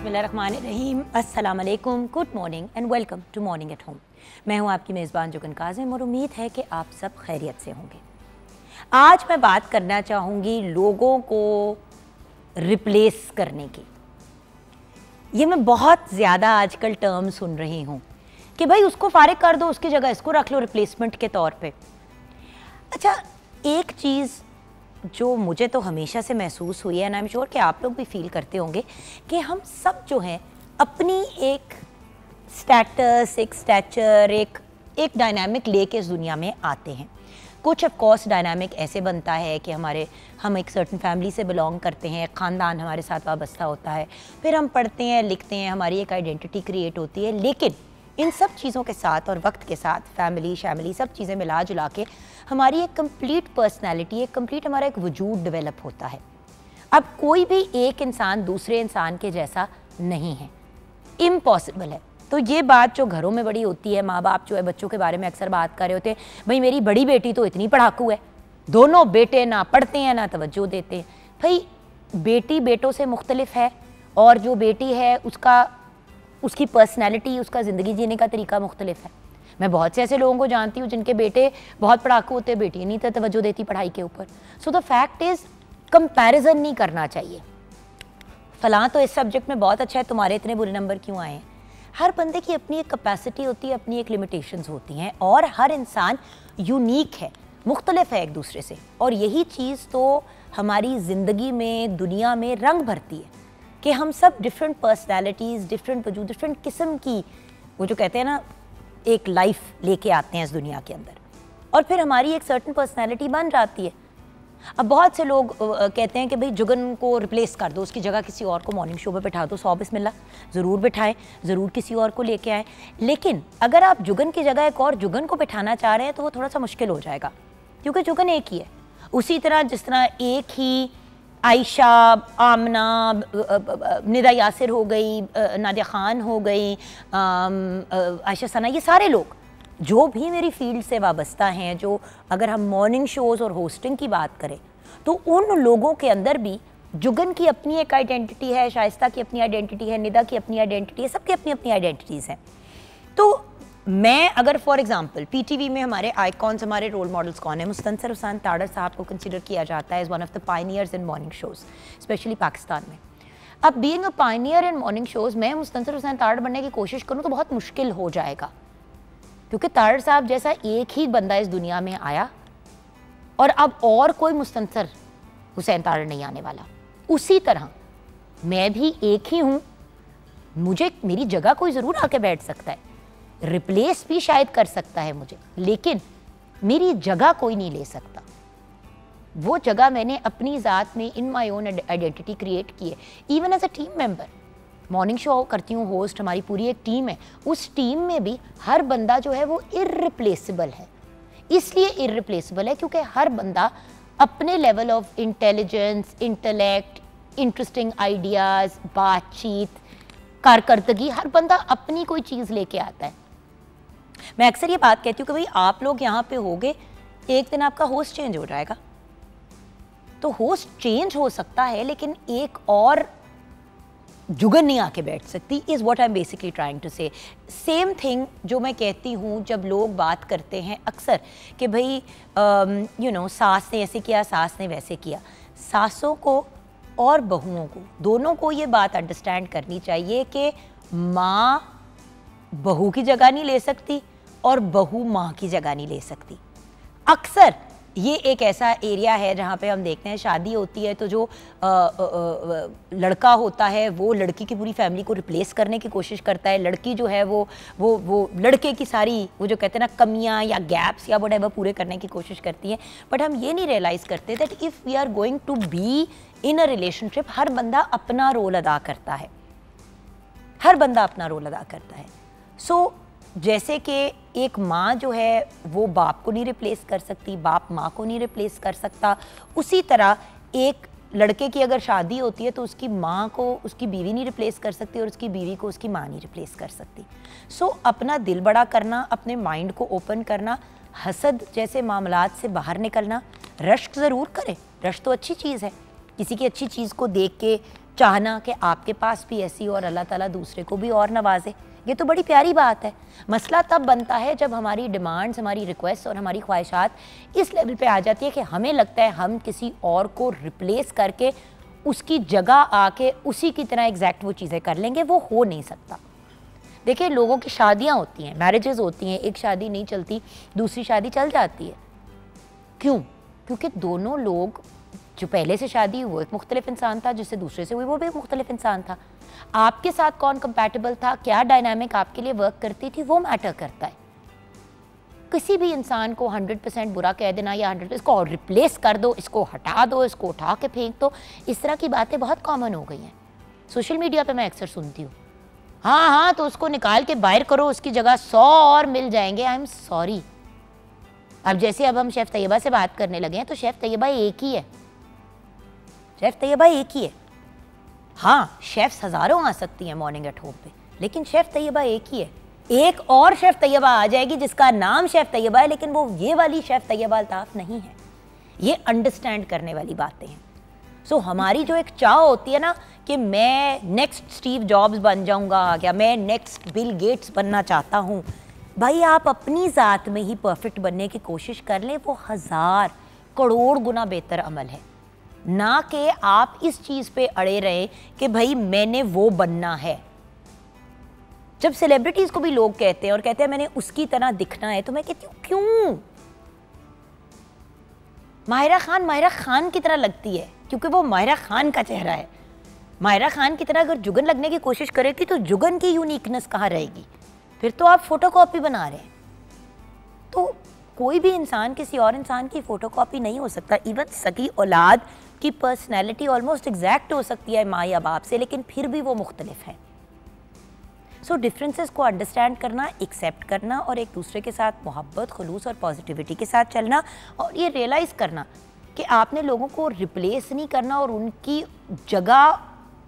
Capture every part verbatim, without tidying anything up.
बिस्मिल्लाहिर्रहमानिर्रहीम, अस्सलाम वालेकुम, good morning and welcome to morning at home. मैं हूं आपकी मेज़बान जुगन काज़िम और उम्मीद है कि आप सब खैरियत से होंगे। आज मैं बात करना चाहूँगी लोगों को रिप्लेस करने की। ये मैं बहुत ज़्यादा आजकल टर्म सुन रही हूँ कि भाई उसको फारिग कर दो, उसकी जगह इसको रख लो रिप्लेसमेंट के तौर पे। अच्छा, एक चीज़ जो मुझे तो हमेशा से महसूस हुई है, एंड आई एम श्योर कि आप लोग भी फील करते होंगे, कि हम सब जो हैं अपनी एक स्टेटस, एक स्टैचर, एक एक डायनामिक लेके इस दुनिया में आते हैं। कुछ ऑफ कोर्स डायनामिक ऐसे बनता है कि हमारे हम एक सर्टन फैमिली से बिलोंग करते हैं, ख़ानदान हमारे साथ वाबस्ता होता है, फिर हम पढ़ते हैं, लिखते हैं, हमारी एक आइडेंटिटी क्रिएट होती है। लेकिन इन सब चीज़ों के साथ और वक्त के साथ फैमिली शैमिली सब चीज़ें मिला जुला के हमारी एक कंप्लीट पर्सनैलिटी, एक कंप्लीट हमारा एक वजूद डेवलप होता है। अब कोई भी एक इंसान दूसरे इंसान के जैसा नहीं है, इम्पॉसिबल है। तो ये बात जो घरों में बड़ी होती है, माँ बाप जो है बच्चों के बारे में अक्सर बात कर रहे होते हैं, भाई मेरी बड़ी बेटी तो इतनी पढ़ाकू है, दोनों बेटे ना पढ़ते हैं ना तवज्जो देते हैं। भाई बेटी बेटों से मुख्तलिफ है, और जो बेटी है उसका उसकी पर्सनैलिटी, उसका ज़िंदगी जीने का तरीका मुख्तलिफ है। मैं बहुत से ऐसे लोगों को जानती हूँ जिनके बेटे बहुत पढ़ाकू होते हैं, बेटी नहीं तो तवज्जो देती पढ़ाई के ऊपर। So the fact is comparison नहीं करना चाहिए। फलां तो इस सब्जेक्ट में बहुत अच्छा है, तुम्हारे इतने बुरे नंबर क्यों आए हैं। हर बंदे की अपनी एक कैपेसिटी होती है, अपनी एक लिमिटेशंस होती हैं, और हर इंसान यूनिक है, मुख्तलिफ है एक दूसरे से। और यही चीज़ तो हमारी ज़िंदगी में, दुनिया में रंग भरती है कि हम सब डिफरेंट पर्सनैलिटीज़, डिफरेंट वजूद, डिफरेंट किस्म की, वो जो कहते हैं ना, एक लाइफ लेके आते हैं इस दुनिया के अंदर, और फिर हमारी एक सर्टन पर्सनैलिटी बन जाती है। अब बहुत से लोग कहते हैं कि भाई जुगन को रिप्लेस कर दो, उसकी जगह किसी और को मॉर्निंग शो पे बैठा दो। सौ बिस्मिल्लाह, ज़रूर बिठाएं, ज़रूर किसी और को लेके आएँ। लेकिन अगर आप जुगन की जगह एक और जुगन को बिठाना चाह रहे हैं तो वो थोड़ा सा मुश्किल हो जाएगा, क्योंकि जुगन एक ही है। उसी तरह जिस तरह एक ही आयशा, आमना, निदा यासिर हो गई, नादिया ख़ान हो गई, आयशा सना, ये सारे लोग जो भी मेरी फील्ड से वाबस्ता हैं, जो अगर हम मॉर्निंग शोज़ और होस्टिंग की बात करें तो उन लोगों के अंदर भी जुगन की अपनी एक आइडेंटिटी है, शाइस्ता की अपनी आइडेंटिटी है, निदा की अपनी आइडेंटिटी है, सबकी अपनी अपनी आइडेंटिटीज़ हैं। तो मैं अगर फॉर एग्जांपल पीटीवी में हमारे आइकॉन्स, हमारे रोल मॉडल्स कौन है, मुस्तनसर हुसैन ताड़र साहब को कंसिडर किया जाता है as one of the pioneers in morning shows, specially Pakistan में। अब being a pioneer in morning shows, मैं मुस्तनसर हुसैन ताड़र बनने की कोशिश करूँ तो बहुत मुश्किल हो जाएगा, क्योंकि ताड़र साहब जैसा एक ही बंदा इस दुनिया में आया, और अब और कोई मुस्तनसर हुसैन ताड़र नहीं आने वाला। उसी तरह मैं भी एक ही हूँ, मुझे मेरी जगह कोई ज़रूर आके बैठ सकता है, रिप्लेस भी शायद कर सकता है मुझे, लेकिन मेरी जगह कोई नहीं ले सकता। वो जगह मैंने अपनी ज़ात में, in my own identity create की है। Even as a team member, morning show करती हूँ होस्ट, हमारी पूरी एक टीम है, उस टीम में भी हर बंदा जो है वो इररिप्लेसेबल है। इसलिए इररिप्लेसेबल है क्योंकि हर बंदा अपने level of intelligence, intellect, interesting ideas, बातचीत, कारकर्दगी, हर बंदा अपनी कोई चीज़ लेके आता है। मैं अक्सर ये बात कहती हूँ कि भाई आप लोग यहाँ पे होगे, एक दिन आपका होस्ट चेंज हो जाएगा, तो होस्ट चेंज हो सकता है लेकिन एक और जुगन नहीं आके बैठ सकती, is what I am basically trying to say. Same thing जो मैं कहती हूँ जब लोग बात करते हैं अक्सर कि भाई यू नो सास ने ऐसे किया, सास ने वैसे किया। सासों को और बहुओं को, दोनों को ये बात अंडरस्टैंड करनी चाहिए कि माँ बहू की जगह नहीं ले सकती और बहू माँ की जगह नहीं ले सकती। अक्सर ये एक ऐसा एरिया है जहाँ पे हम देखते हैं शादी होती है तो जो आ, आ, आ, लड़का होता है वो लड़की की पूरी फैमिली को रिप्लेस करने की कोशिश करता है, लड़की जो है वो वो वो लड़के की सारी वो जो कहते हैं ना कमियाँ या गैप्स या व्हाटएवर पूरे करने की कोशिश करती है। बट हम ये नहीं रियलाइज़ करते that if we are going to be in a relationship, हर बंदा अपना रोल अदा करता है, हर बंदा अपना रोल अदा करता है। सो so, जैसे कि एक माँ जो है वो बाप को नहीं रिप्लेस कर सकती, बाप माँ को नहीं रिप्लेस कर सकता, उसी तरह एक लड़के की अगर शादी होती है तो उसकी माँ को उसकी बीवी नहीं रिप्लेस कर सकती और उसकी बीवी को उसकी माँ नहीं रिप्लेस कर सकती। सो so, अपना दिल बड़ा करना, अपने माइंड को ओपन करना, हसद जैसे मामलात से बाहर निकलना, रश्क ज़रूर करें, रश्क तो अच्छी चीज़ है, किसी की अच्छी चीज़ को देख के चाहना कि आपके पास भी ऐसी और अल्लाह ताला दूसरे को भी और नवाजे। ये तो बड़ी प्यारी बात है। मसला तब बनता है जब हमारी डिमांड्स, हमारी रिक्वेस्ट और हमारी ख्वाहिशात इस लेवल पे आ जाती है कि हमें लगता है हम किसी और को रिप्लेस करके उसकी जगह आके उसी की तरह एग्जैक्ट वो चीज़ें कर लेंगे। वो हो नहीं सकता। देखिए, लोगों की शादियाँ होती हैं, मैरिजेस होती हैं, एक शादी नहीं चलती दूसरी शादी चल जाती है। क्यों? क्योंकि दोनों लोग, जो पहले से शादी हुई वो एक मुख्तलिफ इंसान था, जिससे दूसरे से हुई वो भी एक मुख्तलिफ इंसान था। आपके साथ कौन कंपैटिबल था, क्या डायनामिक आपके लिए वर्क करती थी, वो मैटर करता है। किसी भी इंसान को हंड्रेड परसेंट बुरा कह देना या हंड्रेड इसको रिप्लेस कर दो, इसको हटा दो, इसको उठा के फेंक दो, इस तरह की बातें बहुत कॉमन हो गई हैं। सोशल मीडिया पे मैं अक्सर सुनती हूँ, हाँ हाँ तो उसको निकाल के बाहर करो, उसकी जगह सौ और मिल जाएंगे। I am sorry. अब जैसे अब हम शेफ़ तैयबा से बात करने लगे हैं तो शेफ़ तैयबा एक ही है, शेफ़ तैयबा एक ही है। हाँ, शेफ्स हज़ारों आ सकती हैं मॉर्निंग एट होम पे, लेकिन शेफ़ तैयबा एक ही है। एक और शेफ़ तैयबा आ जाएगी जिसका नाम शेफ़ तैयबा है, लेकिन वो ये वाली शेफ़ तैयबा अल्ताफ़ नहीं है। ये अंडरस्टैंड करने वाली बातें हैं। सो so, हमारी जो एक चाह होती है ना कि मैं नेक्स्ट स्टीव जॉब्स बन जाऊंगा या मैं नेक्स्ट बिल गेट्स बनना चाहता हूँ, भाई आप अपनी ज़ात में ही परफेक्ट बनने की कोशिश कर लें, वो हज़ार करोड़ गुना बेहतर अमल है, ना कि आप इस चीज़ पे अड़े रहे कि भाई मैंने वो बनना है। जब सेलिब्रिटीज़ को भी लोग कहते हैं और कहते हैं मैंने उसकी तरह दिखना है, तो मैं कहती हूँ क्यों? माहिरा खान माहिरा खान की तरह लगती है क्योंकि वो माहिरा खान का चेहरा है। माहिरा खान की तरह अगर जुगन लगने की कोशिश करेगी तो जुगन की यूनिकनेस कहाँ रहेगी? फिर तो आप फोटोकॉपी बना रहे हैं। तो कोई भी इंसान किसी और इंसान की फोटोकॉपी नहीं हो सकता। इवन सगी औलाद की पर्सनैलिटी ऑलमोस्ट एग्जैक्ट हो सकती है माँ या बाप से, लेकिन फिर भी वो मुख्तलिफ है। सो डिफरेंसेस को अंडरस्टैंड करना, एक्सेप्ट करना और एक दूसरे के साथ मोहब्बत, खुलूस और पॉजिटिविटी के साथ चलना, और ये रियलाइज़ करना कि आपने लोगों को रिप्लेस नहीं करना और उनकी जगह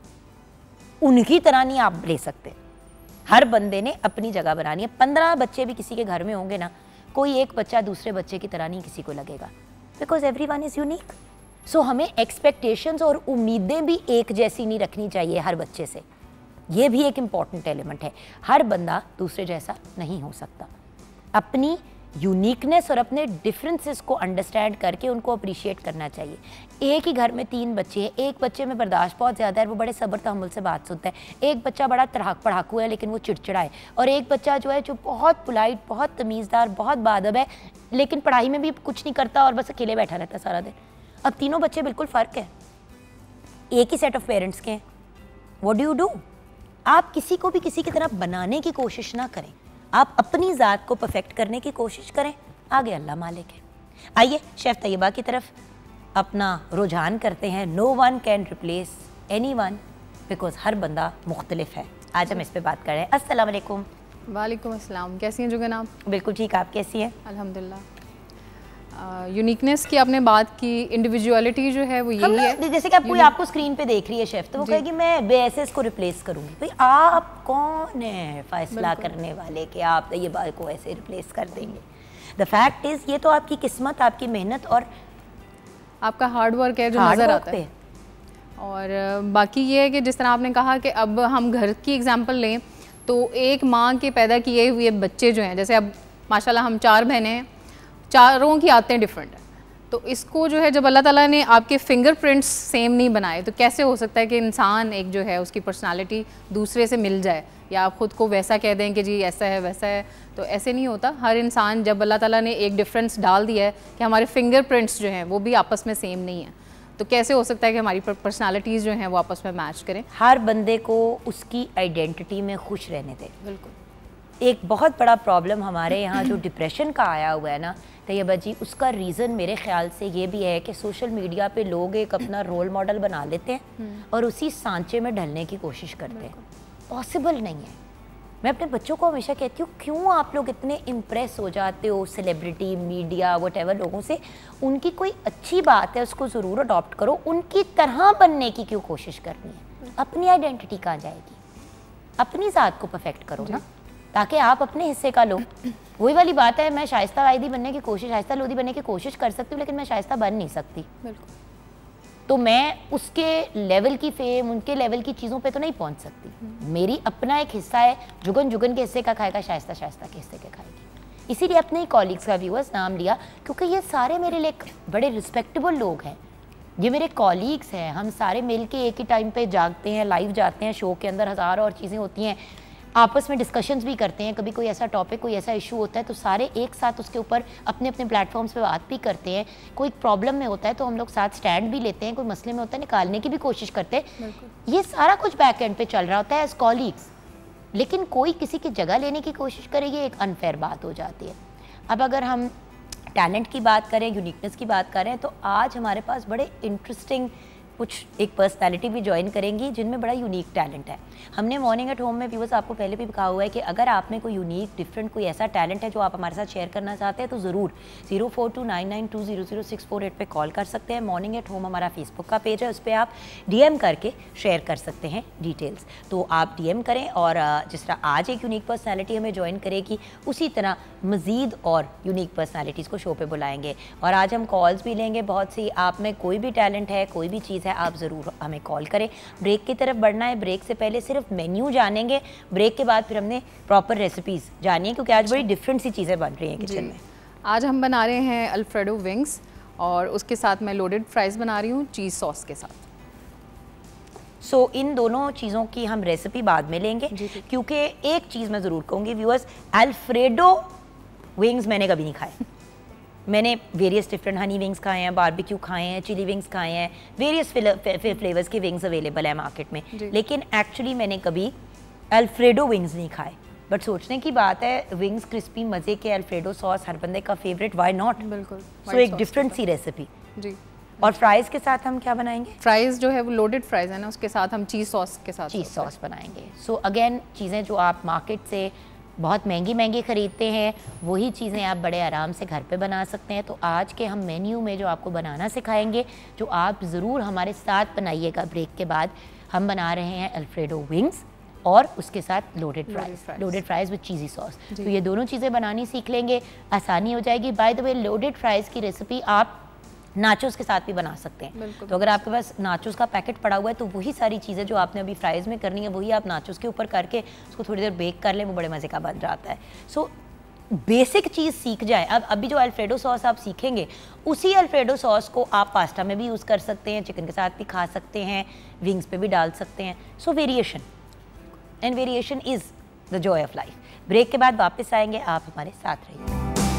उनकी तरह नहीं आप ले सकते। हर बंदे ने अपनी जगह बनानी है। पंद्रह बच्चे भी किसी के घर में होंगे ना, कोई एक बच्चा दूसरे बच्चे की तरह नहीं किसी को लगेगा, because everyone is unique. So हमें एक्सपेक्टेशंस और उम्मीदें भी एक जैसी नहीं रखनी चाहिए हर बच्चे से। ये भी एक इम्पॉर्टेंट एलिमेंट है। हर बंदा दूसरे जैसा नहीं हो सकता। अपनी यूनिकनेस और अपने डिफरेंसेस को अंडरस्टैंड करके उनको अप्रिशिएट करना चाहिए। एक ही घर में तीन बच्चे हैं, एक बच्चे में बर्दाश्त बहुत ज़्यादा है, वो बड़े सब्र तहम्मुल से बात सुनता है। एक बच्चा बड़ा तड़ाक पढ़ाकू है लेकिन वो चिड़चिड़ा है, और एक बच्चा जो है जो बहुत पोलाइट, बहुत तमीज़दार, बहुत बादब है, लेकिन पढ़ाई में भी कुछ नहीं करता और बस अकेले बैठा रहता सारा दिन। अब तीनों बच्चे बिल्कुल फ़र्क है, एक ही सेट ऑफ पेरेंट्स के हैं। What do you do? आप किसी को भी किसी की तरह बनाने की कोशिश ना करें, आप अपनी ज़ात को परफेक्ट करने की कोशिश करें, आगे अल्लाह मालिक है। आइए शेफ़ तैयबा की तरफ अपना रुझान करते हैं। No one can replace anyone because हर बंदा मुख्तलिफ है। आज हम इस पर बात कर रहे हैं। अस्सलाम वालेकुम। वालेकुम अस्सलाम। कैसी हैं जुगन आप? बिल्कुल ठीक, आप कैसी हैं? अल्हम्दुलिल्लाह। यूनिकनेस की आपने बात की, इंडिविजुअलिटी जो है वो यही है। जैसे कि आप कोई आपको स्क्रीन पे देख रही है शेफ, तो वो कहेगी मैं बेसिस को रिप्लेस करूंगी। भाई आप कौन है फैसला करने वाले कि आप तैयबा को ऐसे रिप्लेस कर देंगे? द फैक्ट इज ये तो आपकी किस्मत, आपकी मेहनत और आपका हार्ड वर्क है जो नज़र आता है। और बाकी ये है कि जिस तरह आपने कहा कि अब हम घर की एग्जांपल लें तो एक माँ के पैदा किए हुए बच्चे जो हैं, जैसे अब माशाल्लाह हम चार बहनें हैं, चारों की आदतें डिफरेंट है, तो इसको जो है जब अल्लाह ताला ने आपके फिंगरप्रिंट्स सेम नहीं बनाए तो कैसे हो सकता है कि इंसान एक जो है उसकी पर्सनालिटी दूसरे से मिल जाए, या आप ख़ुद को वैसा कह दें कि जी ऐसा है वैसा है, तो ऐसे नहीं होता। हर इंसान, जब अल्लाह ताला ने एक डिफरेंस डाल दिया है कि हमारे फिंगरप्रिंट्स जो हैं वो भी आपस में सेम नहीं है, तो कैसे हो सकता है कि हमारी पर्सनालिटीज़ जो हैं वो आपस में मैच करें? हर बंदे को उसकी आइडेंटिटी में खुश रहने दें। बिल्कुल। एक बहुत बड़ा प्रॉब्लम हमारे यहाँ जो डिप्रेशन का आया हुआ है ना तैयबा जी, उसका रीज़न मेरे ख्याल से ये भी है कि सोशल मीडिया पे लोग एक अपना रोल मॉडल बना लेते हैं और उसी सांचे में ढलने की कोशिश करते हैं। पॉसिबल नहीं है। मैं अपने बच्चों को हमेशा कहती हूँ, क्यों आप लोग इतने इम्प्रेस हो जाते हो सेलिब्रिटी, मीडिया, व्हाटएवर लोगों से? उनकी कोई अच्छी बात है उसको ज़रूर अडॉप्ट करो, उनकी तरह बनने की क्यों कोशिश करनी है? अपनी आइडेंटिटी कहाँ जाएगी? अपनी ज़ात को परफेक्ट करो ना, ताकि आप अपने हिस्से का लो। वही वाली बात है, मैं शाइस्ता वाइदी बनने की कोशिश, शाइस्ता लोधी बनने की कोशिश कर सकती हूँ, लेकिन मैं शाइस्ता बन नहीं सकती। बिल्कुल। तो मैं उसके लेवल की फेम, उनके लेवल की चीज़ों पे तो नहीं पहुंच सकती। मेरी अपना एक हिस्सा है, जुगन जुगन के हिस्से का खाएगा, शाइस्ता शाइस्ता के हिस्से का खाएगी। इसीलिए अपने ही कॉलीग्स का व्यूअर्स नाम लिया, क्योंकि ये सारे मेरे लिए बड़े रिस्पेक्टेबल लोग हैं, ये मेरे कॉलीग्स हैं। हम सारे मिल के एक ही टाइम पे जागते हैं, लाइव जाते हैं, शो के अंदर हज़ारों और चीज़ें होती हैं, आपस में डिस्कशंस भी करते हैं। कभी कोई ऐसा टॉपिक, कोई ऐसा इशू होता है तो सारे एक साथ उसके ऊपर अपने अपने प्लेटफॉर्म्स पे बात भी करते हैं। कोई प्रॉब्लम में होता है तो हम लोग साथ स्टैंड भी लेते हैं, कोई मसले में होता है निकालने की भी कोशिश करते हैं। ये सारा कुछ बैक एंड पे चल रहा होता है एज कॉलीग्स, लेकिन कोई किसी की जगह लेने की कोशिश करे, ये एक अनफेयर बात हो जाती है। अब अगर हम टैलेंट की बात करें, यूनिकनेस की बात करें, तो आज हमारे पास बड़े इंटरेस्टिंग कुछ एक पर्सनालिटी भी ज्वाइन करेंगी जिनमें बड़ा यूनिक टैलेंट है। हमने मॉर्निंग एट होम में व्यूअर्स आपको पहले भी कहा हुआ है कि अगर आप में कोई यूनिक डिफरेंट कोई ऐसा टैलेंट है जो आप हमारे साथ शेयर करना चाहते हैं तो ज़रूर zero four two nine nine two zero zero six four eight पे कॉल कर सकते हैं। मॉर्निंग एट होम हमारा फेसबुक का पेज है, उस पर आप डीएम करके शेयर कर सकते हैं डिटेल्स। तो आप डीएम करें, और जिस तरह आज एक यूनिक पर्सनैलिटी हमें ज्वाइन करेगी, उसी तरह मज़ीद और यूनिक पर्सनैलिटीज़ को शो पर बुलाएंगे। और आज हम कॉल्स भी लेंगे बहुत सी। आप में कोई भी टैलेंट है, कोई भी चीज़ है, आप ज़रूर हमें कॉल करें। ब्रेक की तरफ बढ़ना है, ब्रेक से पहले सिर्फ मेन्यू जानेंगे, ब्रेक के बाद फिर हमने प्रॉपर रेसिपीज़ जानी है, क्योंकि आज बड़ी डिफरेंट सी चीज़ें बन रही हैं किचन में। आज हम बना रहे हैं अल्फ्रेडो विंग्स, और उसके साथ मैं लोडेड फ्राइज़ बना रही हूँ चीज़ सॉस के साथ। सो so, इन दोनों चीज़ों की हम रेसिपी बाद में लेंगे, क्योंकि एक चीज़ मैं ज़रूर कहूँगी व्यूअर्स, अल्फ्रेडो विंग्स मैंने कभी नहीं खाए। मैंने वेरियस डिफरेंट हनी विंग्स खाए हैं, बारबेक्यू खाए हैं, चिली विंग्स खाए हैं, वेरियस फ्लेवर्स के विंग्स अवेलेबल है मार्केट में, लेकिन एक्चुअली मैंने कभी अल्फ्रेडो विंग्स नहीं खाए। बट सोचने की बात है, विंग्स क्रिस्पी मज़े के, अल्फ्रेडो सॉस हर बंदे का फेवरेट, व्हाई नॉट। बिल्कुल। सो एक डिफरेंट सी रेसिपी जी। और फ्राइज़ के साथ हम क्या बनाएंगे? फ्राइज़ जो है वो लोडेड फ्राइज़ है ना, उसके साथ हम चीज़ सॉस के साथ चीज़ सॉस बनाएंगे। सो अगेन, चीज़ें जो आप मार्केट से बहुत महंगी महंगी ख़रीदते हैं, वही चीज़ें आप बड़े आराम से घर पे बना सकते हैं। तो आज के हम मेन्यू में जो आपको बनाना सिखाएंगे, जो आप ज़रूर हमारे साथ बनाइएगा ब्रेक के बाद, हम बना रहे हैं अल्फ्रेडो विंग्स और उसके साथ loaded fries, loaded fries with cheesy sauce. तो ये दोनों चीज़ें बनानी सीख लेंगे, आसानी हो जाएगी। By the way, loaded fries की रेसिपी आप नाचोस के साथ भी बना सकते हैं। तो अगर आपके पास नाचोस का पैकेट पड़ा हुआ है तो वही सारी चीज़ें जो आपने अभी फ्राइज़ में करनी है, वही आप नाचोस के ऊपर करके उसको थोड़ी देर बेक कर लें, वो बड़े मज़े का बन जाता है। सो बेसिक चीज़ सीख जाए। अब अभी जो अल्फ्रेडो सॉस आप सीखेंगे, उसी अल्फ्रेडो सॉस को आप पास्ता में भी यूज़ कर सकते हैं, चिकन के साथ भी खा सकते हैं, विंग्स पे भी डाल सकते हैं। So variation, and variation is the joy of life. Break के बाद वापस आएंगे, आप हमारे साथ रहिए।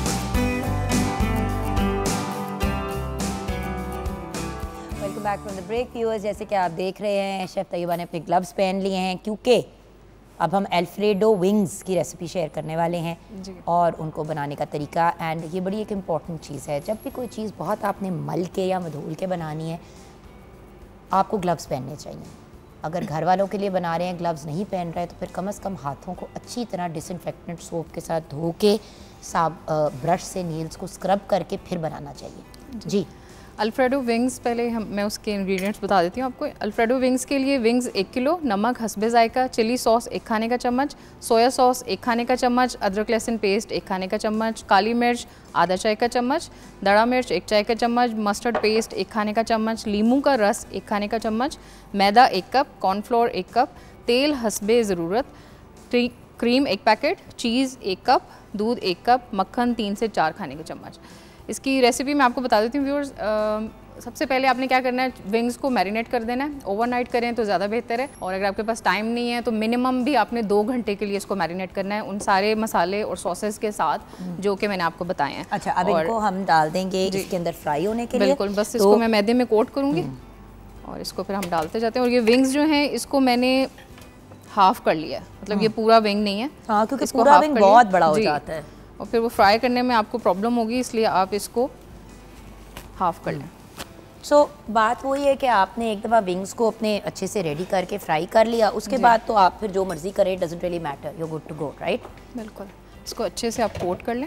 Welcome back from the break viewers. जैसे कि आप देख रहे हैं, शेफ़ तैयबा ने अपने ग्लव्स पहन लिए हैं, क्योंकि अब हम अल्फ्रेडो विंग्स की रेसिपी शेयर करने वाले हैं और उनको बनाने का तरीका। एंड ये बड़ी एक इम्पॉर्टेंट चीज़ है, जब भी कोई चीज़ बहुत आपने मल के या मधोल के बनानी है, आपको ग्लव्स पहनने चाहिए। अगर घर वालों के लिए बना रहे हैं, ग्लव्स नहीं पहन रहे, तो फिर कम अज़ कम हाथों को अच्छी तरह डिसइंफेक्टेंट सोप के साथ धो के, साब ब्रश से नील्स को स्क्रब करके फिर बनाना चाहिए। जी, अल्फ्रेडो विंग्स, पहले हम मैं उसके इंग्रेडिएंट्स बता देती हूँ आपको। अल्फ्रेडो विंग्स के लिए विंग्स एक किलो, नमक हस्बे जायका, चिली सॉस एक खाने का चम्मच, सोया सॉस एक खाने का चम्मच, अदरक लहसुन पेस्ट एक खाने का चम्मच, काली मिर्च आधा चाय का चम्मच, दड़ा मिर्च एक चाय का चम्मच, मस्टर्ड पेस्ट एक खाने का चम्मच, लीमू का रस एक खाने का चम्मच, मैदा एक कप, कॉर्नफ्लोर एक कप, तेल हस्बे ज़रूरत, क्रीम एक पैकेट, चीज़ एक कप, दूध एक कप, मक्खन तीन से चार खाने के चम्मच। इसकी रेसिपी मैं आपको बता देती हूँ व्यूअर्स। सबसे पहले आपने क्या करना है, विंग्स को मैरिनेट कर देना है। ओवरनाइट करें तो ज़्यादा बेहतर है, और अगर आपके पास टाइम नहीं है तो मिनिमम भी आपने दो घंटे के लिए इसको मैरिनेट करना है, उन सारे मसाले और सॉसेस के साथ जो कि मैंने आपको बताए हैं। अच्छा, अब इनको हम डाल देंगे इसके अंदर फ्राई होने के लिए। बिल्कुल, बस इसको मैं मैदे में कोट करूँगी और इसको फिर हम डालते जाते हैं। और ये विंग्स जो हैं, इसको मैंने हाफ कर लिया है, मतलब ये पूरा विंग नहीं है। हाँ, क्योंकि पूरा विंग बहुत बड़ा हो जाता है और फिर वो फ्राई करने में आपको प्रॉब्लम होगी, इसलिए आप इसको हाफ कर लें। सो so, बात वही है कि आपने एक दफ़ा विंग्स को अपने अच्छे से रेडी करके फ्राई कर लिया, उसके बाद तो आप फिर जो मर्जी करें, doesn't really matter, you good to go, right? बिल्कुल। इसको अच्छे से आप कोट कर लें।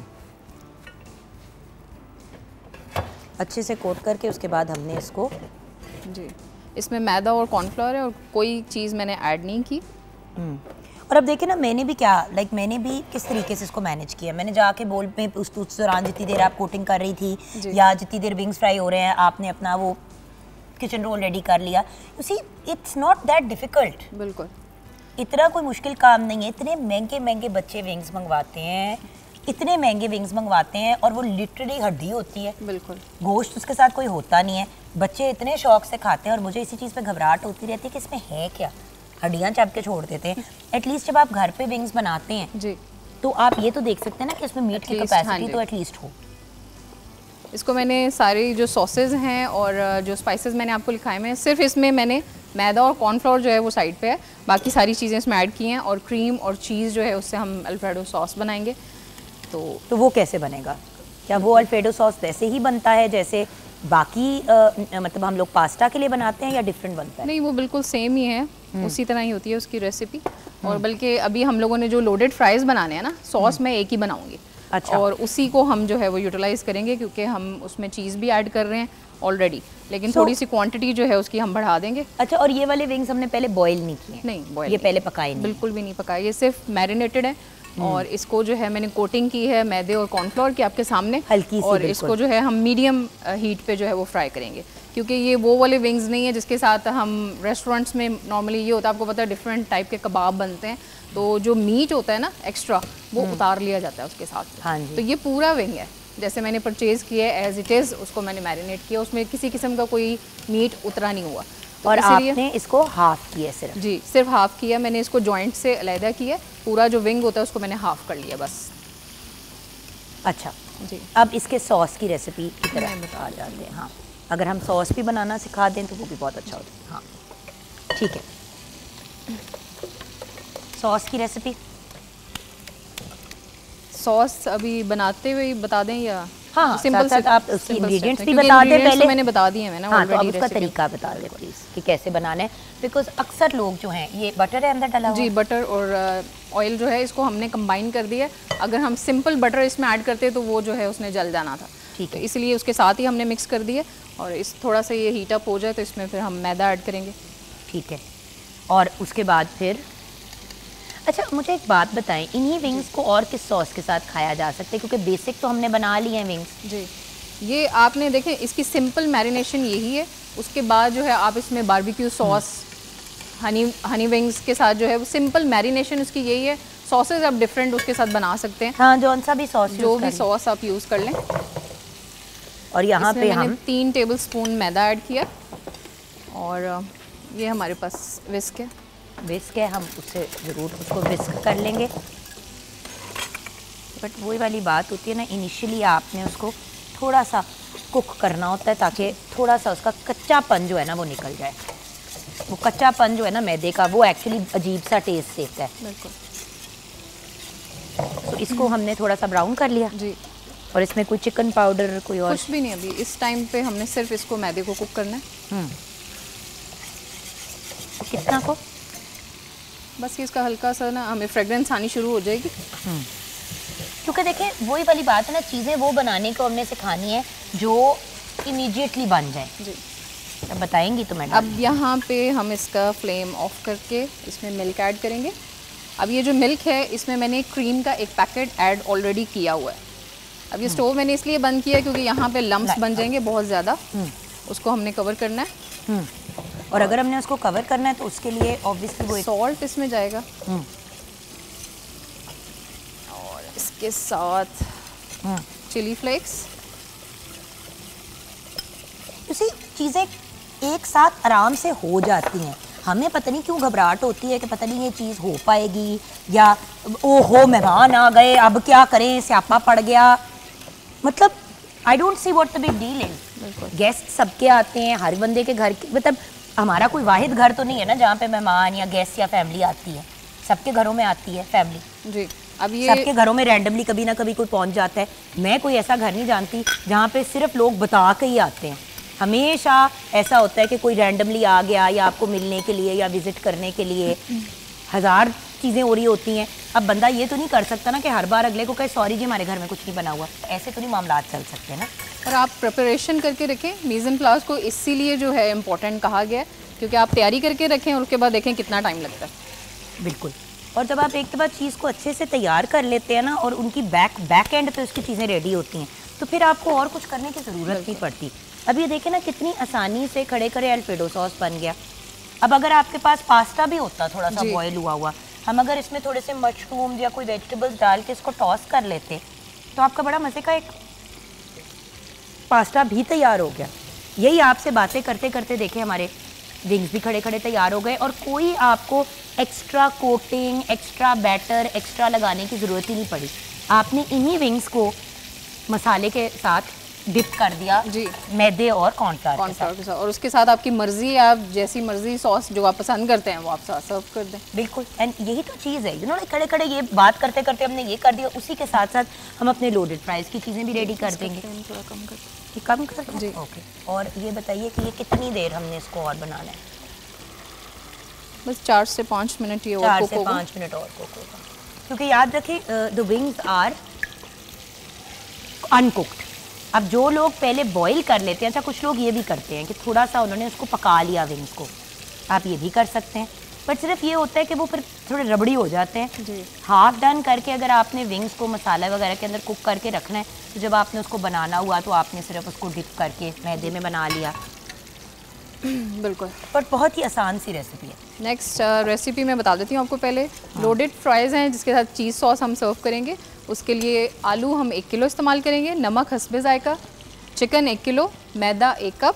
अच्छे से कोट करके उसके बाद हमने इसको, जी, इसमें मैदा और कॉर्नफ्लोर है और कोई चीज़ मैंने ऐड नहीं की। और अब देखिए ना, मैंने भी क्या लाइक मैंने भी किस तरीके से इसको मैनेज किया। मैंने जाके बोल में उस उस दौरान जितनी देर आप कोटिंग कर रही थी या जितनी देर विंग्स फ्राई हो रहे हैं, आपने अपना वो किचन रोल रेडी कर लिया। You see it's not that difficult. बिल्कुल, इतना कोई मुश्किल काम नहीं है। इतने महंगे महंगे बच्चे विंग्स मंगवाते हैं, इतने महंगे विंग्स मंगवाते हैं और वो लिटरली हड्डी होती है, बिल्कुल गोश्त उसके साथ कोई होता नहीं है। बच्चे इतने शौक से खाते हैं और मुझे इसी चीज़ पे घबराहट होती रहती है कि इसमें है क्या, हड्डियाँ चाप के छोड़ देते हैं। एटलीस्ट जब आप घर पे विंग्स बनाते हैं जी, तो आप ये तो देख सकते हैं ना कि इसमें मीट की कैपेसिटी तो एटलीस्ट हो। इसको मैंने सारी जो सॉसेज हैं और जो स्पाइसेस मैंने आपको लिखाए हैं, सिर्फ इसमें मैंने मैदा और कॉर्नफ्लोर जो है वो साइड पे है, बाकी सारी चीज़ें इसमें ऐड की हैं और क्रीम और चीज़ जो है उससे हम अल्फ्रेडो सॉस बनाएंगे। तो तो वो कैसे बनेगा? क्या वो अल्फ्रेडो सॉस वैसे ही बनता है जैसे बाकी आ, मतलब हम लोग पास्ता के लिए बनाते हैं या डिफरेंट बनता है? नहीं, वो बिल्कुल सेम ही है, उसी तरह ही होती है उसकी रेसिपी। और बल्कि अभी हम लोगों ने जो लोडेड फ्राइज़ बनाने हैं ना, सॉस मैं एक ही बनाऊंगी। अच्छा। और उसी को हम जो है वो यूटिलाइज़ करेंगे क्योंकि हम उसमें चीज़ भी ऐड कर रहे हैं ऑलरेडी, लेकिन so, थोड़ी सी क्वांटिटी जो है उसकी हम बढ़ा देंगे। अच्छा, और ये वाले विंग्स हमने पहले बॉईल नहीं किए? नहीं, बॉईल ये पहले पकाए नहीं? बिल्कुल भी नहीं पकाए, ये सिर्फ मैरिनेटेड है। और इसको जो है मैंने कोटिंग की है मैदे और कॉर्नफ्लोर की आपके सामने, हल्की सी। और इसको जो है हम मीडियम हीट पे जो है वो फ्राई करेंगे, क्योंकि ये वो वाले विंग्स नहीं है जिसके साथ हम रेस्टोरेंट्स में नॉर्मली ये होता है, आपको पता है डिफरेंट टाइप के कबाब बनते हैं, तो जो मीट होता है ना एक्स्ट्रा वो उतार लिया जाता है उसके साथ। हाँ जी। तो ये पूरा विंग है, जैसे मैंने परचेज़ किया है एज इट इज़, उसको मैंने मैरिनेट किया, उसमें किसी किस्म का कोई मीट उतरा नहीं हुआ। तो और आपने इसको हाफ किया? सिर्फ जी, सिर्फ हाफ किया मैंने, इसको जॉइंट से अलहदा किया, पूरा जो विंग होता है उसको मैंने हाफ कर लिया बस। अच्छा जी, अब इसके सॉस की रेसिपी की तरह बता जाते हैं। हाँ, अगर हम सॉस भी बनाना सिखा दें तो वो भी बहुत अच्छा होता है। हाँ ठीक है, सॉस की रेसिपी। सॉस अभी बनाते हुए बता दें या? हाँ, सिंपल साथ साथ आप उसकी इंग्रेडिएंट्स भी क्योंकि बता दें ingredients पहले। तो मैंने बता दिए मैंने हाँ, तो अब ऑलरेडी उसका रेसिपी। तरीका बता दें प्लीज़ कि कैसे बनाना है, बिकॉज अक्सर लोग जो हैं, ये बटर है अंदर डाला हुआ? जी, बटर और ऑयल जो है इसको हमने कंबाइन कर दिया। अगर हम सिंपल बटर इसमें ऐड करते तो वो जो है उसने जल जाना था, ठीक है, इसलिए उसके साथ ही हमने मिक्स कर दिया। और इस थोड़ा सा ये हीट अप हो जाए तो इसमें फिर हम मैदा ऐड करेंगे। ठीक है, और उसके बाद फिर अच्छा मुझे एक बात बताएं, इन्हीं विंग्स को और किस सॉस के साथ खाया जा सकता है? क्योंकि बेसिक तो हमने बना लिए हैं विंग्स। जी, ये आपने देखें इसकी सिंपल मैरिनेशन यही है। उसके बाद जो है आप इसमें barbecue sauce, honey honey wings के साथ जो है वो सिंपल मैरिनेशन उसकी यही है। सॉसेज आप डिफरेंट उसके साथ बना सकते हैं। हाँ, जौन सा भी सॉस, जो भी सॉस आप यूज़ कर लें। और यहाँ पे हम तीन टेबल स्पून मैदा ऐड किया और ये हमारे पास विस्क है। विस्क है, हम उससे ज़रूर उसको विस्क कर लेंगे। बट वही वाली बात होती है ना, इनिशियली आपने उसको थोड़ा सा कुक करना होता है ताकि थोड़ा सा उसका कच्चापन जो है ना वो निकल जाए। वो कच्चापन जो है ना मैदे का, वो एक्चुअली अजीब सा टेस्ट देता है। बिल्कुल। तो इसको हमने थोड़ा सा ब्राउन कर लिया जी। और इसमें कोई चिकन पाउडर कोई और कुछ भी नहीं, अभी इस टाइम पे हमने सिर्फ इसको मैदे को कुक करना है। हम्म, तो कितना को? बस ये इसका हल्का सा ना हमें फ्रेगरेंस आनी शुरू हो जाएगी। क्योंकि देखें वही वाली बात है ना, चीज़ें वो बनाने को हमने सिखानी है जो इमीडिएटली बन जाए। जी, अब बताएंगी तो मैडम। अब यहाँ पे हम इसका फ्लेम ऑफ करके इसमें मिल्क ऐड करेंगे। अब ये जो मिल्क है इसमें मैंने क्रीम का एक पैकेट ऐड ऑलरेडी किया हुआ है। अब ये स्टोव मैंने इसलिए बंद किया क्योंकि यहाँ पे लम्प्स बन जाएंगे बहुत ज़्यादा, उसको हमने कवर करना है। और अगर हमने उसको कवर करना है तो उसके लिए ऑब्वियसली वो सॉल्ट इसमें जाएगा और इसके साथ चिली फ्लेक्स। उसी चीज़ें एक साथ आराम से हो जाती हैं। हमें पता नहीं क्यों घबराहट होती है कि पता नहीं ये चीज़ हो पाएगी या ओहो मेहमान आ गए अब क्या करें, स्यापा पड़ गया। मतलब I don't see what the big deal is. Guest सबके आते हैं, हर बंदे के घर के, मतलब हमारा कोई वाहिद घर तो नहीं है ना जहाँ पे मेहमान या गेस्ट या फैमिली आती है। सबके घरों में आती है फैमिली। जी, अब ये सबके घरों में रैंडमली कभी ना कभी कोई पहुँच जाता है। मैं कोई ऐसा घर नहीं जानती जहाँ पे सिर्फ लोग बता के ही आते हैं। हमेशा ऐसा होता है कि कोई रैंडमली आ गया या आपको मिलने के लिए या विजिट करने के लिए। हज़ार चीज़ें हो रही होती हैं। अब बंदा ये तो नहीं कर सकता ना कि हर बार अगले को कहे सॉरी जी हमारे घर में कुछ नहीं बना हुआ। ऐसे तो नहीं मामला चल सकते ना। और आप प्रिपरेशन करके रखें। मीज़ एन प्लेस को इसीलिए जो है इम्पोर्टेंट कहा गया है क्योंकि आप तैयारी करके रखें और उसके बाद देखें कितना टाइम लगता है। बिल्कुल। और जब आप एक दफ़ा चीज़ को अच्छे से तैयार कर लेते हैं ना और उनकी बैक बैक एंड पे उसकी चीज़ें रेडी होती हैं तो फिर आपको और कुछ करने की ज़रूरत नहीं पड़ती। अब ये देखें ना कितनी आसानी से खड़े खड़े अल्फ्रेडो सॉस बन गया। अब अगर आपके पास पास्ता भी होता थोड़ा सा बॉयल हुआ हुआ, हम अगर इसमें थोड़े से मशरूम या कोई वेजिटेबल्स डाल के इसको टॉस कर लेते तो आपका बड़ा मज़े का एक पास्ता भी तैयार हो गया। यही आपसे बातें करते करते देखें हमारे विंग्स भी खड़े खड़े तैयार हो गए और कोई आपको extra coating, extra batter, extra लगाने की ज़रूरत ही नहीं पड़ी। आपने इन्हीं विंग्स को मसाले के साथ डिप कर दिया जी, मैदे और कॉर्नफ्लावर कॉर्नफ्लावर के साथ, और उसके साथ आपकी मर्जी, आप जैसी मर्जी सॉस जो आप पसंद करते हैं वो आप साथ सर्व कर दें। बिल्कुल, एंड यही तो चीज़ है, यू नो, खड़े खड़े ये बात करते करते हमने ये कर दिया, उसी के साथ साथ हम अपने लोडेड फ्राइज़ की चीज़ें भी रेडी कर देंगे। थोड़ा कम कर ये कम कर जी, ओके। और ये बताइए कि ये कितनी देर हमने इसको और बनाना है? बस चार से पाँच मिनट ये चार से पाँच मिनट और कुक होगा, क्योंकि याद रखें द विंग्स आर अनकुक्ड। अब जो लोग पहले बॉईल कर लेते हैं, अच्छा कुछ लोग ये भी करते हैं कि थोड़ा सा उन्होंने उसको पका लिया विंग्स को, आप ये भी कर सकते हैं, बट सिर्फ ये होता है कि वो फिर थोड़े रबड़ी हो जाते हैं जी। हाफ डन करके अगर आपने विंग्स को मसाला वगैरह के अंदर कुक करके रखना है तो जब आपने उसको बनाना हुआ तो आपने सिर्फ उसको डिप करके मैदे में बना लिया। बिल्कुल, पर बहुत ही आसान सी रेसिपी है। नेक्स्ट रेसिपी मैं बता देती हूँ आपको। पहले हाँ। लोडेड फ्राइज़ हैं जिसके साथ चीज़ सॉस हम सर्व करेंगे। उसके लिए आलू हम एक किलो इस्तेमाल करेंगे, नमक हस्बे जायका, चिकन एक किलो, मैदा एक कप,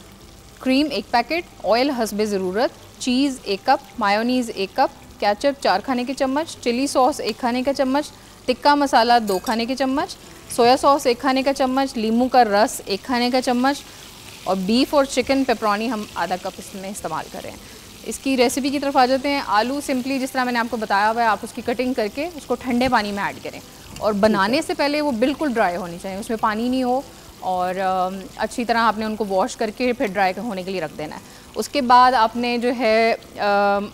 क्रीम एक पैकेट, ऑयल हस्बे ज़रूरत, चीज़ एक कप, मायोनीज़ एक कप, केचप चार खाने के चम्मच, चिली सॉस एक खाने का चम्मच, टिक्का मसाला दो खाने के चम्मच, सोया सॉस एक खाने का चम्मच, लीमू का रस एक खाने का चम्मच, और बीफ और चिकन पेपरोनी हम आधा कप इसमें इस्तेमाल कर रहे हैं। इसकी रेसिपी की तरफ आ जाते हैं। आलू सिंपली जिस तरह मैंने आपको बताया हुआ है, आप उसकी कटिंग करके उसको ठंडे पानी में ऐड करें, और बनाने से पहले वो बिल्कुल ड्राई होनी चाहिए, उसमें पानी नहीं हो, और अच्छी तरह आपने उनको वॉश करके फिर ड्राई होने के लिए रख देना है। उसके बाद आपने जो है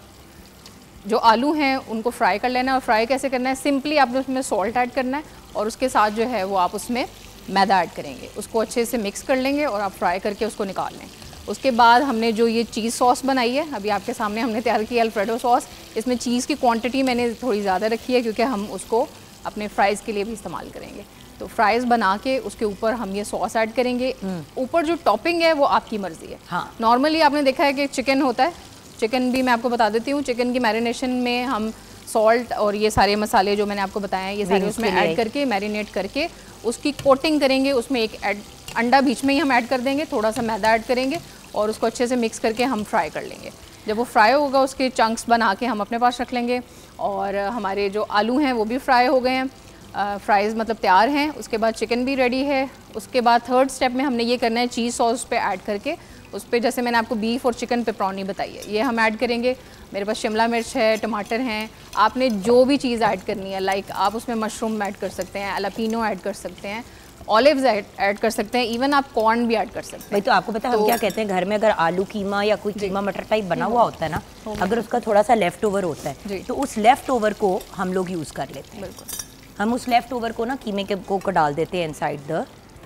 जो आलू हैं उनको फ्राई कर लेना है। और फ्राई कैसे करना है, सिंपली आपने उसमें सॉल्ट ऐड करना है और उसके साथ जो है वो आप उसमें मैदा ऐड करेंगे, उसको अच्छे से मिक्स कर लेंगे और आप फ्राई करके उसको निकाल लें। उसके बाद हमने जो ये चीज़ सॉस बनाई है, अभी आपके सामने हमने तैयार की अल्फ्रेडो सॉस, इसमें चीज़ की क्वांटिटी मैंने थोड़ी ज़्यादा रखी है क्योंकि हम उसको अपने फ्राइज़ के लिए भी इस्तेमाल करेंगे। तो फ्राइज़ बना के उसके ऊपर हम ये सॉस ऐड करेंगे। ऊपर जो टॉपिंग है वो आपकी मर्ज़ी है। हाँ। नॉर्मली आपने देखा है कि चिकन होता है, चिकन भी मैं आपको बता देती हूँ। चिकन की मैरिनेशन में हम सॉल्ट और ये सारे मसाले जो मैंने आपको बताए हैं ये सारे उसमें ऐड करके मैरिनेट करके उसकी कोटिंग करेंगे। उसमें एक ऐड अंडा बीच में ही हम ऐड कर देंगे, थोड़ा सा मैदा ऐड करेंगे और उसको अच्छे से मिक्स करके हम फ्राई कर लेंगे। जब वो फ्राई होगा उसके चंक्स बना के हम अपने पास रख लेंगे। और हमारे जो आलू हैं वो भी फ्राई हो गए हैं, फ्राइज़ मतलब तैयार हैं। उसके बाद चिकन भी रेडी है। उसके बाद थर्ड स्टेप में हमने ये करना है, चीज़ सॉस पे ऐड करके उस पर जैसे मैंने आपको बीफ और चिकन पेपरोनी बताई है ये हम ऐड करेंगे। मेरे पास शिमला मिर्च है, टमाटर हैं, आपने जो भी चीज़ ऐड करनी है, लाइक आप उसमें मशरूम ऐड कर सकते हैं, एलापीनो ऐड कर सकते हैं, ऑलिव्स ऐड कर सकते हैं, इवन आप कॉर्न भी ऐड कर सकते हैं। भाई तो आपको पता है तो, हम क्या कहते हैं, घर में अगर आलू कीमा या कोई कीमा मटर टाइप बना हुआ होता है ना, अगर उसका थोड़ा सा लेफ्ट ओवर होता है तो उस लेफ्ट ओवर को हम लोग यूज़ कर लेते हैं। बिल्कुल, हम उस लेफ्ट ओवर को ना कीमे के को डाल देते हैं इनसाइड द।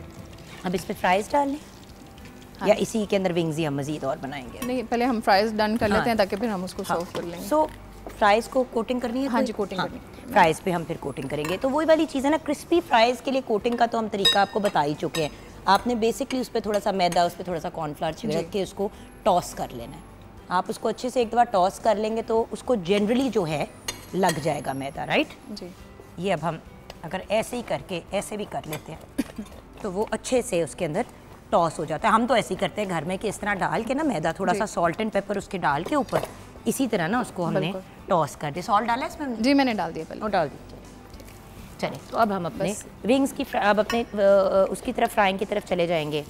अब इस पर फ्राइज़ डाल लें हाँ। या इसी के अंदर विंग्स ही हम मज़ीद और बनाएंगे? नहीं, पहले हम फ्राइज़ डन कर हाँ। लेते हैं ताकि फिर हम उसको सर्व हाँ। कर लेंगे। सो फ्राइज़ को कोटिंग करनी है? हाँ जी, कोटिंग हाँ। करनी है। फ्राइज़ पे हम फिर कोटिंग करेंगे। तो वही वाली चीज़ है ना, क्रिस्पी फ्राइज़ के लिए कोटिंग का तो हम तरीका आपको बता ही चुके हैं। आपने बेसिकली उस पर थोड़ा सा मैदा, उस पर थोड़ा सा कॉर्नफ्लावर छिड़क के उसको टॉस कर लेना है। आप उसको अच्छे से एक दफ़ा टॉस कर लेंगे तो उसको जनरली जो है लग जाएगा मैदा, राइट जी। ये अब हम अगर ऐसे ही करके ऐसे भी कर लेते हैं तो वो अच्छे से उसके अंदर टॉस हो जाता है। हम तो ऐसे ही करते हैं घर में कि इस तरह डाल के ना मैदा, थोड़ा सा सॉल्ट एंड पेपर उसके डाल के ऊपर इसी तरह ना उसको हमने टॉस कर दिया। सॉल्ट डाला है इसमें? जी मैंने डाल दिया पहले। वो डाल दिया। चलिए, तो अब हम अपने विंग्स की अब अपने उसकी तरफ फ्राइंग की तरफ चले जाएंगे।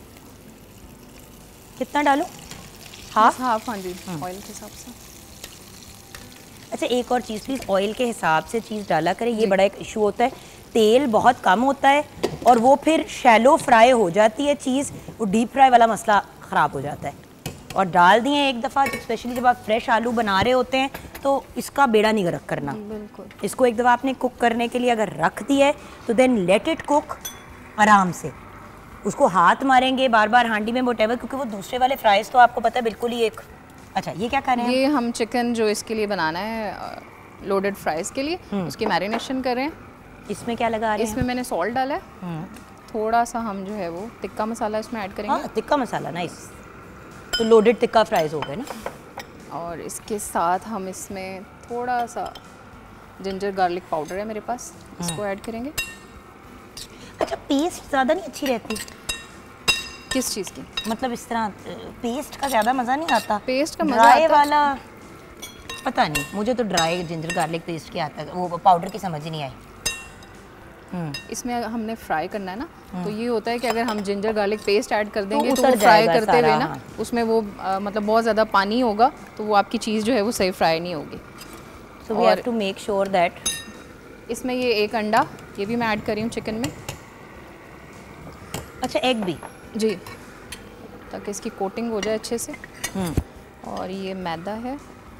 कितना डालूं? हाफ हाफ हाँ जी, ऑयल के हिसाब से। अच्छा, एक और चीज़ प्लीज़, ऑयल के हिसाब से चीज़ डाला करें। ये बड़ा एक इशू होता है, तेल बहुत कम होता है और वो फिर शैलो फ्राई हो जाती है चीज़, वो डीप फ्राई वाला मसला ख़राब हो जाता है। और डाल दिए एक दफ़ा, स्पेशली जब आप फ्रेश आलू बना रहे होते हैं तो इसका बेड़ा नहीं गर्क करना। बिल्कुल, इसको एक दफ़ा आपने कुक करने के लिए अगर रख दिया है तो देन लेट इट कुक आराम से। उसको हाथ मारेंगे बार बार हांडी में वोटेवर, क्योंकि वो दूसरे वाले फ्राइज़ तो आपको पता है बिल्कुल ही एक। अच्छा, ये क्या कर रहे हैं? ये हम चिकन जो इसके लिए बनाना है लोडेड फ्राइज़ के लिए, उसकी मैरिनेशन कर रहे हैं। इसमें क्या लगा रहे हैं? इसमें मैंने सॉल्ट डाला है, थोड़ा सा हम जो है वो टिक्का मसाला इसमें ऐड करेंगे। हाँ, टिक्का मसाला, नाइस। तो लोडेड टिक्का फ्राइज हो गए ना। और इसके साथ हम इसमें थोड़ा सा जिंजर गार्लिक पाउडर है मेरे पास, इसको ऐड करेंगे। अच्छा, पेस्ट ज़्यादा नहीं अच्छी रहती? किस चीज़ की? मतलब इस तरह पेस्ट का ज़्यादा मज़ा नहीं आता? पेस्ट का मज़ा ड्राई आता वाला पता नहीं, मुझे तो ड्राई जिंजर गार्लिक पेस्ट की आता है, वो पाउडर की समझ ही नहीं आई। इसमें हमने फ्राई करना है ना, तो ये होता है कि अगर हम जिंजर गार्लिक पेस्ट ऐड कर देंगे तो, तो वो फ्राई करते हुए ना हाँ। उसमें वो आ, मतलब बहुत ज़्यादा पानी होगा, तो वो आपकी चीज़ जो है वो सही फ्राई नहीं होगी। So we have to make sure that इसमें ये एक अंडा ये भी मैं ऐड कर रही हूँ चिकन में। अच्छा, एग भी? जी, ताकि इसकी कोटिंग हो जाए अच्छे से। और ये मैदा है,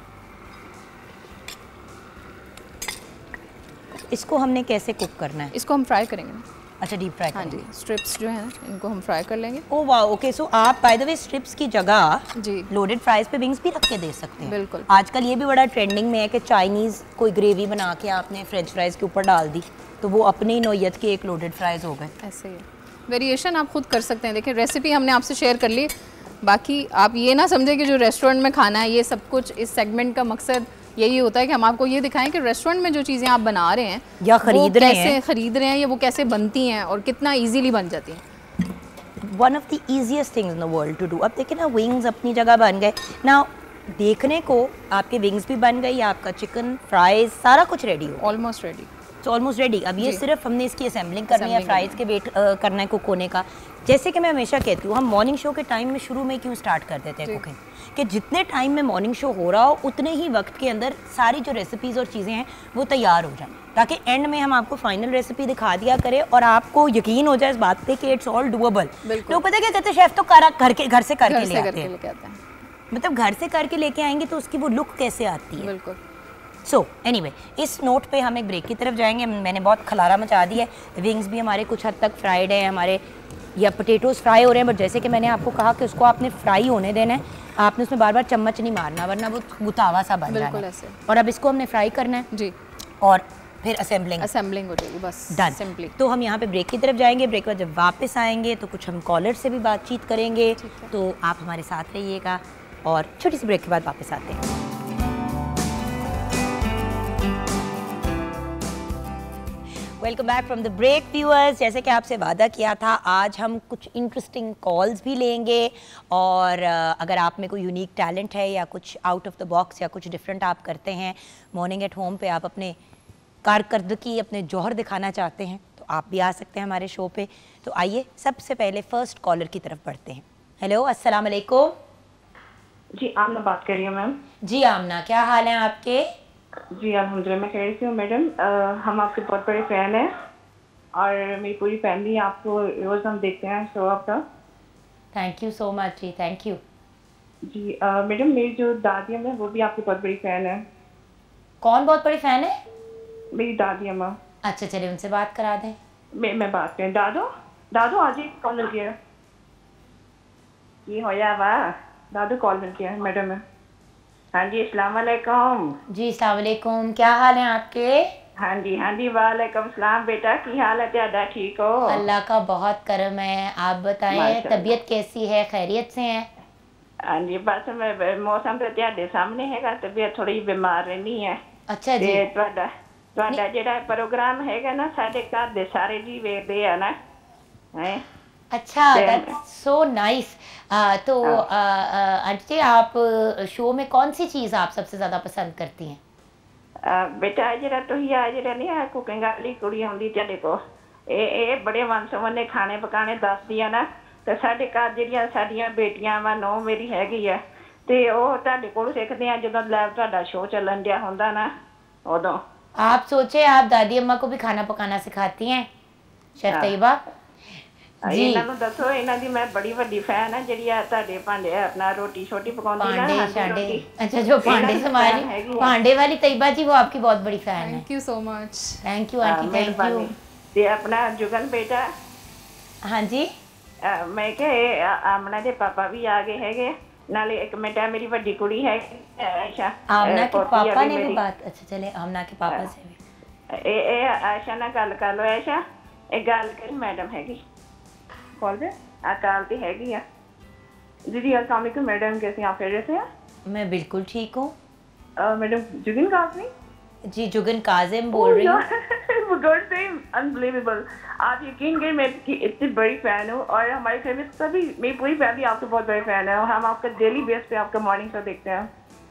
इसको हमने कैसे कुक करना है? इसको हम फ्राई करेंगे ना। अच्छा, डीप फ्राई हाँ जी, स्ट्रिप्स जो है इनको हम फ्राई कर लेंगे। ओह वाह, ओके। सो आप बाय द वे स्ट्रिप्स की जगह जी लोडेड फ्राइज पे विंग्स भी रख के दे सकते हैं। बिल्कुल। आजकल ये भी बड़ा ट्रेंडिंग में है कि चाइनीज़ कोई ग्रेवी बना के आपने फ्रेंच फ्राइज के ऊपर डाल दी, तो वो अपनी नौयत के एक लोडेड फ्राइज हो गए। ऐसे ही वेरिएशन आप खुद कर सकते हैं। देखिए, रेसिपी हमने आपसे शेयर कर ली, बाकी आप ये ना समझें कि जो रेस्टोरेंट में खाना है ये सब कुछ, इस सेगमेंट का मकसद यही होता है कि हम आपको ये दिखाएं कि रेस्टोरेंट में जो चीज़ें आप बना रहे हैं या खरीद रहे हैं, कैसे खरीद रहे हैं, या वो कैसे बनती हैं और कितना इजीली बन जाती हैं। One of the easiest things in the world to do. अब देखिए ना, विंग्स अपनी जगह बन गए ना, देखने को आपके विंग्स भी बन गई, आपका चिकन फ्राइज सारा कुछ रेडी हो, ऑलमोस्ट रेडी, ऑलमोस्ट रेडी। अब ये सिर्फ हमने इसकी असेंबलिंग करनी है, फ्राइज के वेट uh, करना है कुक होने का। जैसे कि मैं हमेशा कहती हूँ, हम मॉर्निंग शो के टाइम में शुरू में क्यों स्टार्ट कर देते हैं कुकिंग, कि जितने टाइम में मॉर्निंग शो हो रहा हो उतने ही वक्त के अंदर सारी जो रेसिपीज़ और चीज़ें हैं वो तैयार हो जाएं, ताकि एंड में हम आपको फाइनल रेसिपी दिखा दिया करें और आपको यकीन हो जाए इस बात पे कि इट्स ऑल डूएबल। लोग पता क्या कहते हैं, शेफ तो घर के घर से करके ले आते हैं, मतलब घर से करके लेके आएंगे तो उसकी वो लुक कैसे आती है। बिल्कुल। सो so, एनीवे anyway, इस नोट पे हम एक ब्रेक की तरफ जाएंगे। मैंने बहुत खलारा मचा दी है, विंग्स भी हमारे कुछ हद तक फ्राइड हैं, हमारे या पोटैटोस फ्राई हो रहे हैं, बट जैसे कि मैंने आपको कहा कि उसको आपने फ्राई होने देना है, आपने उसमें बार बार चम्मच नहीं मारना वरना वो गुतावा सा बन जाएगा। और अब इसको हमने फ्राई करना है जी, और फिर असेंबलिंग असेंबलिंग हो जाएगी बस, डन सिंपली। तो हम यहाँ पे ब्रेक की तरफ जाएंगे, ब्रेक के बाद जब वापस आएंगे तो कुछ हम कॉलर से भी बातचीत करेंगे, तो आप हमारे साथ रहिएगा और छोटी सी ब्रेक के बाद वापस आते हैं। Welcome back from the break viewers. जैसे कि आपसे वादा किया था, आज हम कुछ इंटरेस्टिंग कॉल्स भी लेंगे, और अगर आप में कोई यूनिक टैलेंट है या कुछ आउट ऑफ द बॉक्स या कुछ डिफरेंट आप करते हैं मॉर्निंग एट होम पे, आप अपने कारकर्दगी, अपने जौहर दिखाना चाहते हैं, तो आप भी आ सकते हैं हमारे शो पे। तो आइए सबसे पहले फर्स्ट कॉलर की तरफ बढ़ते हैं। हेलो, अस्सलाम वालेकुम। जी, आमना बात कर रही हूँ मैम। जी आमना, क्या हाल है आपके? जी अल्हम्दुलिल्लाह, मैं कह रही थी मैडम, हम आपके बहुत बड़े फ़ैन हैं और मेरी पूरी फैमिली आपको रोज़ हम देखते हैं शो आपका। थैंक यू सो मच जी, थैंक यू जी। uh, मैडम, मेरी जो दादी अम्मा है वो भी आपकी बहुत बड़ी फ़ैन है। कौन बहुत बड़ी फ़ैन है? मेरी दादी अम्मा। अच्छा, चलिए उनसे बात करा दें। मैं मैं बात करें। दादो दादो आज ही कॉल मिल गया ये होया वाह दादो कॉल मिल गया मैडम। हाँ जी, अस्सलाम वालेकुम। जी अस्सलाम वालेकुम, क्या हाल है आपके? हाँ जी हाँ जी, वालेकुम सलाम। बेटा की हाल है त्यादा? ठीक हो? अल्लाह का बहुत करम है, आप बताएं तबीयत कैसी है, खैरियत से हैं? हाँ जी, बस मैं मौसम तो त्यादे सामने है, तबीयत थोड़ी बीमार रहनी है। अच्छा जी। ਤੁਹਾਡਾ ਤੁਹਾਡਾ ਜਿਹੜਾ प्रोग्राम हैगा ना साडे घर दे सारे जी वेखदे आ ना हैं। अच्छा, दैट्स सो नाइस। तो आंटी, आप शो में कौन सी चीज़ आप सबसे ज़्यादा पसंद करती हैं? बेटा ਜਿਹੜਾ ਤੁਸੀਂ ਆ ਜਿਹੜਾ ਨਹੀਂ ਆ ਕੁਕਿੰਗ ਵਾਲੀ ਕੁੜੀ ਆਉਂਦੀ ਤੁਹਾਡੇ ਕੋਲ, ਇਹ ਇਹ ਬੜੇ ਵੰਨ-ਸੁਵੰਨੇ ਖਾਣੇ ਪਕਾਣੇ ਦੱਸਦੀ ਆ ਨਾ, ਤੇ ਸਾਡੇ ਘਰ ਜਿਹੜੀਆਂ ਸਾਡੀਆਂ ਬੇਟੀਆਂ ਵਾ ਨੋ ਮੇਰੀ ਹੈਗੀ ਆ, ਤੇ ਉਹ ਤੁਹਾਡੇ ਕੋਲ ਸਿੱਖਦੇ ਆ ਜਦੋਂ ਲਾਈਵ ਤੁਹਾਡਾ ਸ਼ੋ ਚੱਲਣ ਡਿਆ ਹੁੰਦਾ ਨਾ ਉਦੋਂ। आप सोचे आप दादी अम्मा को भी खाना पकाना सिखाती हैं शेफ तैयबा जी? ਇਹਨਾਂ ਨੂੰ ਦੱਸੋ, ਇਹਨਾਂ ਦੀ मैं बड़ी ਵੱਡੀ फैन है ਜਿਹੜੀ ਆ ਤੁਹਾਡੇ ਭਾਂਡੇ अपना रोटी छोटी पकाਉਂਦੀ ना। भांडे शांडे, अच्छा जो भांडे संभाली भांडे वाली तैयबा जी, वो आपकी बहुत बड़ी फैन है। Thank you so much. Thank you aunty, thank you. ਤੇ ਆਪਣਾ ਜੁਗਨ बेटा। हाँ जी। मैं ਕਿਹਾ ਆਮਨਾ ਦੇ ਪਾਪਾ भी आ गए हैगे, नाले एक बेटा मेरी बड़ी कुड़ी है आयशा। आमना के पापा ने भी बात, अच्छा चले आमना के पापा से भी ए ए आयशा ना गल कर लो। आयशा एक गल करी मैडम हैगी। कॉल पे अकालती हैगी है। दीदी अस्सलाम वालेकुम मैडम, कैसे हैं आप? खैरियत से हैं? मैं बिल्कुल ठीक हूँ। मैडम जुगिन काज़मी? जी जुगिन काजिम बोल रही हूँ। अनबिलीवेबल, आप यकीन करें मैं आपकी इतनी बड़ी फैन हूँ और हमारे घर में सभी, मेरी पूरी फैमिली आपके बहुत बड़े फैन है और हम आपका डेली बेस पे आपका मॉर्निंग शो देखते हैं।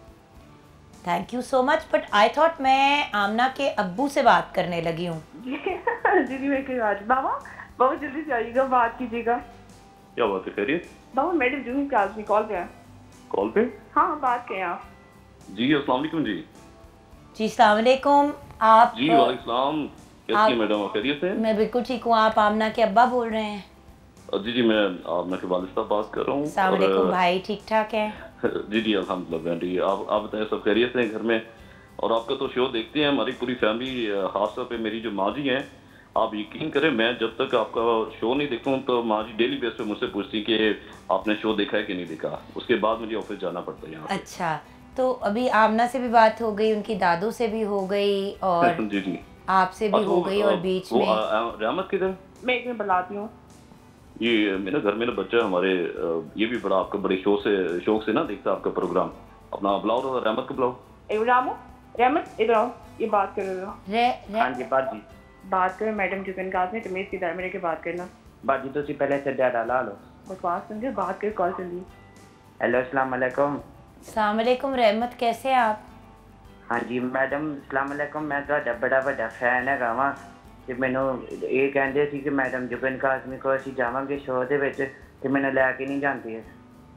Thank you so much, but I thought मैं आमना के अब्बू से बात करने लगी हूँ। दीदी मैं कहीं आज बाबा बहुत जल्दी से आइएगा, बात कीजिएगा। क्या बात है, खैरियत? बाबा मैडम जुगिन काज़मी कॉल पे हैं। कॉल पे? हाँ बात करें आप। जी अस्सलाम वालेकुम जी। जी अस्सलाम वालेकुम। आप? जी वालेकुम सलाम। कैसी हैं मैडम, खैरियत से? मैं बिल्कुल ठीक हूँ। आप आमना के अब्बा बोल रहे हैं? जी जी मैं आमना के वालिद साहब बात कर रहा हूँ। अस्सलाम वालेकुम भाई, ठीक ठाक है? जी जी अल्हम्दुलिल्लाह बेटी, आप आप बताएं सब खैरियत से घर में? और आपका तो शो देखते हैं हमारी पूरी फैमिली, खासतौर पे मेरी जो माँ जी हैं, आप यकीन करें मैं जब तक आपका शो नहीं देखता हूँ तो माँ जी डेली बेस पे मुझसे पूछती कि आपने शो देखा है कि नहीं देखा। उसके बाद मुझे ऑफिस जाना पड़ता है यहाँ। अच्छा, तो अभी आमना से भी बात हो गई, उनकी दादू से भी हो गई और जी जी आपसे भी हो गई और बीच में रहमत किधर? मैं एक मिनट बुलाती हूँ। ये मेरा घर में ना बच्चा हमारे, ये भी बड़ा आपका बड़े शौक से शौक से ना देखता आपका प्रोग्राम। अपना बुलाओ रहमत को बुलाओ। रामो रहमत इधर आओ, ये बात कर रहे हो। रे, रे, हाँ जी बाजी बात करें मैडम जुगन काज़मी, तमीज़ की दायरे के बात करना। बाजी तो सी पहले से डाला ला लो। बकवास समझे, बात कर कॉल कर ली। हेलो अस्सलाम वालेकुम। अस्सलाम वालेकुम रहमत, कैसे हैं आप? हाँ जी मैडम अस्सलाम वालेकुम, मैं ਤੁਹਾਡਾ बड़ा बड़ा फैन ਹੈਗਾ ਵਾਂ ਤੇ ਮੈਨੂੰ ਇਹ ਕਹਿੰਦੇ ਸੀ ਕਿ ਮੈਡਮ ਜੁਗਨ ਕਾਜ਼ਮੀ ਕੋਲ ਅਸੀਂ ਜਾਵਾਂਗੇ ਸ਼ੋਅ ਦੇ ਵਿੱਚ ਤੇ ਮੈਨੂੰ ਲੈ ਕੇ ਨਹੀਂ ਜਾਂਦੀ ਹੈ।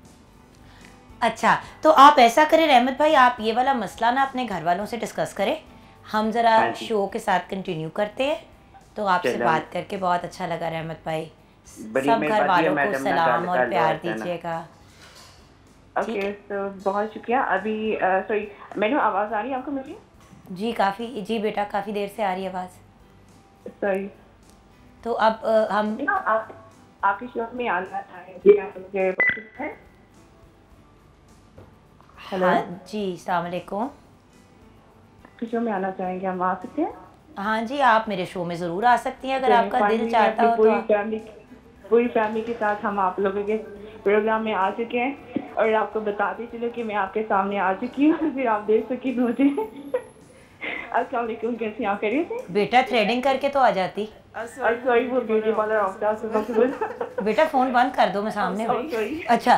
अच्छा, तो आप ऐसा करें रहमत भाई, आप ये वाला मसला ना अपने घर वालों से डिस्कस करें, हम ज़रा शो के साथ कंटिन्यू करते हैं। तो आपसे बात करके बहुत अच्छा लगा रहमत भाई। सब घर वालों को सलाम और प्यार दीजिएगा। ओके, तो बहुत शुक्रिया। अभी सॉरी मैडम, आवाज़ आ रही है आपको मेरी? जी काफ़ी, जी बेटा काफ़ी देर से आ रही है आवाज़। सॉरी, तो अब आ, हम आप आपके शो में आना चाहेंगे? हेलो जी अस्सलाम वालेकुम। आपके शो में आना चाहेंगे, हम आ सकते हैं? हाँ जी, आप मेरे शो में ज़रूर आ सकती हैं अगर आपका दिल चाहता हो। पूरी फैमिली पूरी फैमिली के साथ हम आप लोगों के प्रोग्राम में आ चुके हैं और आपको बताते चलो कि मैं आपके सामने आ चुकी हूँ, फिर आप देख सकें मुझे। अस्सलाम वालेकुम, कैसे आप? खैरियत से? बेटा थ्रेडिंग करके तो आ जाती। सॉरी, वो ब्यूटी पार्लर ऑफ था सुबह सुबह। बेटा फ़ोन बंद कर दो, मैं सामने हूँ। अच्छा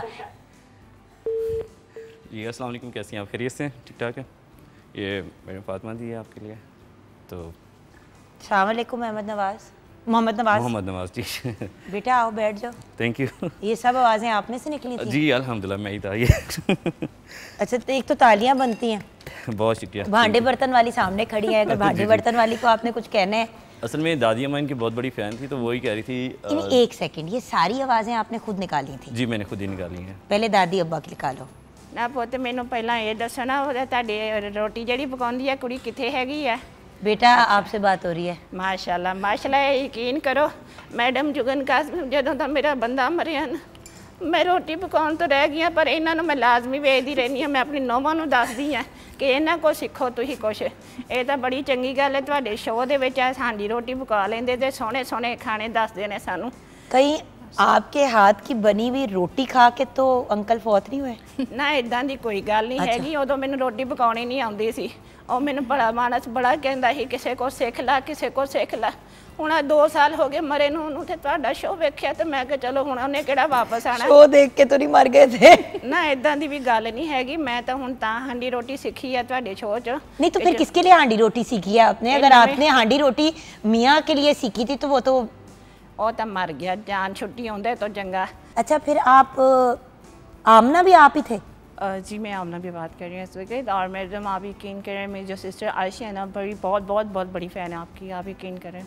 जी अस्सलाम वालेकुम, कैसी हैं आप? खैरियत से? ठीक ठाक है। ये मैडम फातिमा दी है आपके लिए। तो अस्सलाम वालेकुम मोहम्मद नवाज़। मोहम्मद नवाज़ मोहम्मद नवाज़ जी। बेटा आओ बैठ जाओ। Thank you. ये सब आवाज़ें आपने से निकली थी? जी अल्हम्दुलिल्लाह मैं ही था ये। अच्छा, तो एक तो तालियां बनती हैं। बहुत शुक्रिया। भांडे बर्तन वाली सामने खड़ी है, अगर भांडे बर्तन वाली को आपने कुछ कहना है। असल में दादी अम्मा इनकी बहुत बड़ी फ़ैन थी, तो वही कह रही थी। आ, एक सेकंड, ये सारी आवाज़ें आपने खुद निकाली थी? जी मैंने खुद ही निकाली हैं। पहले दादी अब्बा की निकालो ना। पुत मैनू पहला ये दसो ना, ਤੁਹਾਡੀ रोटी ਜਿਹੜੀ ਪਕਾਉਂਦੀ ਹੈ ਕੁੜੀ ਕਿੱਥੇ ਹੈਗੀ ਹੈ? बेटा आपसे बात हो रही है। माशाल्लाह माशाल्लाह, यकीन करो मैडम जुगन काज़मी ਜਦੋਂ ਦਾ ਮੇਰਾ ਬੰਦਾ ਮਰਿਆ ਨਾ, ਮੈਂ ਰੋਟੀ ਪਕਾਉਣ ਤੋਂ ਰਹਿ ਗਈ, ਪਰ ਇਹਨਾਂ ਨੂੰ ਮੈਂ ਲਾਜ਼ਮੀ ਵੇਚਦੀ ਰਹਿੰਦੀ ਹਾਂ। ਮੈਂ ਆਪਣੀ ਨੌਵਾਂ ਨੂੰ ਦੱਸਦੀ ਹਾਂ ਕਿ ਇਹਨਾਂ ਕੋਲ ਸਿੱਖੋ ਤੁਸੀਂ ਕੁਛ। ਇਹ ਤਾਂ ਬੜੀ ਚੰਗੀ ਗੱਲ ਹੈ ਤੁਹਾਡੇ ਸ਼ੋਅ ਦੇ ਵਿੱਚ ਸਾਡੀ ਰੋਟੀ ਪਕਾ ਲੈਂਦੇ ਤੇ ਸੋਹਣੇ ਸੋਹਣੇ ਖਾਣੇ ਦੱਸਦੇ ਨੇ ਸਾਨੂੰ। कहीं आपके हाथ की बनी हुई रोटी खा के तो अंकल फौत नहीं हुए? ना इदां दी कोई गल नहीं हैगी। उदों मैनूं रोटी पकाउणी नहीं आउंदी सी। ਉਹ ਮੈਨੂੰ ਬੜਾ ਮਾਨਸ ਬੜਾ ਕਹਿੰਦਾ ਸੀ ਕਿਸੇ ਕੋ ਸਿੱਖ ਲੈ, ਕਿਸੇ ਕੋ ਸਿੱਖ ਲੈ। ਹੁਣ ਆ ਦੋ ਸਾਲ ਹੋ ਗਏ ਮਰੇ ਨੂੰ, ਉਹਨੂੰ ਤੇ ਤੁਹਾਡਾ ਸ਼ੋਅ ਵੇਖਿਆ ਤੇ ਮੈਂ ਕਿਹਾ ਚਲੋ ਹੁਣ ਉਹਨੇ ਕਿਹੜਾ ਵਾਪਸ ਆਣਾ। ਸ਼ੋਅ ਦੇਖ ਕੇ तो नहीं मर गए थे? ਨਾ ਇਦਾਂ ਦੀ ਵੀ ਗੱਲ ਨਹੀਂ ਹੈਗੀ। मैं तो ਹੁਣ ਤਾਂ ਹਾਂਡੀ रोटी सीखी है ਤੁਹਾਡੇ ਸ਼ੋਅ 'ਚ। नहीं तो फिर किसके लिए हांडी रोटी सीखी है आपने? अगर आपने हांडी रोटी मियाँ के लिए सीखी थी तो वो तो ਉਹ ਤਾਂ मर गया, जान छुट्टी आउंदे तो चंगा। अच्छा, फिर आप आमना भी आप ही थे? जी मैं आमना भी बात कर रही हूँ इस वक्त। और मैडम आप यकीन करें, मेरी जो सिस्टर आयशा है ना, बड़ी बहुत बहुत बहुत बड़ी फ़ैन है आपकी, आप यकीन करें।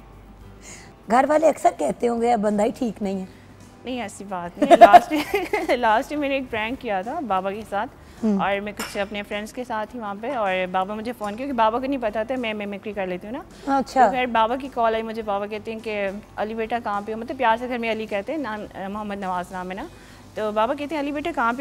घर वाले अक्सर कहते होंगे बंदा ही ठीक नहीं है। नहीं ऐसी बात नहीं। लास्ट लास्ट मैंने एक प्रैंक किया था बाबा के साथ, और मैं कुछ अपने फ्रेंड्स के साथ ही वहाँ पे, और बाबा मुझे फ़ोन किया, क्योंकि बाबा को नहीं पता था मैं मिमिक्री कर लेती हूँ ना। अच्छा। तो फिर बाबा की कॉल आई मुझे, बाबा कहते हैं कि अली बेटा कहाँ पे हो, मतलब प्यार से घर में अली कहते हैं, नाम मोहम्मद नवाज़ नाम है ना। तो बाबा कहते हैं अली बेटा कहाँ पे हो?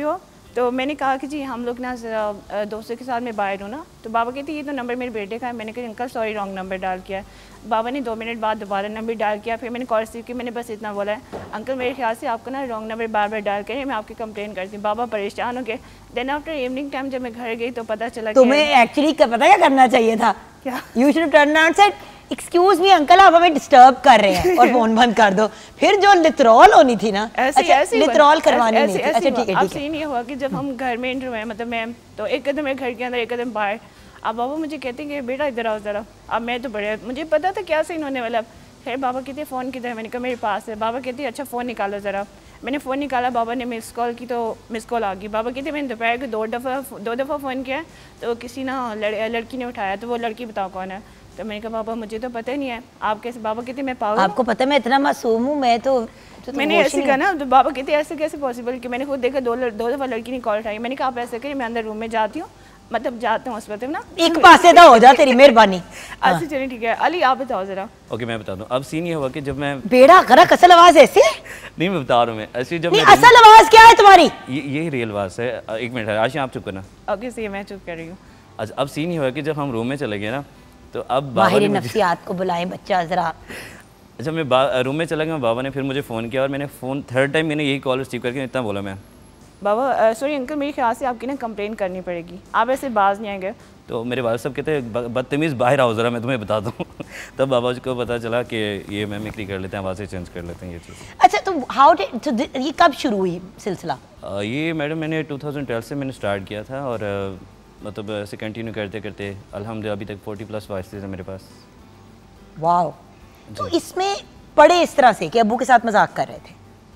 तो मैंने कहा कि जी हम लोग ना ज़रा दोस्तों के साथ मैं बाहर हूँ ना, तो बाबा कहती ये तो नंबर मेरे बेटे का है। मैंने कहा अंकल सॉरी रॉन्ग नंबर डाल किया। बाबा ने दो मिनट बाद दोबारा नंबर डाल किया। फिर मैंने कॉल रिसीव की, मैंने बस इतना बोला है, अंकल मेरे ख्याल से आपका ना रॉन्ग नंबर बार बार डाल कर मैं आपकी कंप्लेन करती हूँ। बाबा परेशान हो गए। देन आफ्टर इवनिंग टाइम जब मैं घर गई तो पता चला तुम्हें एक्चुअली पता क्या करना चाहिए था, क्या you should turn around said excuse me uncle आप हमें डिस्टर्ब कर रहे हैं और फोन बंद कर दो। फिर जो लिथरॉल होनी थी ना, ऐसे अच्छा, ऐसे लिथरॉल करवानी ऐसे, नहीं थी। ऐसे अच्छा ठीक है अब ठीक है। सीन ये हुआ कि जब हम घर में एंटर हुए, मतलब मैं तो एक कदम मैं घर के अंदर एक कदम बाहर। अब बाबा मुझे कहते हैं कि बेटा इधर आओ ज़रा। अब मैं तो बड़े, मुझे पता था क्या सीन होने वाला। फिर बाबा कहते फ़ोन किधर है, मैंने कहा मेरे पास है। बाबा कहती है अच्छा फ़ोन निकालो ज़रा। मैंने फ़ोन निकाला, बाबा ने मिस कॉल की तो मिस कॉल आ गई। बाबा कहते मैंने दोपहर को दो दफ़ा दो दफ़ा फ़ोन किया तो किसी ना लड़, लड़की ने उठाया, तो वो लड़की बताओ कौन है। तो मैंने कहा बाबा मुझे तो पता ही नहीं है, आप कैसे। बाबा कहते मैं पागल, आपको पता है मैं इतना मासूम हूँ, मैं तो, तो मैंने ऐसे कहा ना। तो बाबा कहते ऐसे कैसे पॉसिबल कि मैंने खुद देखा दो दो दफ़ा लड़की ने कॉल उठाई। मैंने कहा आप ऐसे करिए मैं अंदर रूम में जाती हूँ, मतलब जाता हूँ उस वक्त ना एक पासे दा हो जा तेरी मेहरबानी। अच्छा चलिए ठीक है। अली आप बताओ ज़रा। ओके मैं बता दूँ। अब सीन ये हुआ कि जब मैं बेड़ा करा असल आवाज ऐसे नहीं मैं बता रहा हूँ, मैं ऐसे जब नहीं, मैं असल आवाज क्या है तुम्हारी? ये यही रियल आवाज है। एक मिनट है आशिया आप चुप करना। ओके सही है, मैं चुप कर रही हूँ। अच्छा अब सीन ये हुआ कि जब हम रूम में चले गए ना, तो अब बाबा बाहर ने मुझे नफ्सियात को बुलाएं बच्चा जरा। अच्छा मैं रूम में चला गया, बाबा ने फिर मुझे फ़ोन किया और मैंने फ़ोन थर्ड टाइम मैंने यही कॉल रिसीव करके इतना बोला मैं, बाबा सॉरी अंकल मेरे ख्याल से आपकी ना कंप्लेन करनी पड़ेगी, आप ऐसे बाज नहीं आएंगे। तो मेरे वाले साहब कहते हैं बदतमीज़ बाहर आओ ज़रा मैं तुम्हें बता दूँ। तब बाबा जी को पता चला कि ये मिमिक्री कर लेते हैं, आवाज़ें चेंज कर लेते हैं ये चीज़। अच्छा तो हाउ डिड तो ये कब शुरू हुई सिलसिला? आ, ये मैडम मैंने टू थाउजेंड ट्वेल्व से मैंने स्टार्ट किया था और आ, मतलब ऐसे कंटिन्यू करते करते अल्हम्दुलिल्लाह अभी तक फोर्टी प्लस वॉइसेस हैं मेरे पास। वाओ। तो इसमें पढ़े इस तरह से कि अब्बू के साथ मजाक कर रहे थे,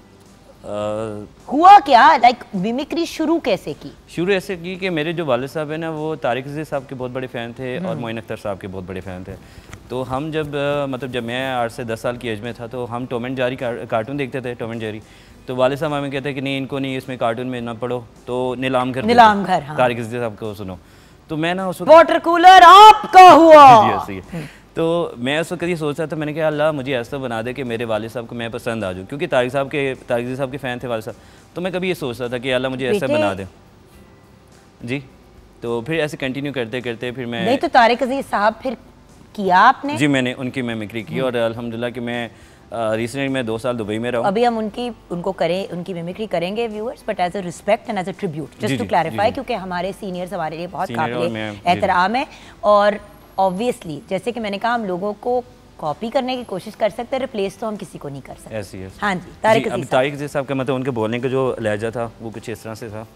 आ, हुआ क्या? लाइक मिमिक्री शुरू कैसे की? शुरू ऐसे की कि मेरे जो वालिद साहब हैं ना वो तारिक अजीज़ साहब के बहुत बड़े फ़ैन थे और मोइन अख्तर साहब के बहुत बड़े फ़ैन थे। तो हम जब आ, मतलब जब मैं आठ से दस साल की एज में था तो हम टॉम एंड जेरी कार्टून देखते थे, टॉम एंड जेरी। तो वालिद साहब हमें कहते हैं कि नहीं इनको नहीं इसमें कार्टून में ना पढ़ो, तो नीलाम घर नीलाम घर हाँ। तारिक अजीज़ साहब को सुनो। तो मैं ना उस वाटर कूलर आपका हुआ। जी ऐसे ही। तो मैं उस वक्त ये सोच रहा था, मैंने कहा अल्लाह मुझे ऐसा बना दे कि मेरे वालिद साहब को मैं पसंद आ जाऊँ, क्योंकि तारिक साहब के तारिक जी साहब के फ़ैन थे वालिद साहब। तो मैं कभी ये सोच रहा था कि अल्लाह मुझे ऐसा बना दे जी। तो फिर ऐसे कंटिन्यू करते करते फिर मैं नहीं तो तारिक अजीज साहब फिर किया आपने? जी मैंने उनकी मिमिक्री की और अल्हम्दुलिल्लाह कि मैं रिसेंटली मैं दो साल दुबई में रहा। अभी हम उनकी उनको करें उनकी मिमिक्री करेंगे viewers, but as a respect and as a tribute just to clarify, क्योंकि हमारे सीनियर्स हमारे लिए बहुत काबिल एहतराम है। और ऑब्वियसली जैसे कि मैंने कहा हम लोगों को कॉपी करने की कोशिश कर सकते हैं, रिप्लेस तो हम किसी को नहीं कर सकते। ऐसी है। हाँ जी तारिक अजीज तारिक अजीज साहब का मतलब उनके बोलने का जो लहजा था वो कुछ इस तरह से था।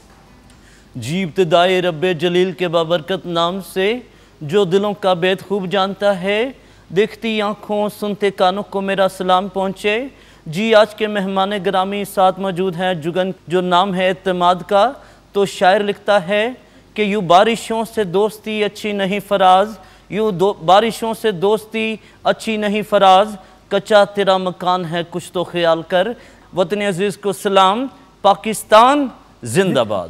जी इब्तिदाए रब्बे जलील के बाबरकत नाम से जो दिलों का बेत खूब जानता है, देखती आँखों सुनते कानों को मेरा सलाम पहुँचे। जी आज के मेहमान ग्रामी साथ मौजूद हैं जुगन जो नाम है एतमाद का। तो शायर लिखता है कि यूँ बारिशों से दोस्ती अच्छी नहीं फराज, यूँ दो बारिशों से दोस्ती अच्छी नहीं फराज, कच्चा तेरा मकान है कुछ तो ख्याल कर, वतन अजीज़ को सलाम, पाकिस्तान जिंदाबाद।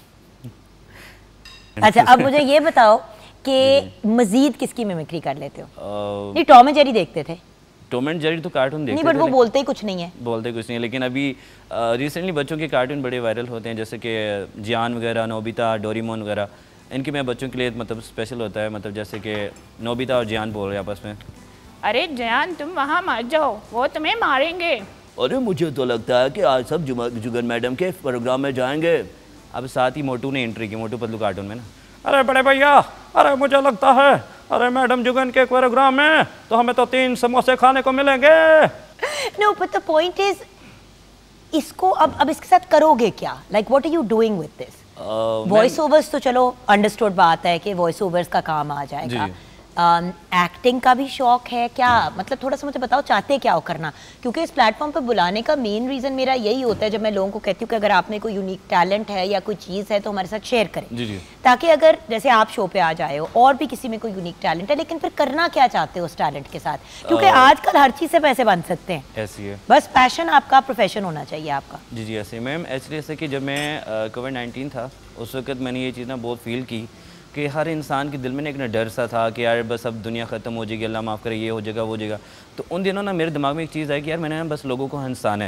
अच्छा अब मुझे ये बताओ कि मजीद किसकी मिमिक्री कर लेते हो? आ, नहीं टॉम एंड जेरी देखते थे? टॉम एंड जेरी तो कार्टून देखते नहीं बट वो बोलते ही कुछ नहीं है। बोलते कुछ नहीं है, लेकिन अभी रिसेंटली बच्चों के कार्टून बड़े वायरल होते हैं, जैसे कि जियान वगैरह, नोबिता, डोरेमोन वगैरह। इनकी मैं बच्चों के लिए मतलब स्पेशल होता है, मतलब जैसे कि नोबिता और जियान बोल रहे हैं आपस में, अरे जयान तुम वहाँ मत जाओ वो तुम्हें मारेंगे। अरे मुझे तो लगता है कि आज सब जुगन मैडम के प्रोग्राम में जाएंगे। अब साथ ही मोटू ने एंट्री की, मोटू पतलू कार्टून में ना, अरे बड़े भैया अरे मुझे लगता है अरे मैडम जुगन के प्रोग्राम में तो हमें तो तीन समोसे खाने को मिलेंगे। No but the point is इसको अब अब इसके साथ करोगे क्या? Like what are you doing with this? Voice overs तो चलो अंडरस्टूड बात है कि वॉइस ओवर्स का काम आ जाएगा, एक्टिंग uh, का भी शौक है क्या? मतलब थोड़ा सा मुझे बताओ चाहते क्या हो करना, क्योंकि इस प्लेटफॉर्म पर बुलाने का मेन रीज़न मेरा यही होता है, जब मैं लोगों को कहती हूँ कि अगर आप में कोई यूनिक टैलेंट है या कोई चीज़ है तो हमारे साथ शेयर करें, जी जी। ताकि अगर जैसे आप शो पे आ जाए हो और भी किसी में कोई यूनिक टैलेंट है, लेकिन फिर करना क्या चाहते हो उस टैलेंट के साथ, क्योंकि आजकल हर चीज़ से पैसे बन सकते हैं। ऐसी है, बस पैशन आपका, प्रोफेशन होना चाहिए आपका। जी जी ऐसे मैम। एक्चुअली ऐसे कि जब मैं कोविड नाइन्टीन था उस वक्त मैंने ये चीज़ ना बहुत फील की कि हर इंसान के दिल में एक ना डर सा था कि यार बस अब दुनिया ख़त्म हो जाएगी, अल्लाह माफ़ करे, ये हो जाएगा वो हो जाएगा। तो उन दिनों ना मेरे दिमाग में एक चीज़ आई कि यार मैंने ना बस लोगों को हंसाना है,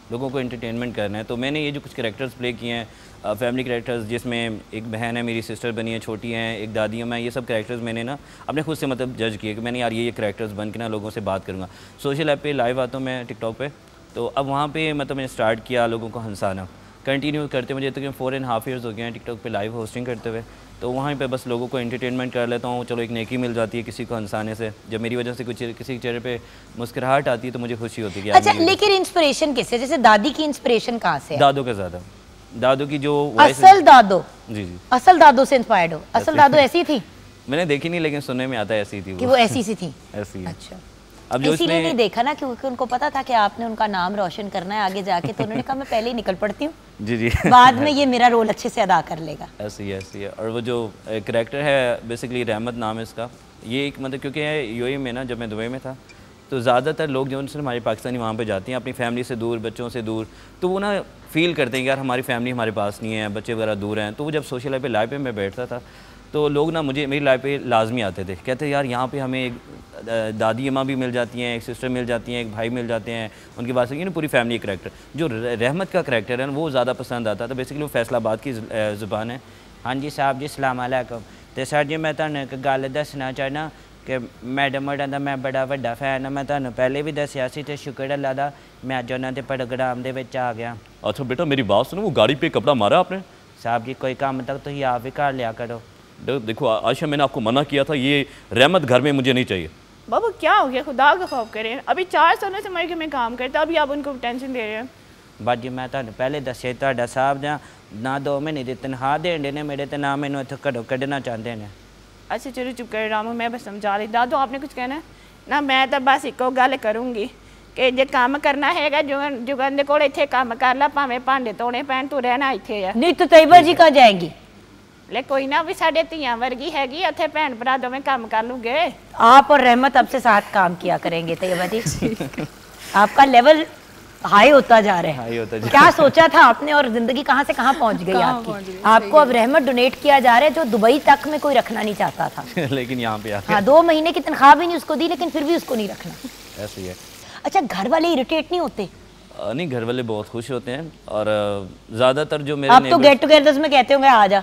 लोगों को एंटरटेनमेंट करना है। तो मैंने ये जो कुछ कैरेक्टर्स प्ले किए हैं, फैमिली कैरेक्टर्स, जिसमें एक बहन है मेरी, सिस्टर बनी है, छोटी हैं, एक दादी अम्मा, ये सब कैरेक्टर्स मैंने ना अपने खुद से मतलब जज किए कि मैंने यार ये ये कैरेक्टर्स बन के ना लोगों से बात करूँगा। सोशल ऐप पे लाइव आता हूँ मैं टिकटॉक पे, तो अब वहाँ पे मतलब मैंने स्टार्ट किया लोगों को हंसाना, कंटिन्यू करते मुझे तकरीबन फोर एंड हाफ ईयर्स हो गए हैं टिकटॉक पे लाइव होस्टिंग करते हुए। तो वहाँ पे बस लोगों को एंटरटेनमेंट कर लेता हूँ, चलो एक नेकी मिल जाती है किसी को हंसाने से। जब मेरी वजह से कुछ किसी के चेहरे पे मुस्कुराहट आती है तो मुझे खुशी होती है। अच्छा, लेकिन इंस्पिरेशन किससे? जैसे दादी की इंस्पिरेशन कहाँ से है? दादो के ज़्यादा, दादो की जो असल दादो। जी जी, असल दादो से इंस्पायर्ड हो? असल दादो ऐसी थी? मैंने देखी नहीं, लेकिन सुनने में आता है ऐसी थी वो, कि वो ऐसी सी थी। ऐसी है। अच्छा, अब जो इसीलिए नहीं देखा ना, क्योंकि उनको पता था कि आपने उनका नाम रोशन करना है आगे जाके, तो उन्होंने कहा मैं पहले ही निकल पड़ती हूँ, जी जी, बाद में ये मेरा रोल अच्छे से अदा कर लेगा। ऐसी है, ऐसी है। और वो जो कैरेक्टर है बेसिकली रहमत नाम है इसका, ये एक मतलब क्योंकि यूएई में ना जब मैं दुबई में था तो ज़्यादातर लोग जो उनसे हमारे पाकिस्तानी वहाँ पे जाते हैं अपनी फैमिली से दूर, बच्चों से दूर, तो वो ना फील करते हैं कि यार हमारी फैमिली हमारे पास नहीं है, बच्चे वगैरह दूर हैं। तो वो जब सोशल लाइफ पे लाइफ पे मैं बैठता था तो लोग ना मुझे मेरी लाइफ पे लाजमी आते थे, कहते यार यहाँ पे हमें एक दादी अम्मा भी मिल जाती हैं, एक सिस्टर मिल जाती हैं, एक भाई मिल जाते हैं, उनके पास ये ना पूरी फैमिली करेक्टर। जो रहमत का करेक्टर है ना वो ज़्यादा पसंद आता था। बेसिकली वो फैसलाबाद की ज़ुबान है। हाँ जी साहब जी, सलाम अलैकुम। तो सर जी मैं तुहानू एक गल दसना चाहना कि मैडम होरां दा मैं बड़ा वड्डा फैन हाँ। मैं तुहानू पहले भी दस्सिया सी ते शुक्र अल्लाह दा मैं अज उन्हां दे प्रोग्राम दे विच आ गया। अच्छा बेटा मेरी बात सुनो, वो गाड़ी पे कपड़ा मारा आपने? साहब जी कोई काम तक तो ही आप ही कर लिया करो। देखो आयशा, मैंने आपको मना किया था, ये रहमत घर में मुझे नहीं चाहिए। बाबू क्या हो गया, खुदा का खौफ करें, अभी चार सालों से मैं में काम करता, अभी आप उनको टेंशन दे रहे हैं। बात जी मैं तुहानू पहले दस्सिया तुहाडा साहब दा ना दो महीने दी तनख्वाह देण दे ने मेरे ते ना मैनू इत्थों घरों कड्ढना चाहते हैं। अच्छा चलो चुप कर रामू, मैं बस समझा रही। दादो आपने कुछ कहना है ना? मैं तो बस इको गल करूँगी कि जे काम करना है जुगन जुगन दे कोल इत्थे काम कर ला, भावें भांडे धोने पैण, तू रहना इत्थे है। नहीं तो तैयबा जी कहाँ जाएंगी? ले कोई ना, भी साढ़े धीयां वर्गी हैगी, उत्थे भैन भरा दोवें काम कर लूंगे। आप और रहमत अब से साथ काम किया करेंगे तैयबा जी। आपका लेवल हाई होता जा रहा है। हाई होता जा क्या सोचा था आपने और जिंदगी कहाँ से कहाँ पहुँच गई आपकी? आपको अब रहमत डोनेट किया जा रहा है जो दुबई तक में कोई रखना नहीं चाहता था। लेकिन यहाँ पे हाँ, दो महीने की तनख्वाह भी नहीं उसको दी, लेकिन फिर भी उसको नहीं रखना। ऐसी है। अच्छा, घर वाले इरिटेट नहीं होते? नहीं, घर वाले बहुत खुश होते हैं। और ज़्यादातर जो मेरे आप तो गेट टुगेदर्स में कहते होंगे आ जा,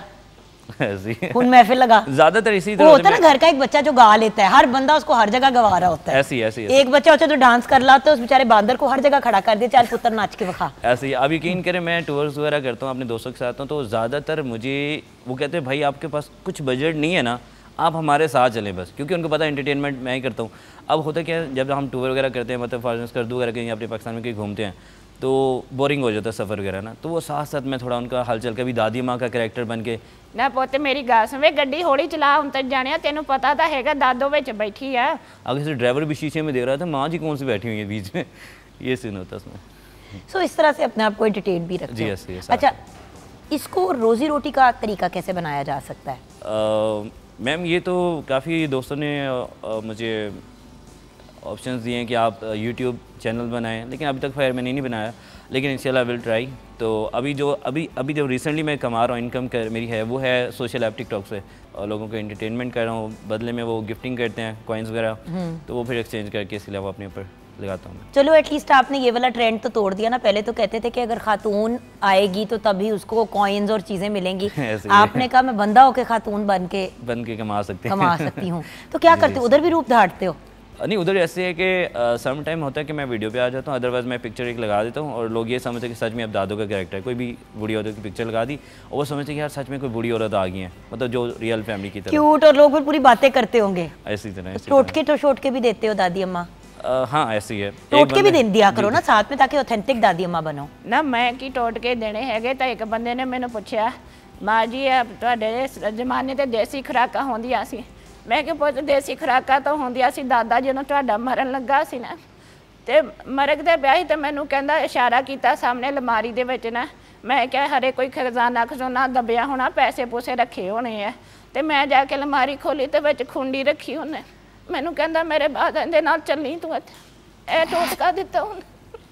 उन महफिल लगा। ज्यादातर इसी तरह होता है ना, घर का एक बच्चा जो गा लेता है, हर बंदा उसको हर जगह गवा रहा होता है। ऐसी ऐसी एक बच्चा होता है जो डांस कर लाता है, उस बेचारे बांदर को हर जगह खड़ा कर दिया, चल पुत्र नाच के वखा। ऐसे ही अब यकीन करें मैं टूर्स वगैरह करता हूँ अपने दोस्तों के साथ हूँ, तो ज़्यादातर मुझे वो कहते हैं भाई आपके पास कुछ बजट नहीं है ना, आप हमारे साथ चलें बस, क्योंकि उनको पता है एंटरटेनमेंट मैं ही करता हूँ। अब होता क्या है, जब हम टूर वगैरह करते हैं, मतलब फॉर स्कर्दू वगैरह कहीं अपने पाकिस्तान में कहीं घूमते हैं तो बोरिंग हो जाता है सफ़र वगैरह ना, तो वो साथ साथ में थोड़ा उनका हालचाल, कभी दादी माँ का कैरेक्टर बन के ना पोते मेरी गल सुन, वे गड्डी हौली चला, हम तक जाने तेनू पता तो हैगा दादो विच बैठी है। अगर से ड्राइवर भी शीशे में दे रहा था, माँ जी कौन सी बैठी हुई है बीच में, ये सीन होता है उसमें। सो इस तरह से अपने आप को एंटरटेन भी रखते हैं। जी, अच्छा, इसको रोजी रोटी का तरीका कैसे बनाया जा सकता है? मैम ये तो काफ़ी दोस्तों ने आ, मुझे ऑप्शंस दिए हैं कि आप यूट्यूब चैनल बनाएं, लेकिन अभी तक खैर मैंने नहीं बनाया, लेकिन इंशाल्लाह विल ट्राई। तो अभी जो अभी अभी जो रिसेंटली मैं कमा रहा हूँ, इनकम कर मेरी है, वो है सोशल ऐप टिकटॉक से, और लोगों को एंटरटेनमेंट कर रहा हूँ, बदले में वो गिफ्टिंग करते हैं कॉइन्स वगैरह, तो वो फिर एक्सचेंज करके इसलिए वो अपने ऊपर लगाता हूँ। चलो एटलीस्ट आपने ये वाला ट्रेंड तो तोड़ दिया ना। पहले तो कहते थे कि अगर खातून आएगी तो तभी उसको कॉइन्स और चीज़ें मिलेंगी। आपने कहा मैं बंदा होके खातून बन के बन के कमा सकते कमा सकती हूँ। तो क्या करते हो, उधर भी रूप धारते हो? नहीं, उधर ऐसे है कि सम टाइम होता है कि मैं वीडियो पे आ जाता हूँ, अदरवाइज मैं पिक्चर एक लगा देता हूँ और लोग ये समझते हैं कि सच में अब दादो का कैरेक्टर है। कोई भी बूढ़ी औरत की पिक्चर लगा दी और वो समझते हैं कि यार सच में कोई बूढ़ी औरत आ गई है, मतलब जो रियल फैमिली की तरह क्यूट, और लोग फिर पूरी बातें करते होंगे ऐसी तरह। टोटके तो शोटके भी देते हो दादी अम्मा? हाँ ऐसी है, टोटके भी दिया करो ना साथ में, ताकि ऑथेंटिक दादी अम्मा बनो ना। मैं की टोटके देने हैगे तो एक बंदे ने मैंने पूछा, माँ जी तुहाडे जमाने ते देसी खुराकां होंदियां सी। मैं कि पुੱਤ देसी खुराकां तो होंदियां सी, दादा ਜਦੋਂ ਤੁਹਾਡਾ ਮਰਨ ਲੱਗਾ ਸੀ ਨਾ ਤੇ ਮਰਗਦੇ ਪਿਆ ਸੀ ਤੇ ਮੈਨੂੰ ਕਹਿੰਦਾ ਇਸ਼ਾਰਾ ਕੀਤਾ ਸਾਹਮਣੇ ਅਲਮਾਰੀ ਦੇ ਵਿੱਚ ਨਾ। ਮੈਂ ਕਿਹਾ ਹਰੇ ਕੋਈ ਖਜ਼ਾਨਾ ਖਜ਼ਾਨਾ ਦਬਿਆ ਹੋਣਾ, ਪੈਸੇ ਪੂਸੇ ਰੱਖੇ ਹੋਣੇ ਆ। ਤੇ ਮੈਂ ਜਾ ਕੇ ਅਲਮਾਰੀ ਖੋਲੀ ਤੇ ਵਿੱਚ ਖੁੰਡੀ ਰੱਖੀ ਉਹਨੇ। ਮੈਨੂੰ ਕਹਿੰਦਾ ਮੇਰੇ ਬਾਦ ਦੇ ਨਾਲ ਚੱਲੀ ਤੂੰ ਇੱਥੇ। ਇਹ ਟੋਟਕਾ ਦਿੱਤਾ ਉਹਨੇ।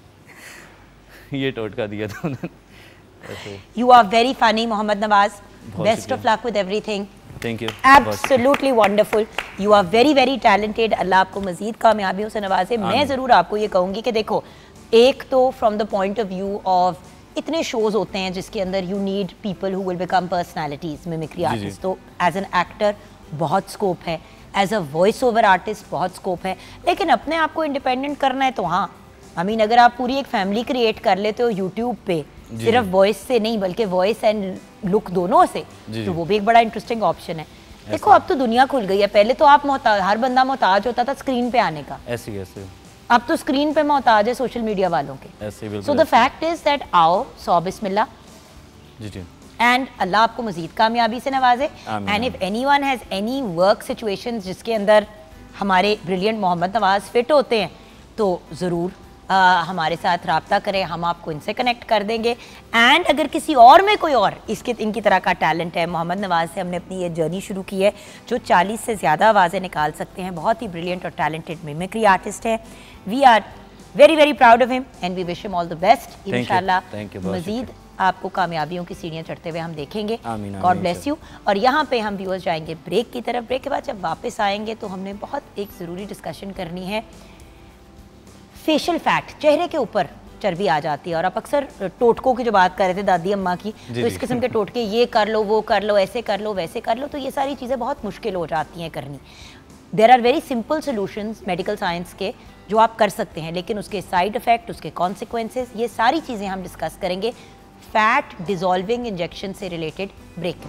ये टोटका दिया था उन्होंने। You are very funny, Mohammad Nawaz. Best of luck with everything. Thank you. Absolutely wonderful. You are very very talented. अल्लाह आपको मजीद कामयाबियों से नवाजे। मैं ज़रूर आपको ये कहूँगी कि देखो एक तो from the point of view of इतने शोज होते हैं जिसके अंदर you need people who will become personalities, mimicry artist, तो एज एन एक्टर बहुत स्कोप है, as a voice over artist बहुत स्कोप है, लेकिन अपने आप को इंडिपेंडेंट करना है तो हाँ, आई मीन अगर आप पूरी एक फैमिली क्रिएट कर लेते हो यूट्यूब पे सिर्फ वॉइस से नहीं बल्कि वॉइस एंड लुक दोनों से, तो वो भी एक बड़ा इंटरेस्टिंग ऑप्शन है। देखो अब तो दुनिया खुल गई है, पहले तो आप मोहताज, हर बंदा मोहताज होता था स्क्रीन पे आने का, ऐसे ऐसे अब तो स्क्रीन पे मोहताज है सोशल मीडिया वालों के। So the fact is that आओ सौ बिस्मिल्लाह जी जी एंड अल्लाह आपको मजीद कामयाबी से नवाजे। And if anyone has any work situations जिसके अंदर हमारे ब्रिलियंट मोहम्मद नवाज फिट होते हैं तो ज़रूर Uh, हमारे साथ रब्ता करें, हम आपको इनसे कनेक्ट कर देंगे। एंड अगर किसी और में कोई और इसके इनकी तरह का टैलेंट है, मोहम्मद नवाज से हमने अपनी ये जर्नी शुरू की है जो चालीस से ज़्यादा आवाज़ें निकाल सकते हैं, बहुत ही ब्रिलियंट और टैलेंटेड मिमिक्री आर्टिस्ट है। We are very very proud of him and we wish him all the best. इंशाल्लाह मज़ीद आपको कामयाबियों की सीढ़ियाँ चढ़ते हुए हम देखेंगे। God bless you. और यहाँ पे हम व्यूअर्स जाएंगे ब्रेक की तरफ। ब्रेक के बाद जब वापस आएंगे तो हमने बहुत एक ज़रूरी डिस्कशन करनी है, फेशियल फैट, चेहरे के ऊपर चर्बी आ जाती है और आप अक्सर टोटकों की जो बात कर रहे थे दादी अम्मा की, तो इस किस्म के टोटके ये कर लो वो कर लो ऐसे कर लो वैसे कर लो, तो ये सारी चीज़ें बहुत मुश्किल हो जाती हैं करनी। There are very simple solutions medical science के जो आप कर सकते हैं, लेकिन उसके साइड इफ़ेक्ट, उसके कॉन्सिक्वेंसेस, ये सारी चीज़ें हम डिस्कस करेंगे फैट डिजॉल्विंग इंजेक्शन से related break.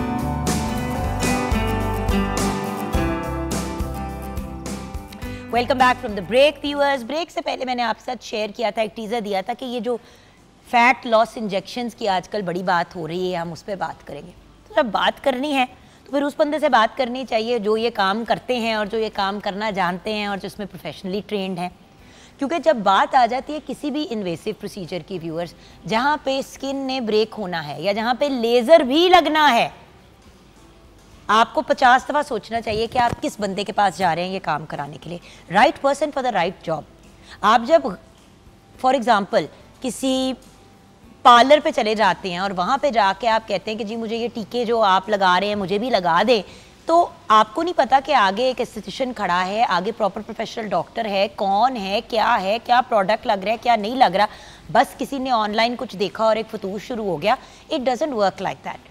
Welcome back from the break viewers. Break से पहले मैंने आपके साथ शेयर किया था, एक टीज़र दिया था कि ये जो फैट लॉस इंजेक्शंस की आजकल बड़ी बात हो रही है, हम उस पर बात करेंगे। तो जब बात करनी है तो फिर उस बंदे से बात करनी चाहिए जो ये काम करते हैं और जो ये काम करना जानते हैं और जो इसमें प्रोफेशनली ट्रेंड हैं। क्योंकि जब बात आ जाती है किसी भी इन्वेसिव प्रोसीजर की व्यूअर्स, जहाँ पे स्किन ने ब्रेक होना है या जहाँ पे लेज़र भी लगना है, आपको पचास दफ़ा सोचना चाहिए कि आप किस बंदे के पास जा रहे हैं ये काम कराने के लिए, right person for the right job. आप जब फॉर एग्ज़ाम्पल किसी पार्लर पे चले जाते हैं और वहाँ पे जाके आप कहते हैं कि जी मुझे ये टीके जो आप लगा रहे हैं मुझे भी लगा दें, तो आपको नहीं पता कि आगे एक एस्थेटिशियन खड़ा है, आगे प्रॉपर प्रोफेशनल डॉक्टर है, कौन है, क्या है, क्या प्रोडक्ट लग रहा है, क्या नहीं लग रहा, बस किसी ने ऑनलाइन कुछ देखा और एक फतूश शुरू हो गया। It doesn't work like that.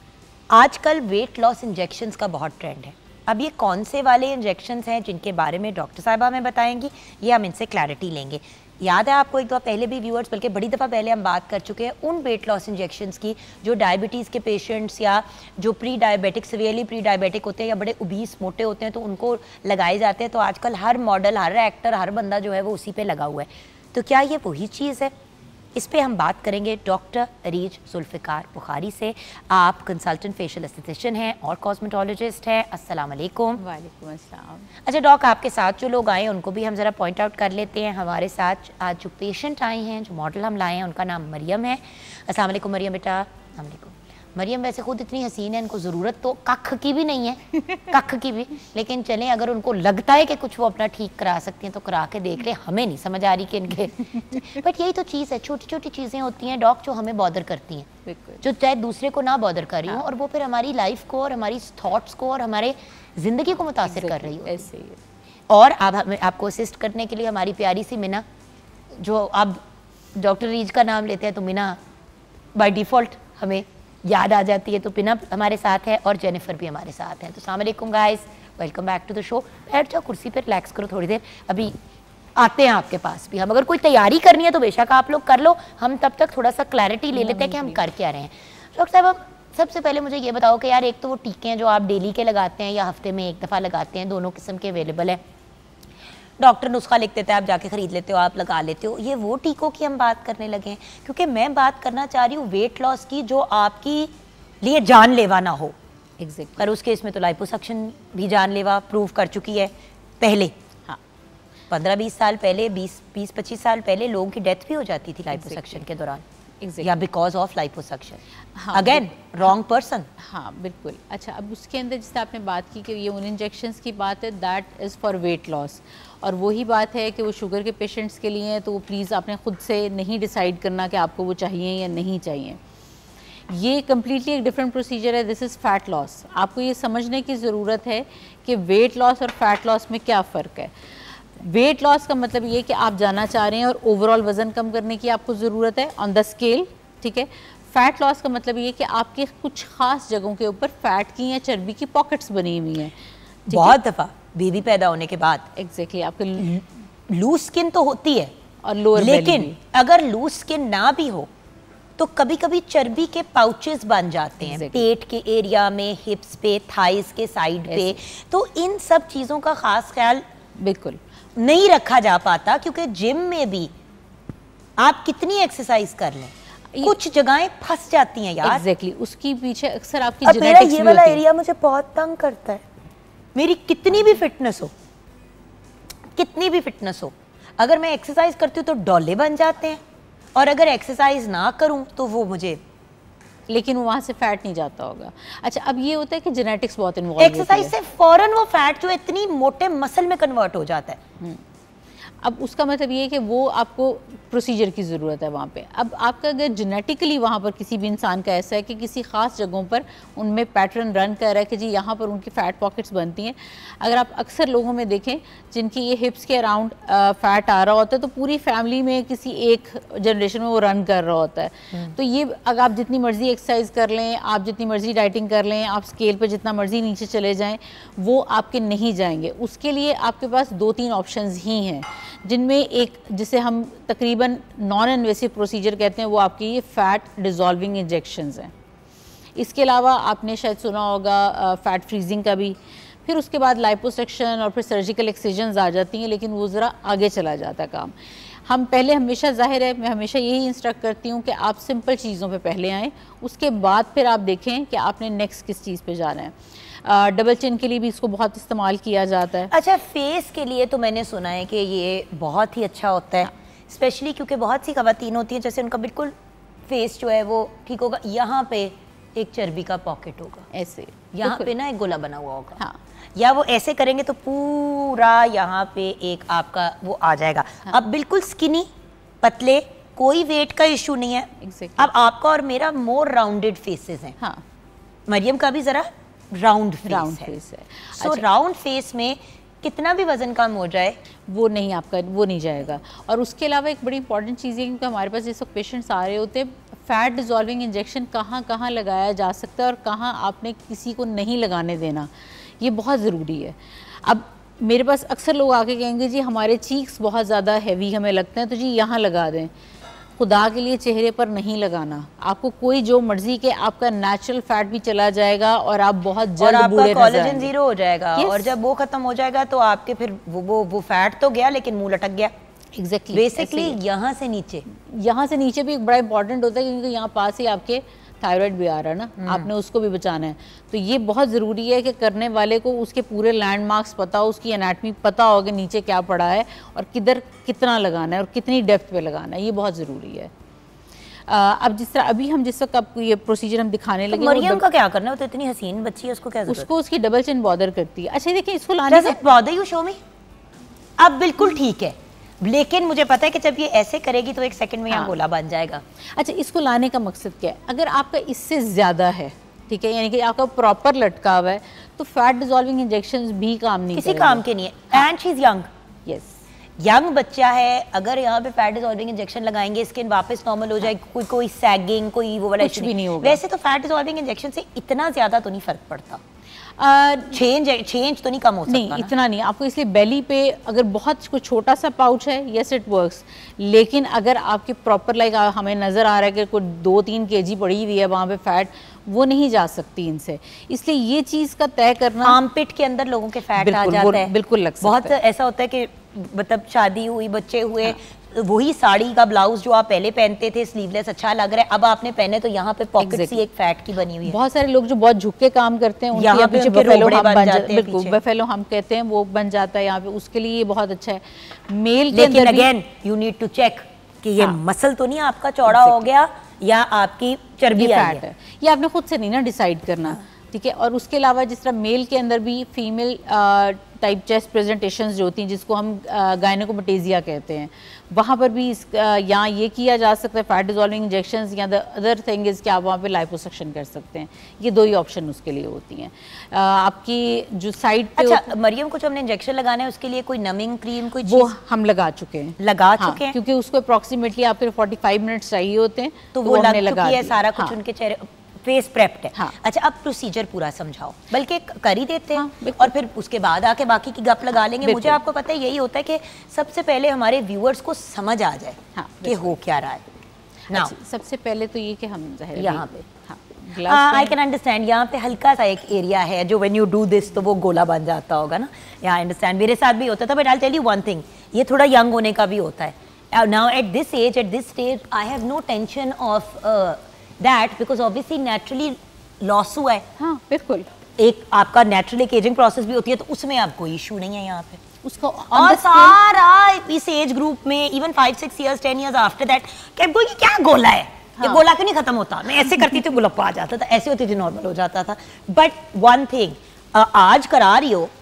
आजकल वेट लॉस इंजेक्शंस का बहुत ट्रेंड है। अब ये कौन से वाले इंजेक्शंस हैं जिनके बारे में डॉक्टर साहिबा हमें बताएंगी, ये हम इनसे क्लैरिटी लेंगे। याद है आपको एक दफ़ा पहले भी व्यूअर्स, बल्कि बड़ी दफ़ा पहले हम बात कर चुके हैं उन वेट लॉस इंजेक्शंस की जो डायबिटीज़ के पेशेंट्स या जो pre diabetic, severely pre diabetic होते हैं या बड़े ओबीस मोटे होते हैं तो उनको लगाए जाते हैं। तो आजकल हर मॉडल, हर एक्टर, हर बंदा जो है वो उसी पे लगा हुआ है। तो क्या ये वही चीज़ है? इस पे हम बात करेंगे डॉक्टर अरीज जुल्फ़िकार बुखारी से। आप कंसल्टेंट फेशियल एस्थेटिशियन हैं और कॉस्मेटोलॉजिस्ट हैं। अस्सलाम वालेकुम। वालेकुम अस्सलाम। अच्छा डॉक, आपके साथ जो लोग आए हैं उनको भी हम ज़रा पॉइंट आउट कर लेते हैं। हमारे साथ आज जो पेशेंट आए हैं, जो मॉडल हम लाए हैं, उनका नाम मरियम है। अस्सलाम वालेकुम मरियम बेटा। अस्सलाम वालेकुम। मरियम वैसे खुद इतनी हसीन है, इनको ज़रूरत तो कख की भी नहीं है, कख की भी, लेकिन चलें अगर उनको लगता है कि कुछ वो अपना ठीक करा सकती हैं तो करा के देख ले। हमें नहीं समझ आ रही कि इनके बट यही तो चीज़ है, छोटी छोटी चीज़ें होती हैं डॉक जो हमें बॉदर करती हैं, जो चाहे दूसरे को ना बॉदर कर रही हो, और वो फिर हमारी लाइफ को और हमारी थॉट्स को और हमारे ज़िंदगी को मुतासिर कर रही हो। ऐसे ही। और आप हमें आपको असिस्ट करने के लिए हमारी प्यारी सी मिना, जो अब डॉक्टर रीज का नाम लेते हैं तो मिना बाय डिफ़ॉल्ट हमें याद आ जाती है, तो पिनअप हमारे साथ है और जेनिफर भी हमारे साथ हैं। तो अस्सलाम वालेकुम guys, welcome back to the show. बैठ जाओ कुर्सी पर, रिलैक्स करो थोड़ी देर, अभी आते हैं आपके पास भी। हम अगर कोई तैयारी करनी है तो बेशक आप लोग कर लो, हम तब तक थोड़ा सा क्लैरिटी ले लेते हैं कि हम कर क्या रहे हैं। डॉक्टर साहब, अब सबसे पहले मुझे ये बताओ कि यार एक तो वो टीके हैं जो आप डेली के लगाते हैं या हफ्ते में एक दफ़ा लगाते हैं, दोनों किस्म के अवेलेबल है, डॉक्टर नुस्खा लिख देते हैं, आप जाके ख़रीद लेते हो, आप लगा लेते हो, ये वो टीकों की हम बात करने लगे हैं? क्योंकि मैं बात करना चाह रही हूँ वेट लॉस की जो आपकी लिए जानलेवा ना हो। एग्जैक्टली। पर उस केस में तो लाइपोसक्शन भी जानलेवा प्रूव कर चुकी है पहले। हाँ, पंद्रह बीस साल पहले, बीस बीस पच्चीस साल पहले लोगों की डेथ भी हो जाती थी लाइपोसक्शन के दौरान, या बिकॉज ऑफ लाइपोसक्शन। हाँ, अगेन रॉन्ग पर्सन। हाँ बिल्कुल। अच्छा, अब उसके अंदर जिससे आपने बात की कि ये उन इंजेक्शंस की बात है, that is for weight loss, और वही बात है कि वो शुगर के पेशेंट्स के लिए है, तो वो प्लीज़ आपने ख़ुद से नहीं डिसाइड करना कि आपको वो चाहिए या नहीं चाहिए। ये कम्प्लीटली एक डिफरेंट प्रोसीजर है। This is fat loss. आपको ये समझने की ज़रूरत है कि वेट लॉस और फैट लॉस में क्या फ़र्क है। वेट लॉस का मतलब ये कि आप जाना चाह रहे हैं और ओवरऑल वज़न कम करने की आपको ज़रूरत है ऑन द स्केल, ठीक है। फैट लॉस का मतलब ये कि आपके कुछ खास जगहों के ऊपर फैट की या चर्बी की पॉकेट्स बनी हुई हैं। बहुत दफ़ा बेबी पैदा होने के बाद एग्जैक्टली आपके लूज स्किन तो होती है और लोअर बेली भी। लेकिन अगर लूज स्किन ना भी हो तो कभी कभी चर्बी के पाउचेस बन जाते हैं Exactly. पेट के एरिया में, हिप्स पे, थाइस के साइड पे। तो इन सब चीज़ों का खास ख्याल बिल्कुल नहीं रखा जा पाता, क्योंकि जिम में भी आप कितनी एक्सरसाइज कर लें कुछ जगहें फंस जाती हैं यार। Exactly exactly. उसकी पीछे अक्सर आपकी अब मेरा genetics ये भी वाला होती है। एरिया मुझे बहुत तंग करता है। मेरी कितनी भी फिटनेस हो कितनी भी फिटनेस हो अगर मैं एक्सरसाइज करती हूँ तो डोले बन जाते हैं, और अगर एक्सरसाइज ना करूँ तो वो मुझे, लेकिन वहाँ से फैट नहीं जाता होगा। अच्छा, अब ये होता है कि जेनेटिक्स बहुत इन्वॉल्व होती है। एक्सरसाइज से फौरन वो फैट जो इतनी मोटे मसल में कन्वर्ट हो जाता है। अब उसका मतलब ये है कि वो आपको प्रोसीजर की ज़रूरत है वहाँ पे। अब आपका अगर जेनेटिकली वहाँ पर किसी भी इंसान का ऐसा है कि किसी ख़ास जगहों पर उनमें पैटर्न रन कर रहा है कि जी यहाँ पर उनकी फ़ैट पॉकेट्स बनती हैं। अगर आप अक्सर लोगों में देखें जिनकी ये हिप्स के अराउंड फ़ैट आ रहा होता है तो पूरी फैमिली में किसी एक जनरेशन में वो रन कर रहा होता है। तो ये अगर आप जितनी मर्ज़ी एक्सरसाइज कर लें, आप जितनी मर्ज़ी डाइटिंग कर लें, आप स्केल पर जितना मर्ज़ी नीचे चले जाएँ, वो आपके नहीं जाएंगे। उसके लिए आपके पास दो तीन ऑप्शंस ही हैं, जिनमें एक जिसे हम तकरीबन नॉन इन्वेसिव प्रोसीजर कहते हैं, वो आपके ये फ़ैट डिज़ोल्विंग इंजेक्शंस हैं। इसके अलावा आपने शायद सुना होगा फ़ैट फ्रीजिंग का भी। फिर उसके बाद लाइपोसक्शन और फिर सर्जिकल एक्सिजन्स आ जाती हैं, लेकिन वो ज़रा आगे चला जाता है काम। हम पहले हमेशा, ज़ाहिर है मैं हमेशा यही इंस्ट्रक्ट करती हूँ कि आप सिंपल चीज़ों पे पहले आएँ, उसके बाद फिर आप देखें कि आपने नेक्स्ट किस चीज़ पे जाना है। डबल चिन के लिए भी इसको बहुत इस्तेमाल किया जाता है। अच्छा, फेस के लिए तो मैंने सुना है कि ये बहुत ही अच्छा होता है, स्पेशली क्योंकि बहुत सी ख़वातीन होती हैं जैसे उनका बिल्कुल फेस जो है वो ठीक होगा, यहाँ पे एक चर्बी का पॉकेट होगा, ऐसे यहाँ पे ना एक गोला बना हुआ होगा। हाँ, या वो ऐसे करेंगे तो पूरा यहाँ पे एक आपका वो आ जाएगा। हाँ। अब बिल्कुल स्किनी, पतले, कोई वेट का इशू नहीं है। exactly. अब आपका और मेरा मोर राउंडेड फेसेस हैं। हाँ, मरियम का भी ज़रा राउंड फेस राउंड है। फेस है। सो राउंड फेस में कितना भी वजन कम हो जाए वो नहीं, आपका वो नहीं जाएगा। और उसके अलावा एक बड़ी इंपॉर्टेंट चीज़ है, क्योंकि हमारे पास जिस वक्त पेशेंट्स आ रहे होते हैं, फ़ैट डिज़ोल्विंग इंजेक्शन कहाँ कहाँ लगाया जा सकता है और कहाँ आपने किसी को नहीं लगाने देना, ये बहुत ज़रूरी है। अब मेरे पास अक्सर लोग आके कहेंगे जी हमारे चीक्स बहुत ज़्यादा हैवी हमें लगते हैं, तो जी यहाँ लगा दें। खुदा के लिए चेहरे पर नहीं लगाना। आपको कोई जो मर्जी के, आपका नेचुरल फैट भी चला जाएगा और आप बहुत जल्द और बूढ़े आपका नजर कोलेजन जीरो हो जाएगा। yes. और जब वो खत्म हो जाएगा तो आपके फिर वो वो वो फैट तो गया लेकिन मुंह लटक गया। एग्जैक्टली बेसिकली यहाँ से नीचे, यहाँ से नीचे भी एक बड़ा इंपॉर्टेंट होता है, क्योंकि यहाँ पास ही आपके थायराइड भी आ रहा है ना, आपने उसको भी बचाना है। तो ये बहुत ज़रूरी है कि करने वाले को उसके पूरे लैंडमार्क्स पता हो, उसकी एनाटमी पता हो कि नीचे क्या पड़ा है और किधर कितना लगाना है और कितनी डेप्थ पे लगाना है, ये बहुत ज़रूरी है। आ, अब जिस तरह अभी हम जिस वक्त आपको ये प्रोसीजर हम दिखाने लगे, तो मरियम का क्या करना है? वो तो इतनी हसीन बच्ची है, उसको क्या जरूरत? उसको उसकी डबल चिन बॉदर करती है। अच्छा देखिए, इसको लाने से बॉदर यू शो मी, अब बिल्कुल ठीक है, लेकिन मुझे पता है कि जब ये ऐसे करेगी तो एक सेकंड में यहाँ हाँ। गोला बन जाएगा। अच्छा, इसको लाने का मकसद क्या है? अगर आपका इससे ज़्यादा है, ठीक है, यानी कि आपका प्रॉपर लटका हुआ है, तो फैट डिजोल्विंग इंजेक्शंस भी काम नहीं किसी काम के नहीं है। And she is young, yes, young बच्चा है। अगर यहाँ पे फैट डिसॉल्विंग इंजेक्शन लगाएंगे, स्किन वापस नॉर्मल हो जाएगी, कोई कोई सैगिंग, कोई वो वाला कुछ भी नहीं होगा। वैसे तो फैट डिसॉल्विंग इंजेक्शन से इतना ज्यादा तो नहीं फर्क पड़ता, चेंज चेंज तो नहीं कम हो सकता नहीं, इतना नहीं आपको। इसलिए बेली पे अगर बहुत कोई छोटा सा पाउच है, यस इट वर्क्स, लेकिन अगर आपके प्रॉपर लाइक हमें नज़र आ रहा है कि कोई दो तीन के जी पड़ी हुई है वहाँ पे फैट, वो नहीं जा सकती इनसे। इसलिए ये चीज़ का तय करना, आर्मपिट के अंदर लोगों के फैट आ जाता है, बिल्कुल लग सकता है। बहुत ऐसा होता है कि मतलब शादी हुई, बच्चे हुए, हाँ। वही साड़ी का ब्लाउज जो आप पहले पहनते थे स्लीवलेस अच्छा लग रहा है, अब आपने पहने तो यहाँ पे पॉकेट exactly. सी एक फैट की बनी हुई है। बहुत सारे लोग जो बहुत झुक के काम करते हैं, यहाँ पे बफेलो हम बन जाते हैं, बिल्कुल बफेलो हम कहते हैं, वो बन जाता है यहाँ पे, उसके लिए ये बहुत अच्छा है। मेल के लेकिन again you need to check कि ये मसल तो नहीं आपका चौड़ा हो गया या आपकी चर्बी फैट है, ये आपने खुद से नहीं ना डिसाइड करना, ठीक है। और उसके अलावा जिस तरह मेल के अंदर भी फीमेल टाइप चेस्ट प्रेजेंटेशंस जो होती हैं जिसको हम गायनेकोमैटेजिया कहते हैं, वहाँ पर भी इस यहाँ ये किया जा सकता है फैट डिजॉल्विंग इंजेक्शंस, या द अदर थिंग इज़ कि आप वहाँ पे लाइपोसक्शन कर सकते हैं। ये दो ही ऑप्शन उसके लिए होती हैं। आपकी जो साइड पे अच्छा मरियम को जो हमने इंजेक्शन लगाना है उसके लिए कोई नमिंग क्रीम कोई वो हम लगा चुके हैं लगा हाँ, चुके हैं क्योंकि उसको अप्रॉक्सीमेटली आपके फोर्टी फाइव मिनट्स चाहिए होते हैं, तो, तो वो लग चुकी है सारा कुछ हाँ। उनके चेहरे फेस प्रेप्ड है। हाँ। अच्छा अब प्रोसीजर पूरा समझाओ, बल्कि कर ही देते हैं हाँ, और फिर उसके बाद आके बाकी की गप लगा लेंगे। मुझे आपको पता है यही होता है कि सबसे पहले हमारे व्यूअर्स को समझ आ जाए हाँ, कि हो क्या रहा है ना। अच्छा, सबसे पहले तो ये कि हम यहाँ पे आई कैन अंडरस्टैंड यहाँ पे हल्का सा एक एरिया है जो व्हेन यू डू दिस तो वो गोला बन जाता होगा ना। यहाँ अंडरस्टैंड मेरे साथ भी होता था, but I tell you one thing, ये थोड़ा यंग होने का भी होता है। Now at this age at this stage I have no tension of that because obviously naturally loss हुआ है। हाँ बिल्कुल, एक आपका नेचुरल एक एजिंग प्रोसेस भी होती है, तो उसमें आप कोई इशू नहीं है यहाँ पे उसको। और सारा इस एज ग्रुप में even five six years ten years after that क्या कोई क्या गोला है हाँ। ये गोला क्यों नहीं खत्म होता, मैं ऐसे करती थी गुलप्पा आ जाता था, ऐसे होती थी नॉर्मल हो जाता था। बट वन थिंग आज करा रही हो,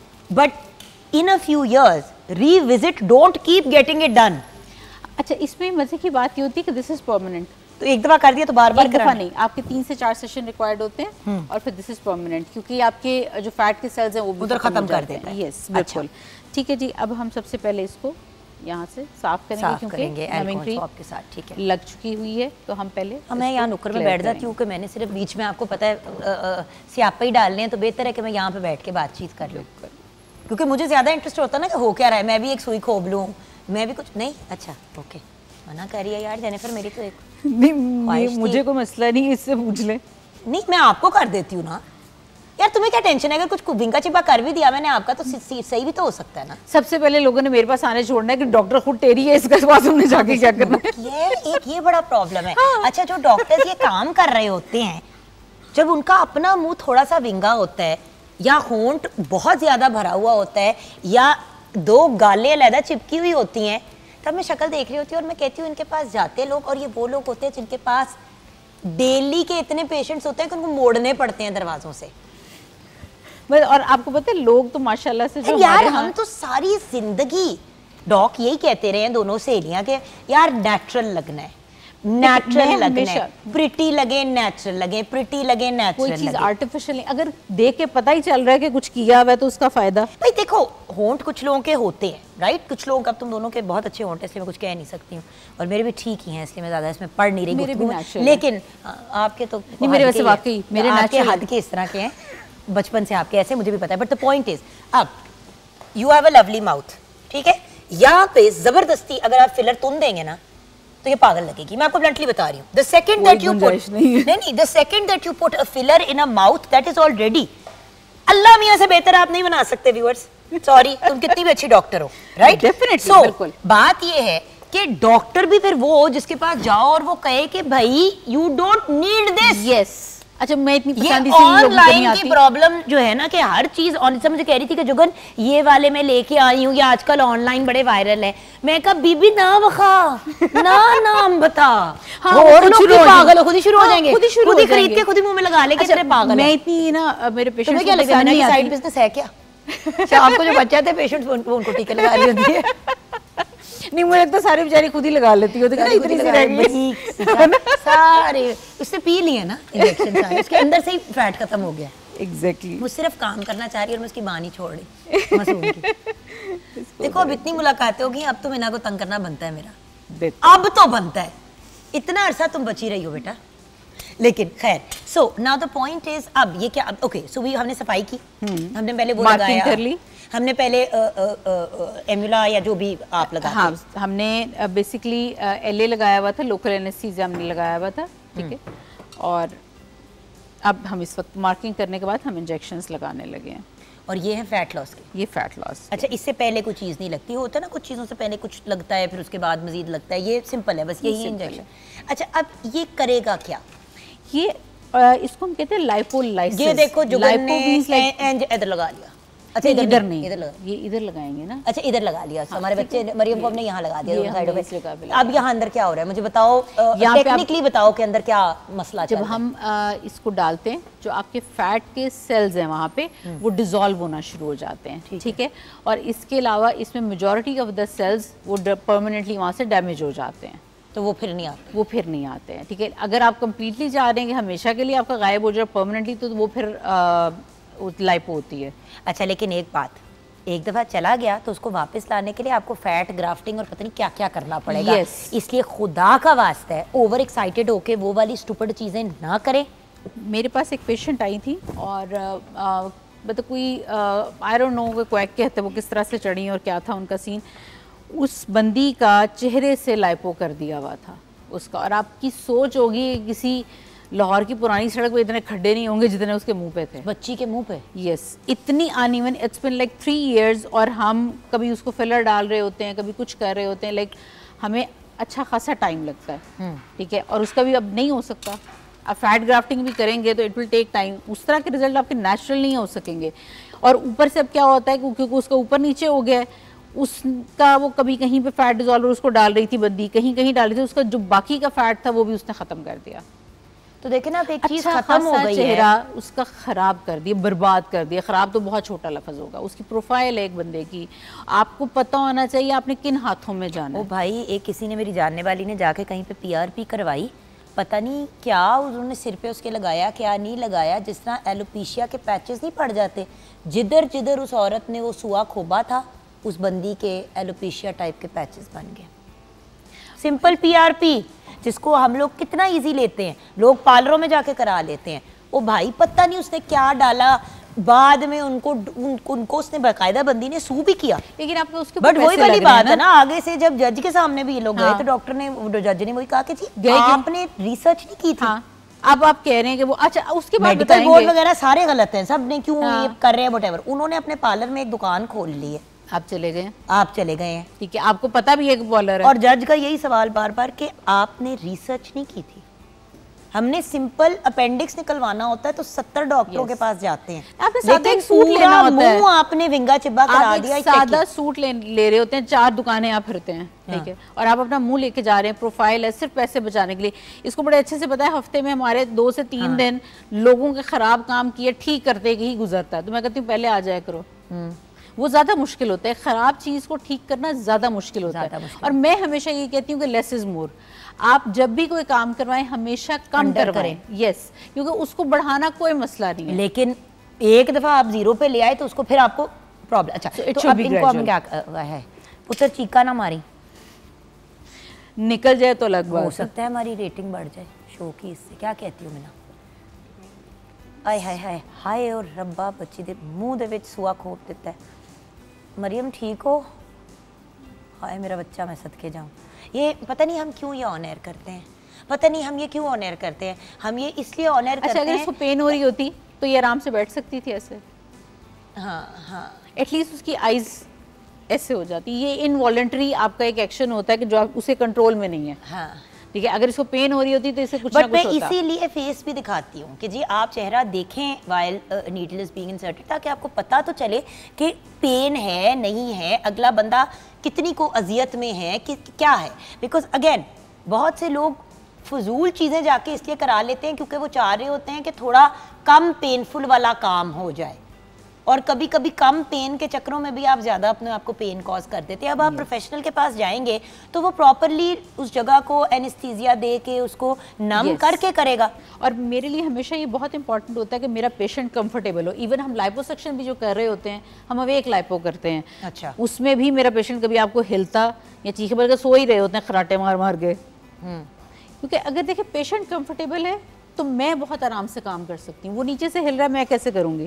but in a few years revisit, don't keep getting it done. अच्छा इसमें मजे की बात ये होती है कि दिस इज परमानेंट, तो एक दफा कर दिया तो बार बार दफा नहीं, आपके तीन से चार सेशन रिक्वायर्ड होते हैं और फिर दिस इज परमानेंट, क्योंकि आपके जो फैट के सेल्स हैं वो भी उधर खत्म कर देते हैं। यस बिल्कुल ठीक है जी। अब हम सबसे पहले इसको यहाँ से साफ करेंगे साफ क्योंकि करेंगे नमिंग क्रीम आपके साथ ठीक है लग चुकी हुई है। तो हम पहले मैं यहाँ नुक्कड़ में बैठ जाती हूँ कि मैंने सिर्फ बीच में आपको पता है स्यापा ही डालने हैं, तो बेहतर है कि मैं यहाँ पे बैठ के बातचीत कर लूँ, क्योंकि मुझे ज़्यादा इंटरेस्ट होता है ना कि हो क्या रहा है, मैं भी एक सुई खोब लूँ, मैं भी कुछ नहीं। अच्छा ओके मना कर रही है यार जेनिफर, मेरी तो एक नहीं, मुझे कोई मसला नहीं, इससे पूछ ले। नहीं मैं आपको कर देती हूँ ना यार, तुम्हें क्या टेंशन है, अगर कुछ विंका चिपा कर भी दिया मैंने आपका तो सही भी तो हो सकता है ना। सबसे पहले लोगों ने मेरे पास आने छोड़ना है कि डॉक्टर खुद टेरी है, इसके बाद हमने जाके क्या करना है। ये एक ये बड़ा प्रॉब्लम है। हाँ। अच्छा जो डॉक्टर्स ये काम कर रहे होते हैं, जब उनका अपना मुंह थोड़ा सा विंगा होता है या होंठ बहुत ज्यादा भरा हुआ होता है या दो गालें अलग चिपकी हुई होती हैं, तब मैं शक्ल देख रही होती हूँ और मैं कहती हूँ इनके पास जाते लोग, और ये वो लोग होते हैं जिनके पास डेली के इतने पेशेंट्स होते हैं कि उनको मोड़ने पड़ते हैं दरवाजों से। और आपको पता है लोग तो माशाल्लाह से जो यार हम तो सारी जिंदगी डॉक यही कहते रहे हैं दोनों सहेलियां के यार नेचुरल लगना है, नेचुरल लगना है, प्रिटी लगे नेचुरल लगे, प्रिटी लगे नेचुरल लगे, कोई चीज आर्टिफिशियल नहीं। अगर देख के पता ही चल रहा है कि कुछ किया हुआ है तो उसका फायदा। भाई देखो होंठ कुछ लोगों के होते हैं राइट, कुछ लोग, अब तुम दोनों के बहुत अच्छे होंठ है इसलिए मैं कुछ कह नहीं सकती हूँ, और मेरे भी ठीक ही हैं इसलिए मैं ज्यादा इसमें पढ़ नहीं रही, मेरे भी नेचुरल, लेकिन आपके तो नहीं, मेरे वैसे वाकई मेरे नेचुरल हद के इस तरह के हैं, बचपन से आपके ऐसे मुझे भी पता है। बट द पॉइंट इज अब you have a lovely mouth, ठीक है, यहाँ पे जबरदस्ती अगर आप फिलर तुम देंगे ना तो ये पागल लगेगी, मैं आपको ब्लंटली बता रही हूँ। The second that you put नहीं नहीं the second that you put a filler in a mouth that is already, अल्लाह मियां से बेहतर आप नहीं बना सकते व्यूअर्स, सॉरी तुम कितनी भी अच्छी डॉक्टर हो राइट, डेफिनेटली। सो बात ये है कि डॉक्टर भी फिर वो जिसके पास जाओ और वो कहे कि भाई you don't need this. Yes अच्छा मैं इतनी पसंद इसी ऑनलाइन की प्रॉब्लम जो है ना कि हर चीज ऑन, से मुझे कह रही थी कि जुगन ये वाले मैं लेके आई हूँ, ये आजकल ऑनलाइन बड़े वायरल है, मैं कहा बीबी ना बखा ना नाम बता। हाँ, और लोग भी पागल खुद ही शुरू हो जाएंगे, खुद ही शुरू खुद ही खरीद के खुद ही मुंह में लगा लेके तेरे पागल। मैं इतनी ना मेरे पेशेंट क्या लगता है साइड बिजनेस है क्या, शाम को जो बच्चे आते हैं पेशेंट्स उनको टीके लगा रही होती है। नहीं मुझे तो सारे बेचारी खुद ही लगा लेती होती है, इतनी सी रह गई सारे उससे पी लिए ना इंजेक्शन सारे, उसके अंदर से ही फैट खत्म हो गया। एग्जैक्टली वो सिर्फ काम करना चाह रही है और मैं उसकी बानी छोड़ रही मासूम की। देखो अब इतनी मुलाकातें होगी, अब तो मीना को तंग करना बनता है मेरा, अब तो बनता है, इतना अरसा तुम बची रही हो बेटा। लेकिन खैर so now the point is अब ये क्या, ओके सो भी हमने सफाई की, हमने पहले वो लगाया, कर ली हमने पहले एम्यूला या जो भी आप लगा, हाँ हमने बेसिकली एलए लगाया हुआ था, लोकल एनेस्थीसिया हमने लगाया हुआ था, ठीक है, और अब हम इस वक्त मार्किंग करने के बाद हम इंजेक्शंस लगाने लगे हैं। और ये है फैट लॉस के, ये फैट लॉस। अच्छा इससे पहले कोई चीज़ नहीं लगती, होता है ना कुछ चीज़ों से पहले कुछ लगता है फिर उसके बाद मजीद लगता है, ये सिंपल है बस यही इंजेक्शन। अच्छा अब ये करेगा क्या, ये आ, इसको हम कहते हैं लाइपोलाइसिस। ये देखो जुगन ने इधर लगा लिया, अच्छा इधर, इधर नहीं, इधर लगा, ये इधर लगाएंगे ना। अच्छा इधर लगा लिया। हाँ, हमारे बच्चे मरियम को हमने यहाँ लगा दिया दोनों साइडों पे। अब यहाँ अंदर क्या हो रहा है मुझे बताओ, टेक्निकली बताओ कि अंदर क्या मसला। जब हम आ, इसको डालते हैं, जो आपके फैट के सेल्स हैं वहाँ पे वो डिसॉल्व होना शुरू हो जाते हैं, ठीक है। और इसके अलावा इसमें मेजॉरिटी ऑफ द सेल्स वो परमानेंटली वहाँ से डैमेज हो जाते हैं, तो वो फिर नहीं आते, वो फिर नहीं आते हैं, ठीक है। अगर आप कंप्लीटली चाह रहे हैं कि हमेशा के लिए आपका गायब हो जाए परमानेंटली, तो वो फिर लाइपो होती है। अच्छा लेकिन एक बात, एक दफ़ा चला गया तो उसको वापस लाने के लिए आपको फैट ग्राफ्टिंग और पता नहीं क्या क्या करना पड़ेगा। yes. इसलिए खुदा का वास्ता है ओवर एक्साइटेड होके वो वाली स्टूपिड चीज़ें ना करें। मेरे पास एक पेशेंट आई थी और मतलब कोई आई डोंट नो वो क्वैक कहते वो किस तरह से चढ़ी और क्या था उनका सीन। उस बंदी का चेहरे से लाइपो कर दिया हुआ था उसका, और आपकी सोच होगी किसी लाहौर की पुरानी सड़क पे इतने खड्डे नहीं होंगे जितने उसके मुंह पे थे, बच्ची के मुंह पे। यस yes, इतनी uneven, it's been like three years और हम कभी उसको फिलर डाल रहे होते हैं, कभी कुछ कर रहे होते हैं, लाइक हमें अच्छा खासा टाइम लगता है, ठीक है। और उसका भी अब नहीं हो सकता, अब फैट ग्राफ्टिंग भी करेंगे तो इट विल टेक टाइम, उस तरह के रिजल्ट आपके नेचुरल नहीं हो सकेंगे। और ऊपर से अब क्या होता है क्योंकि उसका ऊपर नीचे हो गया है, उसका वो कभी कहीं पे फैट डिसॉल्वर उसको डाल रही थी बंदी, कहीं कहीं डाल रही थी, उसका जो बाकी का फैट था वो भी उसने ख़त्म कर दिया। तो देखे ना, एक चीज़ अच्छा खत्म हो गई चेहरा है, उसका ख़राब कर दिया, बर्बाद कर दिया। ख़राब तो बहुत छोटा लफ्ज़ होगा, उसकी प्रोफाइल है एक बंदे की, आपको पता होना चाहिए आपने किन हाथों में जाना। ओ भाई, एक किसी ने मेरी जानने वाली ने जाके कहीं पे पीआरपी करवाई, पता नहीं क्या उन्होंने सिर पे उसके लगाया, क्या नहीं लगाया, जिस तरह एलोपीशिया के पैचेस नहीं पड़ जाते, जिधर जिधर उस औरत ने वो सुआ खोबा था उस बंदी के एलोपीशिया टाइप के पैचेस बन गए। सिंपल पीआरपी जिसको हम लोग कितना इजी लेते हैं, लोग पार्लरों में जाके करा लेते हैं। ओ भाई, पता नहीं उसने क्या डाला, बाद में उनको उन, उनको उसने बाकायदा बंदी ने सू भी किया। लेकिन आपको उसके बट वही वाली बात है ना, आगे से जब जज के सामने भी ये लोग हाँ। गए तो डॉक्टर ने, जज ने वही कहा कि जी आपने रिसर्च नहीं की थी। हाँ। अब आप कह रहे हैं कि वो, अच्छा उसके बाद मेडिकल बोर्ड वगैरह सारे गलत हैं, सब ने क्यों हाँ। ये कर रहे हैं व्हाटएवर। उन्होंने अपने पार्लर में एक दुकान खोल ली है, आप चले गए, आप चले गए हैं, ठीक है, आपको पता भी है कि पार्लर है। और जज का यही सवाल बार बार कि आपने रिसर्च नहीं की थी। हमने सिंपल अपेंडिक्स निकलवाना होता है तो सत्तर डॉक्टरों के पास जाते हैं, आपने सादा एक सूट पूरा लेना होता है, मुंह आपने विंगा चिब्बा करा दिया, सादा सूट ले, ले रहे होते हैं, चार दुकानें आप फिरते हैं, ठीक है, और आप अपना मुंह लेके जा रहे हैं, प्रोफाइल है सिर्फ पैसे बचाने के लिए। इसको बड़े अच्छे से पता है, हफ्ते में हमारे दो से तीन हाँ। दिन लोगों के खराब काम किए ठीक करते ही गुजरता है, तो मैं कहती हूँ पहले आ जाया करो। वो ज़्यादा मुश्किल होता है, ख़राब चीज़ को ठीक करना ज़्यादा मुश्किल होता है। और मैं हमेशा ये कहती हूँ कि लेस इज़ मोर। आप जब भी कोई काम करवाएं हमेशा कम करवाएं, यस, क्योंकि उसको बढ़ाना कोई मसला नहीं है। लेकिन एक दफ़ा आप जीरो पे ले आए तो उसको फिर आपको प्रॉब्लम। अच्छा so तो अब इनको हम क्या है, पुत्र चीका ना मारी, निकल जाए तो लगभग हो सकता है हमारी रेटिंग बढ़ जाए शो की इससे। क्या कहती हूँ मैं ना, आय हाय हाय हाय, और रब्बा बच्ची दे मुँह दे विच सुआ खोप देता है। मरियम ठीक हो? हाय मेरा बच्चा, मैं सदके जाऊँ। ये पता नहीं हम क्यों ये ऑनर करते हैं, पता नहीं हम ये क्यों ऑनर करते हैं, हम ये इसलिए ऑनर करते हैं। अगर इसको पेन हो रही होती तो ये आराम से बैठ सकती थी ऐसे, हाँ हाँ, एटलीस्ट उसकी आइज ऐसे हो जाती। ये इनवॉलेंट्री आपका एक एक्शन होता है कि जो आप उसे कंट्रोल में नहीं है, हाँ ठीक है। अगर इसको पेन हो रही होती तो इसे कुछ ना कुछ होता। मैं इसीलिए फेस भी दिखाती हूँ कि जी आप चेहरा देखें while needle is being inserted, ताकि आपको पता तो चले कि पेन है नहीं है, अगला बंदा कितनी को अजियत में है कि क्या है। बिकॉज अगेन बहुत से लोग फजूल चीज़ें जाके इसलिए करा लेते हैं क्योंकि वो चाह रहे होते हैं कि थोड़ा कम पेनफुल वाला काम हो जाए, और कभी कभी कम पेन के चक्करों में भी आप ज़्यादा अपने आप को पेन कॉज कर देते हैं। अब आप प्रोफेशनल के पास जाएंगे तो वो प्रॉपरली उस जगह को एनेस्थीसिया दे के उसको नम yes. करके करेगा। और मेरे लिए हमेशा ये बहुत इंपॉर्टेंट होता है कि मेरा पेशेंट कंफर्टेबल हो। इवन हम लाइपोसक्शन भी जो कर रहे होते हैं, हम अब एक लाइपो करते हैं, अच्छा, उसमें भी मेरा पेशेंट कभी आपको हिलता या चीखे बल्कि सो ही रहे होते हैं खराटे मार मार के, क्योंकि अगर देखिए पेशेंट कंफर्टेबल है तो मैं बहुत आराम से काम कर सकती हूँ। वो नीचे से हिल रहा है, मैं कैसे करूँगी?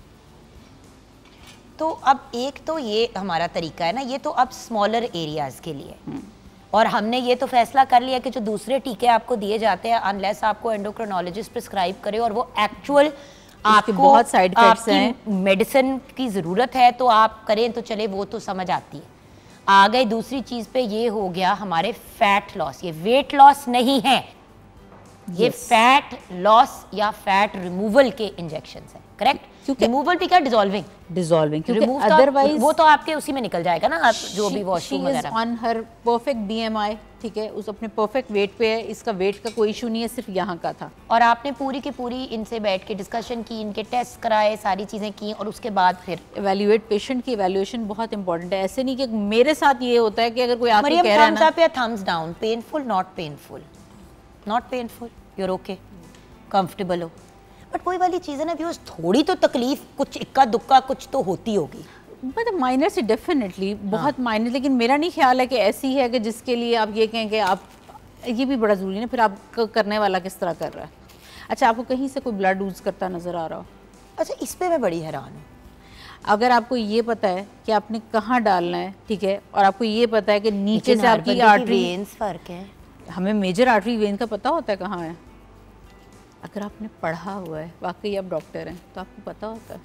तो अब एक तो ये हमारा तरीका है ना, ये तो अब स्मॉलर एरियाज के लिए, और हमने ये तो फैसला कर लिया कि जो दूसरे टीके आपको दिए जाते हैं अनलेस आपको एंडोक्रिनोलॉजिस्ट प्रिस्क्राइब करे और वो एक्चुअल आपको बहुत साइड इफेक्ट्स हैं, मेडिसिन की ज़रूरत है तो आप करें तो चले, वो तो समझ आती है। आ गई दूसरी चीज़ पे, ये हो गया हमारे फैट लॉस। ये वेट लॉस नहीं है, ये फैट लॉस या फैट रिमूवल के इंजेक्शंस हैं, करेक्ट? क्योंकि रिमूवल भी क्या, डिसॉल्विंग डिसॉल्विंग क्योंकि अदरवाइज वो तो आपके उसी में निकल जाएगा ना, आप जो भी वॉशरूम वगैरह ऑन हर परफेक्ट बीएमआई, ठीक है, उस अपने परफेक्ट वेट पे है, इसका वेट का कोई इशू नहीं है, सिर्फ यहाँ का था। और आपने पूरी की पूरी इनसे बैठ के डिस्कशन की, इनके टेस्ट कराए, सारी चीज़ें की और उसके बाद फिर एवेल्युएट, पेशेंट की एवेल्युएशन बहुत इंपॉर्टेंट है। ऐसे नहीं कि मेरे साथ ये होता है कि अगर कोई आके कह रहा है ना, थम्स अप या thumbs down, painful not painful, not painful, you are okay, comfortable हो, बट कोई वाली चीज़ है ना व्यूअर्स, थोड़ी तो तकलीफ कुछ इक्का दुक्का कुछ तो होती होगी, मतलब माइनर से डेफिनेटली बहुत माइनर, लेकिन मेरा नहीं ख्याल है कि ऐसी है कि जिसके लिए आप ये कहें कि आप, ये भी बड़ा ज़रूरी है ना, फिर आप करने वाला किस तरह कर रहा है। अच्छा, आपको कहीं से कोई ब्लड यूज़ करता नज़र आ रहा हो? अच्छा, इस पर मैं बड़ी हैरान हूँ। अगर आपको ये पता है कि आपने कहाँ डालना है, ठीक है, और आपको ये पता है कि नीचे से आपकी आर्टरी, वेन्स फर्क है, हमें मेजर आर्टरी वेन का पता होता है कहाँ है। अगर आपने पढ़ा हुआ है, वाकई आप डॉक्टर हैं, तो आपको पता होता है,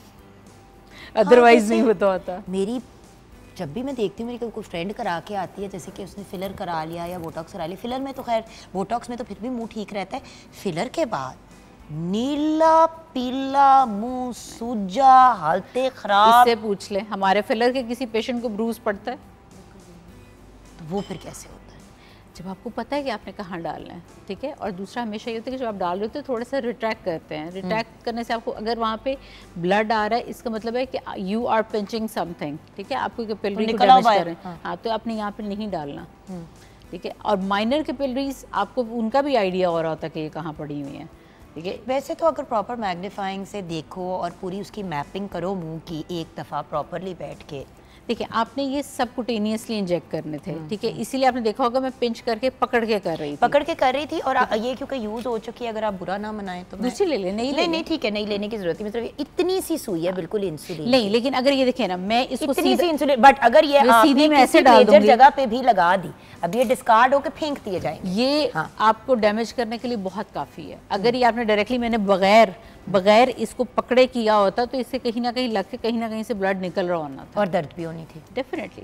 अदरवाइज नहीं पता होता। मेरी जब भी मैं देखती हूँ, मेरी कोई फ्रेंड करा के आती है, जैसे कि उसने फिलर करा लिया या बोटॉक्स करा लिया, फिलर में तो खैर, बोटॉक्स में तो फिर भी मुंह ठीक रहता है, फिलर के बाद नीला पीला मुंह, सूजा, हालतें खराब। इससे पूछ ले, हमारे फिलर के किसी पेशेंट को ब्रूज पड़ता है? तो वो फिर कैसे होता है? जब आपको पता है कि आपने कहाँ डालना है, ठीक है। और दूसरा हमेशा ये होता है कि जब आप डाल रहे होते हो थोड़ा सा रिट्रैक्ट करते हैं, रिट्रैक्ट करने से आपको अगर वहाँ पे ब्लड आ रहा है, इसका मतलब है कि यू आर पिंचिंग समथिंग, ठीक है, आपको कैपिलरी को डैमेज कर रहे हैं, हाँ, तो आपने यहाँ पे नहीं डालना, ठीक है। और माइनर कैपिलरीज आपको उनका भी आइडिया हो रहा होता है कि ये कहाँ पड़ी हुई हैं, ठीक है। वैसे तो अगर प्रॉपर मैग्नीफाइंग से देखो और पूरी उसकी मैपिंग करो मुंह की एक दफ़ा प्रॉपरली बैठ के, देखिए आपने ये सबकुटेनियसली इंजेक्ट करने थे, ठीक है, इसीलिए आपने देखा होगा मैं पिंच करके पकड़ के कर रही थी, पकड़ के कर रही थी। और ये क्योंकि यूज हो चुकी है, अगर आप बुरा ना मनाएं तो दूसरी ले ले, नहीं ले, नहीं ठीक है, नहीं लेने की जरूरत है, मतलब इतनी सी सुई है, बिल्कुल इंसुलिन नहीं, लेकिन अगर ये देखें ना, मैं इसको इतनी सी इंसुलिन, बट अगर ये सीधी में ऐसे डाल दूंगी, जगह पे भी लगा दी, अब ये डिस्कार्ड होकर फेंक दिए जाएंगे, ये हाँ। आपको डैमेज करने के लिए बहुत काफ़ी है। अगर ये आपने डायरेक्टली, मैंने बगैर बगैर इसको पकड़े किया होता तो इससे कहीं ना कहीं लग के कहीं ना कहीं से ब्लड निकल रहा होना था और दर्द भी होनी थी, definitely.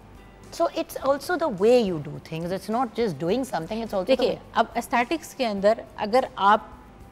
So it's also the way you do things, it's not just doing something, it's also. देखिए अब एस्थेटिक्स के अंदर अगर आप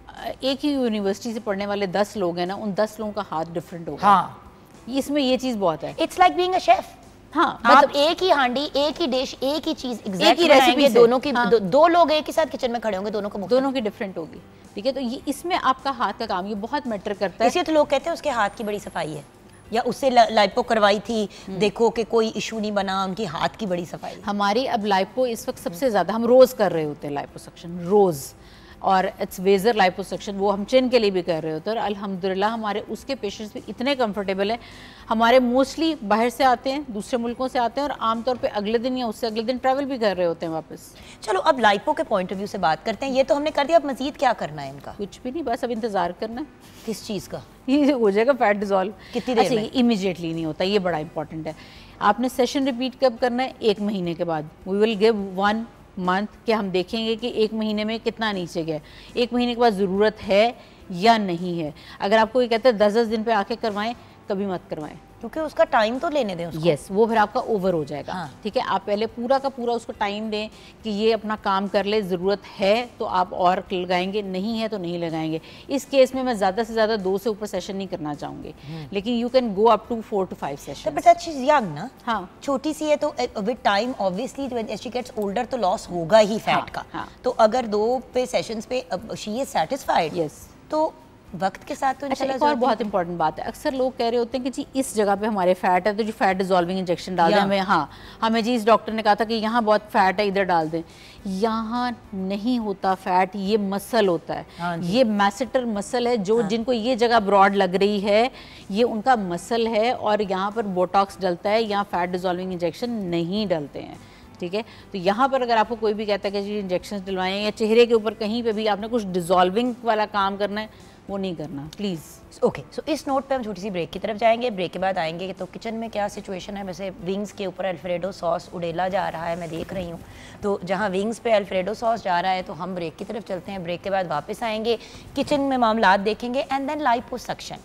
एक ही यूनिवर्सिटी से पढ़ने वाले दस लोग हैं ना, उन दस लोगों का हाथ डिफरेंट होगा, हाँ, इसमें ये चीज़ बहुत है। It's like being a chef, हाँ, आप मतलब एक ही हांडी, एक ही डिश, एक ही चीज, एक ही रेसिपी, दोनों की हाँ। दो, दो लोग एक ही साथ किचन में खड़े होंगे, दोनों को दोनों की डिफरेंट होगी, ठीक है। तो ये इसमें आपका हाथ का काम ये बहुत मैटर करता है, इसलिए तो लोग कहते हैं उसके हाथ की बड़ी सफाई है, या उससे लाइपो करवाई थी, देखो कि कोई इशू नहीं बना, उनकी हाथ की बड़ी सफाई। हमारी अब लाइपो इस वक्त सबसे ज़्यादा हम रोज़ कर रहे होते हैं लाइपोसक्शन, रोज़, और इट्स वेजर लाइपोसक्शन, वो हम चिन के लिए भी कर रहे होते हैं, और अल्हम्दुलिल्लाह हमारे उसके पेशेंट्स भी इतने कंफर्टेबल हैं। हमारे मोस्टली बाहर से आते हैं, दूसरे मुल्कों से आते हैं, और आमतौर पे अगले दिन या उससे अगले दिन ट्रैवल भी कर रहे होते हैं वापस। चलो अब लाइपो के पॉइंट ऑफ व्यू से बात करते हैं, ये तो हमने कर दिया, अब मजीद क्या करना है इनका? कुछ भी नहीं, बस अब इंतज़ार करना है। किस चीज़ का? ये हो जाएगा फैट डिजॉल्व कितनी देर में? इमीडिएटली नहीं होता, ये बड़ा इंपॉर्टेंट है। आपने सेशन रिपीट कब करना है? एक महीने के बाद। We will give one month कि हम देखेंगे कि एक महीने में कितना नीचे गया, एक महीने के बाद ज़रूरत है या नहीं है। अगर आपको ये कहते हैं दस दस दिन पे आके करवाएं, कभी मत करवाएं, क्योंकि उसका टाइम तो लेने दें उसको। यस, वो फिर आपका ओवर हो जाएगा, हाँ। ठीक है। आप पहले पूरा का पूरा उसको टाइम दें कि ये अपना काम कर ले, ज़रूरत है तो आप और लगाएंगे, नहीं है तो नहीं लगाएंगे। इस केस में मैं ज़्यादा से ज़्यादा दो से ऊपर सेशन नहीं करना चाहूँगी, लेकिन you can go up to four to five session. But she is young ना, हाँ, छोटी सी है, तो with time obviously when she gets older तो लॉस होगा ही फैट हाँ, का, हाँ। तो अगर दो पे सेशंस पे शी इज सेटिस्फाइड, यस, तो वक्त के साथ तो अच्छा, एक और बहुत इंपॉर्टेंट बात है, अक्सर लोग कह रहे होते हैं कि जी इस जगह पे हमारे फैट है तो जी फैट डिजॉल्विंग इंजेक्शन डाल दें हमें, हाँ हमें जी इस डॉक्टर ने कहा था कि यहाँ बहुत फैट है, इधर डाल दें। यहाँ नहीं होता फैट, ये मसल होता है, हाँ, ये मैसेटर मसल है, जो हाँ। जिनको ये जगह ब्रॉड लग रही है ये उनका मसल है, और यहाँ पर बोटॉक्स डलता है, यहाँ फैट डिजॉल्विंग इंजेक्शन नहीं डलते हैं, ठीक है। तो यहाँ पर अगर आपको कोई भी कहता है कि जी इंजेक्शन डलवाएं, या चेहरे के ऊपर कहीं पे भी आपने कुछ डिजॉल्विंग वाला काम करना है, वो नहीं करना प्लीज़। ओके, सो इस नोट पे हम छोटी सी ब्रेक की तरफ जाएंगे। ब्रेक के बाद आएंगे तो किचन में क्या सिचुएशन है। वैसे विंग्स के ऊपर अल्फ्रेडो सॉस उड़ेला जा रहा है, मैं देख रही हूँ, तो जहाँ विंग्स पे अल्फ्रेडो सॉस जा रहा है तो हम ब्रेक की तरफ चलते हैं। ब्रेक के बाद वापस आएंगे, किचन में मामलात देखेंगे, एंड देन लाइपोसक्शन।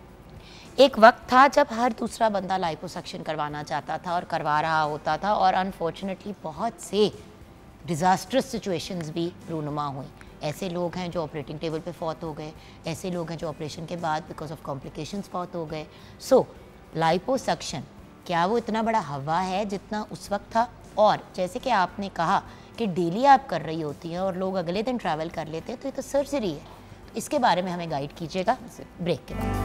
एक वक्त था जब हर दूसरा बंदा लाइपोसक्शन करवाना चाहता था और करवा रहा होता था, और अनफॉर्चुनेटली बहुत से डिज़ास्ट्रस सिचुएशंस भी रूनुमा हुई। ऐसे लोग हैं जो ऑपरेटिंग टेबल पे फौत हो गए, ऐसे लोग हैं जो ऑपरेशन के बाद बिकॉज ऑफ कॉम्प्लिकेशंस फौत हो गए। सो लाइपोसक्शन क्या वो इतना बड़ा हवा है जितना उस वक्त था? और जैसे कि आपने कहा कि डेली आप कर रही होती हैं और लोग अगले दिन ट्रैवल कर लेते हैं, तो ये तो सर्जरी है। तो इसके बारे में हमें गाइड कीजिएगा ब्रेक के बाद।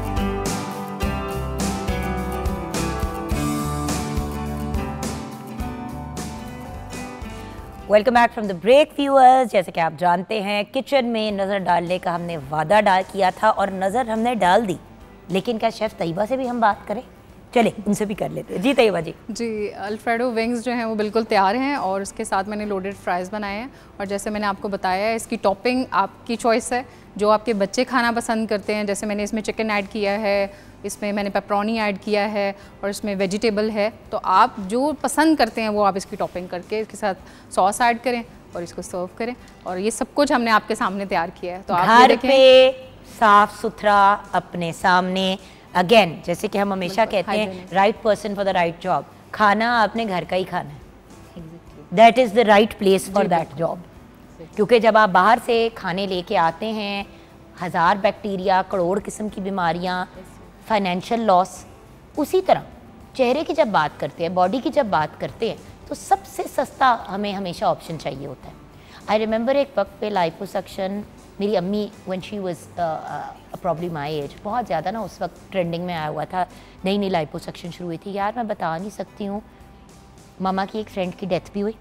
Welcome back from the break viewers. जैसे कि आप जानते हैं किचन में नज़र डालने का हमने वादा डाल किया था और नज़र हमने डाल दी, लेकिन क्या शेफ़ तैयबा से भी हम बात करें? चले उनसे भी कर लेते हैं। जी तैयबा जी। जी अल्फ्रेडो विंग्स जो हैं वो बिल्कुल तैयार हैं और उसके साथ मैंने लोडेड फ्राइज़ बनाए हैं। और जैसे मैंने आपको बताया है, इसकी टॉपिंग आपकी चॉइस है, जो आपके बच्चे खाना पसंद करते हैं। जैसे मैंने इसमें चिकन ऐड किया है, इसमें मैंने पेपरोनी ऐड किया है और इसमें वेजिटेबल है। तो आप जो पसंद करते हैं वो आप इसकी टॉपिंग करके इसके साथ सॉस ऐड करें और इसको सर्व करें। और ये सब कुछ हमने आपके सामने तैयार किया है। तो आप घर पे साफ सुथरा अपने सामने, अगेन जैसे कि हम हमेशा कहते हैं, right person for the right job. खाना आपने घर का ही खाना है, that is the right place for that job. क्योंकि जब आप बाहर से खाने लेके आते हैं, हज़ार बैक्टीरिया, करोड़ किस्म की बीमारियाँ, फाइनेंशियल लॉस। उसी तरह चेहरे की जब बात करते हैं, बॉडी की जब बात करते हैं, तो सबसे सस्ता हमें हमेशा ऑप्शन चाहिए होता है। आई रिमेंबर एक वक्त पे लाइपोसक्शन, मेरी अम्मी when she was probably my age, बहुत ज़्यादा ना उस वक्त ट्रेंडिंग में आया हुआ था, नई नई लाइपोसक्शन शुरू हुई थी। यार मैं बता नहीं सकती हूँ, मामा की एक फ्रेंड की डेथ भी हुई,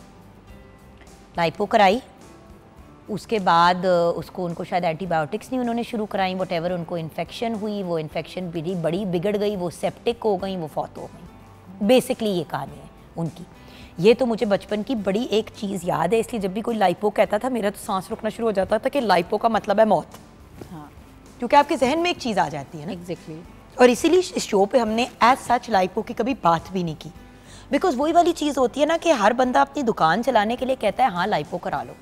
लाइपो कराई, उसके बाद उसको उनको शायद एंटीबायोटिक्स नहीं उन्होंने शुरू कराई, वट एवर उनको इन्फेक्शन हुई, वो इन्फेक्शन बड़ी बड़ी बिगड़ गई, वो सेप्टिक हो गई, वो फौत हो गई। बेसिकली ये कहानी है उनकी। ये तो मुझे बचपन की बड़ी एक चीज़ याद है, इसलिए जब भी कोई लाइपो कहता था मेरा तो सांस रुकना शुरू हो जाता था कि लाइपो का मतलब है मौत। हाँ, क्योंकि आपके जहन में एक चीज़ आ जाती है ना। Exactly exactly. और इसीलिए इस शो पे हमने एज सच लाइपो की कभी बात भी नहीं की, बिकॉज वही वाली चीज़ होती है ना कि हर बंदा अपनी दुकान चलाने के लिए कहता है हाँ लाइपो करा लो,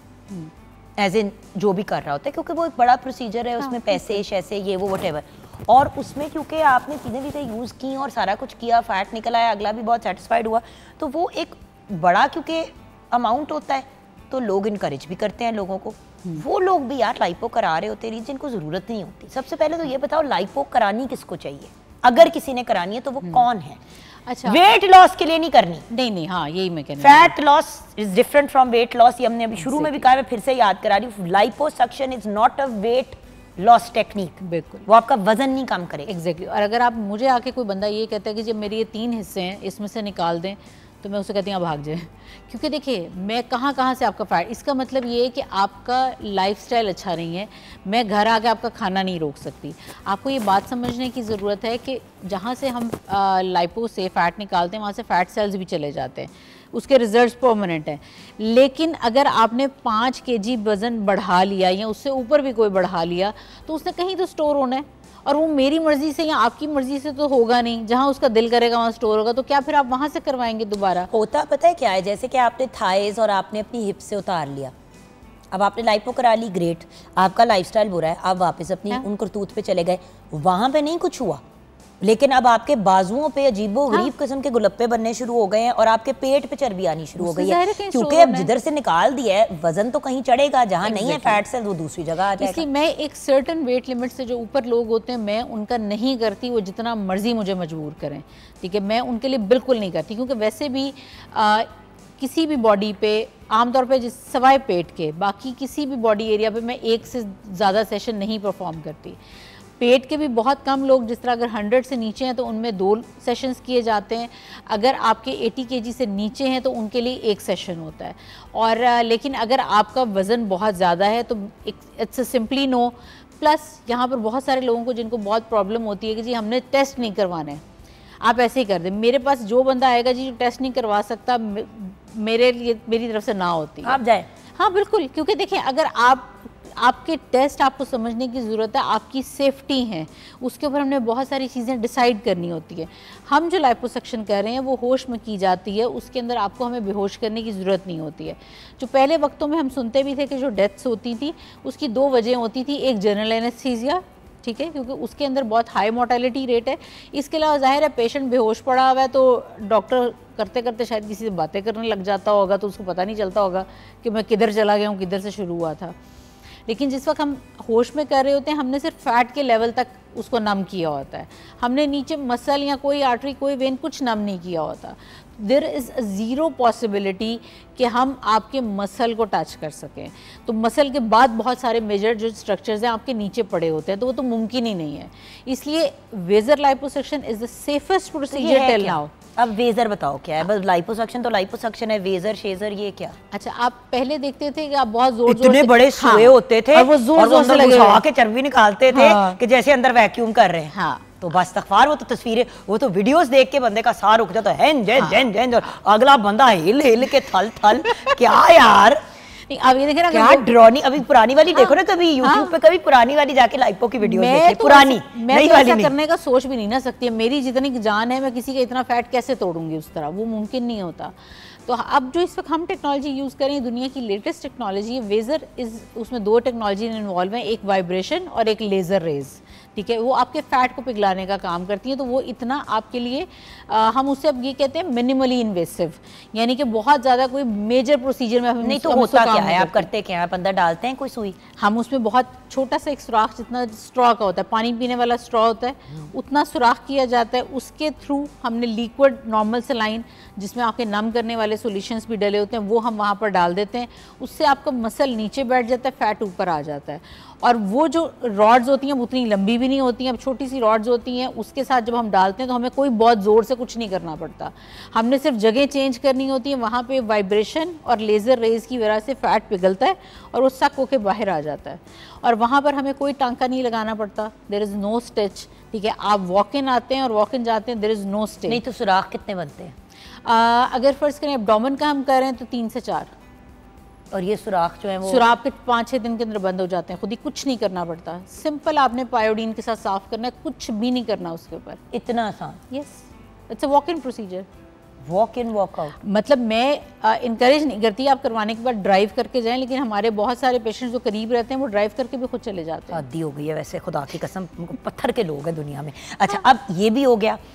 एज इन जो भी कर रहा होता है, क्योंकि वो एक बड़ा प्रोसीजर है, उसमें पैसे शैसे ये वो वटेवर। और उसमें क्योंकि आपने चीज़ें चीज़ें यूज़ की और सारा कुछ किया, फैट निकल आया, अगला भी बहुत सेटिस्फाइड हुआ, तो वो एक बड़ा क्योंकि अमाउंट होता है तो लोग इनकरेज भी करते हैं लोगों को। वो लोग भी यार लाइपो करा रहे होते हैं जिनको ज़रूरत नहीं होती। सबसे पहले तो ये बताओ लाइपो करानी किसको चाहिए? अगर किसी ने करानी है तो वो कौन है? अच्छा, वेट लॉस के लिए नहीं करनी। नहीं नहीं, हाँ यही मैं कहना, fat loss is different from weight loss. ये हमने अभी शुरू में भी कहा, मैं फिर से याद करा रही हूँ, liposuction is not a weight loss technique. बिल्कुल, वो आपका वजन नहीं कम करे। एग्जैक्टली। और अगर आप मुझे आके कोई बंदा ये कहता है कि जब मेरे ये तीन हिस्से हैं इसमें से निकाल दें, तो मैं उसे कहती हूँ भाग जाए। क्योंकि देखिए मैं कहाँ कहाँ से आपका फैट, इसका मतलब ये है कि आपका लाइफस्टाइल अच्छा नहीं है। मैं घर आके आपका खाना नहीं रोक सकती। आपको ये बात समझने की ज़रूरत है कि जहाँ से हम आ, लाइपो से फ़ैट निकालते हैं वहाँ से फ़ैट सेल्स भी चले जाते हैं, उसके रिजल्ट्स परमानेंट हैं। लेकिन अगर आपने पाँच के जी वज़न बढ़ा लिया या उससे ऊपर भी कोई बढ़ा लिया, तो उसने कहीं तो स्टोर होना है, और वो मेरी मर्जी से या आपकी मर्जी से तो होगा नहीं। जहाँ उसका दिल करेगा वहाँ स्टोर होगा, तो क्या फिर आप वहाँ से करवाएंगे दोबारा? होता पता है क्या है, जैसे कि आपने थाइज और आपने अपनी हिप से उतार लिया, अब आपने लाइपो करा ली, ग्रेट, आपका लाइफस्टाइल बुरा है, आप वापस अपनी हाँ? उन करतूत पे चले गए, वहाँ पे नहीं कुछ हुआ, लेकिन अब आपके बाजुओं पे अजीबो गरीब हाँ? किस्म के गुलप्पे बनने शुरू हो गए हैं और आपके पेट पे चर्बी आनी शुरू हो गई है, क्योंकि अब जिधर से निकाल दिया है वजन तो कहीं चढ़ेगा, जहाँ नहीं है फैट सेल वो दूसरी जगह आ जाएगा। इसलिए मैं एक सर्टेन वेट लिमिट से जो ऊपर लोग होते हैं मैं उनका नहीं करती, वो जितना मर्जी मुझे मजबूर करें, ठीक है, मैं उनके लिए बिल्कुल नहीं करती। क्योंकि वैसे भी आ, किसी भी बॉडी पे आमतौर पे जिस सवाए पेट के बाकी किसी भी बॉडी एरिया पे मैं एक से ज़्यादा सेशन नहीं परफॉर्म करती। पेट के भी बहुत कम लोग, जिस तरह अगर हंड्रेड से नीचे हैं तो उनमें दो सेशंस किए जाते हैं, अगर आपके अस्सी केजी से नीचे हैं तो उनके लिए एक सेशन होता है। और लेकिन अगर आपका वज़न बहुत ज़्यादा है तो इट्स सिंपली नो। प्लस यहाँ पर बहुत सारे लोगों को जिनको बहुत प्रॉब्लम होती है कि जी हमने टेस्ट नहीं करवाना है, आप ऐसे ही कर दें। मेरे पास जो बंदा आएगा जी जो टेस्ट नहीं करवा सकता, मेरे लिए मेरी तरफ से ना होती है, आप जाए। हाँ बिल्कुल, क्योंकि देखिए अगर आप आपके टेस्ट आपको समझने की ज़रूरत है, आपकी सेफ्टी है, उसके ऊपर हमने बहुत सारी चीज़ें डिसाइड करनी होती है। हम जो लाइपोसक्शन कर रहे हैं वो होश में की जाती है, उसके अंदर आपको हमें बेहोश करने की ज़रूरत नहीं होती है। जो पहले वक्तों में हम सुनते भी थे कि जो डेथ्स होती थी उसकी दो वजह होती थी, एक जनरल एनेस्थीसिया, ठीक है, क्योंकि उसके अंदर बहुत हाई मोर्टेलिटी रेट है। इसके अलावा जाहिर है पेशेंट बेहोश पड़ा हुआ है तो डॉक्टर करते करते शायद किसी से बातें करने लग जाता होगा, तो उसको पता नहीं चलता होगा कि मैं किधर चला गया हूँ, किधर से शुरू हुआ था। लेकिन जिस वक्त हम होश में कर रहे होते हैं हमने सिर्फ फैट के लेवल तक उसको नम किया होता है, हमने नीचे मसल या कोई आर्टरी कोई वेन कुछ नम नहीं किया होता। There is a zero possibility कि हम आपके मसल को टच कर सकें। तो मसल के बाद बहुत सारे मेजर जो स्ट्रक्चर्स हैं आपके नीचे पड़े होते हैं, तो वो तो मुमकिन ही नहीं है। इसलिए Vaser liposuction is the safest procedure till now. अब वेजर बताओ क्या है? बस लाइपोसक्शन तो लाइपोसक्शन है, वेजर शेजर ये क्या? अच्छा, आप पहले देखते थे कि आप बहुत जोर जोर इतने से बड़े सुए हाँ, होते थे और वो जोर जोर से लगे घुसा के चर्बी निकालते थे हाँ, कि जैसे अंदर वैक्यूम कर रहे हैं। हाँ, तो बस तकफार, वो तो तस्वीरें, वो तो वीडियोस देख के बंदे का साह रुक जाता है, हें जें जें जें, और अगला बंदा हिल हिल के थल थल। क्या यार, नहीं अब ये देखे ना क्या ड्रोनी। अभी पुरानी वाली हाँ, देखो ना, कभी यूट्यूब हाँ, पे कभी पुरानी वाली जाके लाइपो की वीडियोस मैं देखिए, तो पुरानी मैं नई तो वाली ऐसा नहीं। करने का सोच भी नहीं ना सकती है। मेरी जितनी जान है मैं किसी का इतना फैट कैसे तोड़ूंगी उस तरह, वो मुमकिन नहीं होता। तो अब जो इस वक्त हम टेक्नोलॉजी यूज़ करें, दुनिया की लेटेस्ट टेक्नोलॉजी है वेजर इज़, उसमें दो टेक्नोलॉजी इन्वॉल्व हैं, एक वाइब्रेशन और एक लेज़र रेज। ठीक है, वो आपके फैट को पिघलाने का काम करती हैं। तो वो इतना आपके लिए आ, हम उससे अब ये कहते हैं मिनिमली इन्वेसिव, यानी कि बहुत ज़्यादा कोई मेजर प्रोसीजर में हम नहीं तो हम होता काम क्या नहीं है, आप करते। करते क्या है? आप अंदर डालते हैं कोई सुई? हम उसमें बहुत छोटा सा एक सुराख, जितना स्ट्रॉ का होता है, पानी पीने वाला स्ट्रॉ होता है, उतना सुराख किया जाता है। उसके थ्रू हमने लिक्विड नॉर्मल सलाइन, जिसमें आपके नम करने वाले सॉल्यूशंस भी डले होते हैं, वो हम वहाँ पर डाल देते हैं। उससे आपका मसल नीचे बैठ जाता है, फैट ऊपर आ जाता है। और वो जो रॉड्स होती हैं वो उतनी लंबी भी नहीं होती हैं, अब छोटी सी रॉड्स होती हैं। उसके साथ जब हम डालते हैं तो हमें कोई बहुत ज़ोर से कुछ नहीं करना पड़ता, हमने सिर्फ जगह चेंज करनी होती है। वहाँ पे वाइब्रेशन और लेज़र रेज की वजह से फ़ैट पिघलता है और वो सक होके बाहर आ जाता है, और वहाँ पर हमें कोई टांका नहीं लगाना पड़ता। There is no stitch. ठीक है, आप वॉक इन आते हैं और वॉक इन जाते हैं, देयर इज़ नो स्टिच। नहीं तो सुराख कितने बनते हैं? आ, अगर फ़र्ज़ करें एब्डोमेन का हम करें तो तीन से चार, और ये सुराख जो है वो सुराख के पाँच छः दिन के अंदर बंद हो जाते हैं, खुद ही कुछ नहीं करना पड़ता। सिंपल आपने पायोडीन के साथ साफ करना है, कुछ भी नहीं करना उसके ऊपर। इतना आसान? Yes, it's a walk in procedure. Walk in walk out? मतलब मैं इनकरेज नहीं करती आप करवाने के बाद ड्राइव करके जाएं, लेकिन हमारे बहुत सारे पेशेंट्स जो करीब रहते हैं वो ड्राइव करके भी खुद चले जाते हैं। आदी हो गई है वैसे, खुदा की कसम, पत्थर के लोग हैं दुनिया में। अच्छा, अब ये भी हो गया,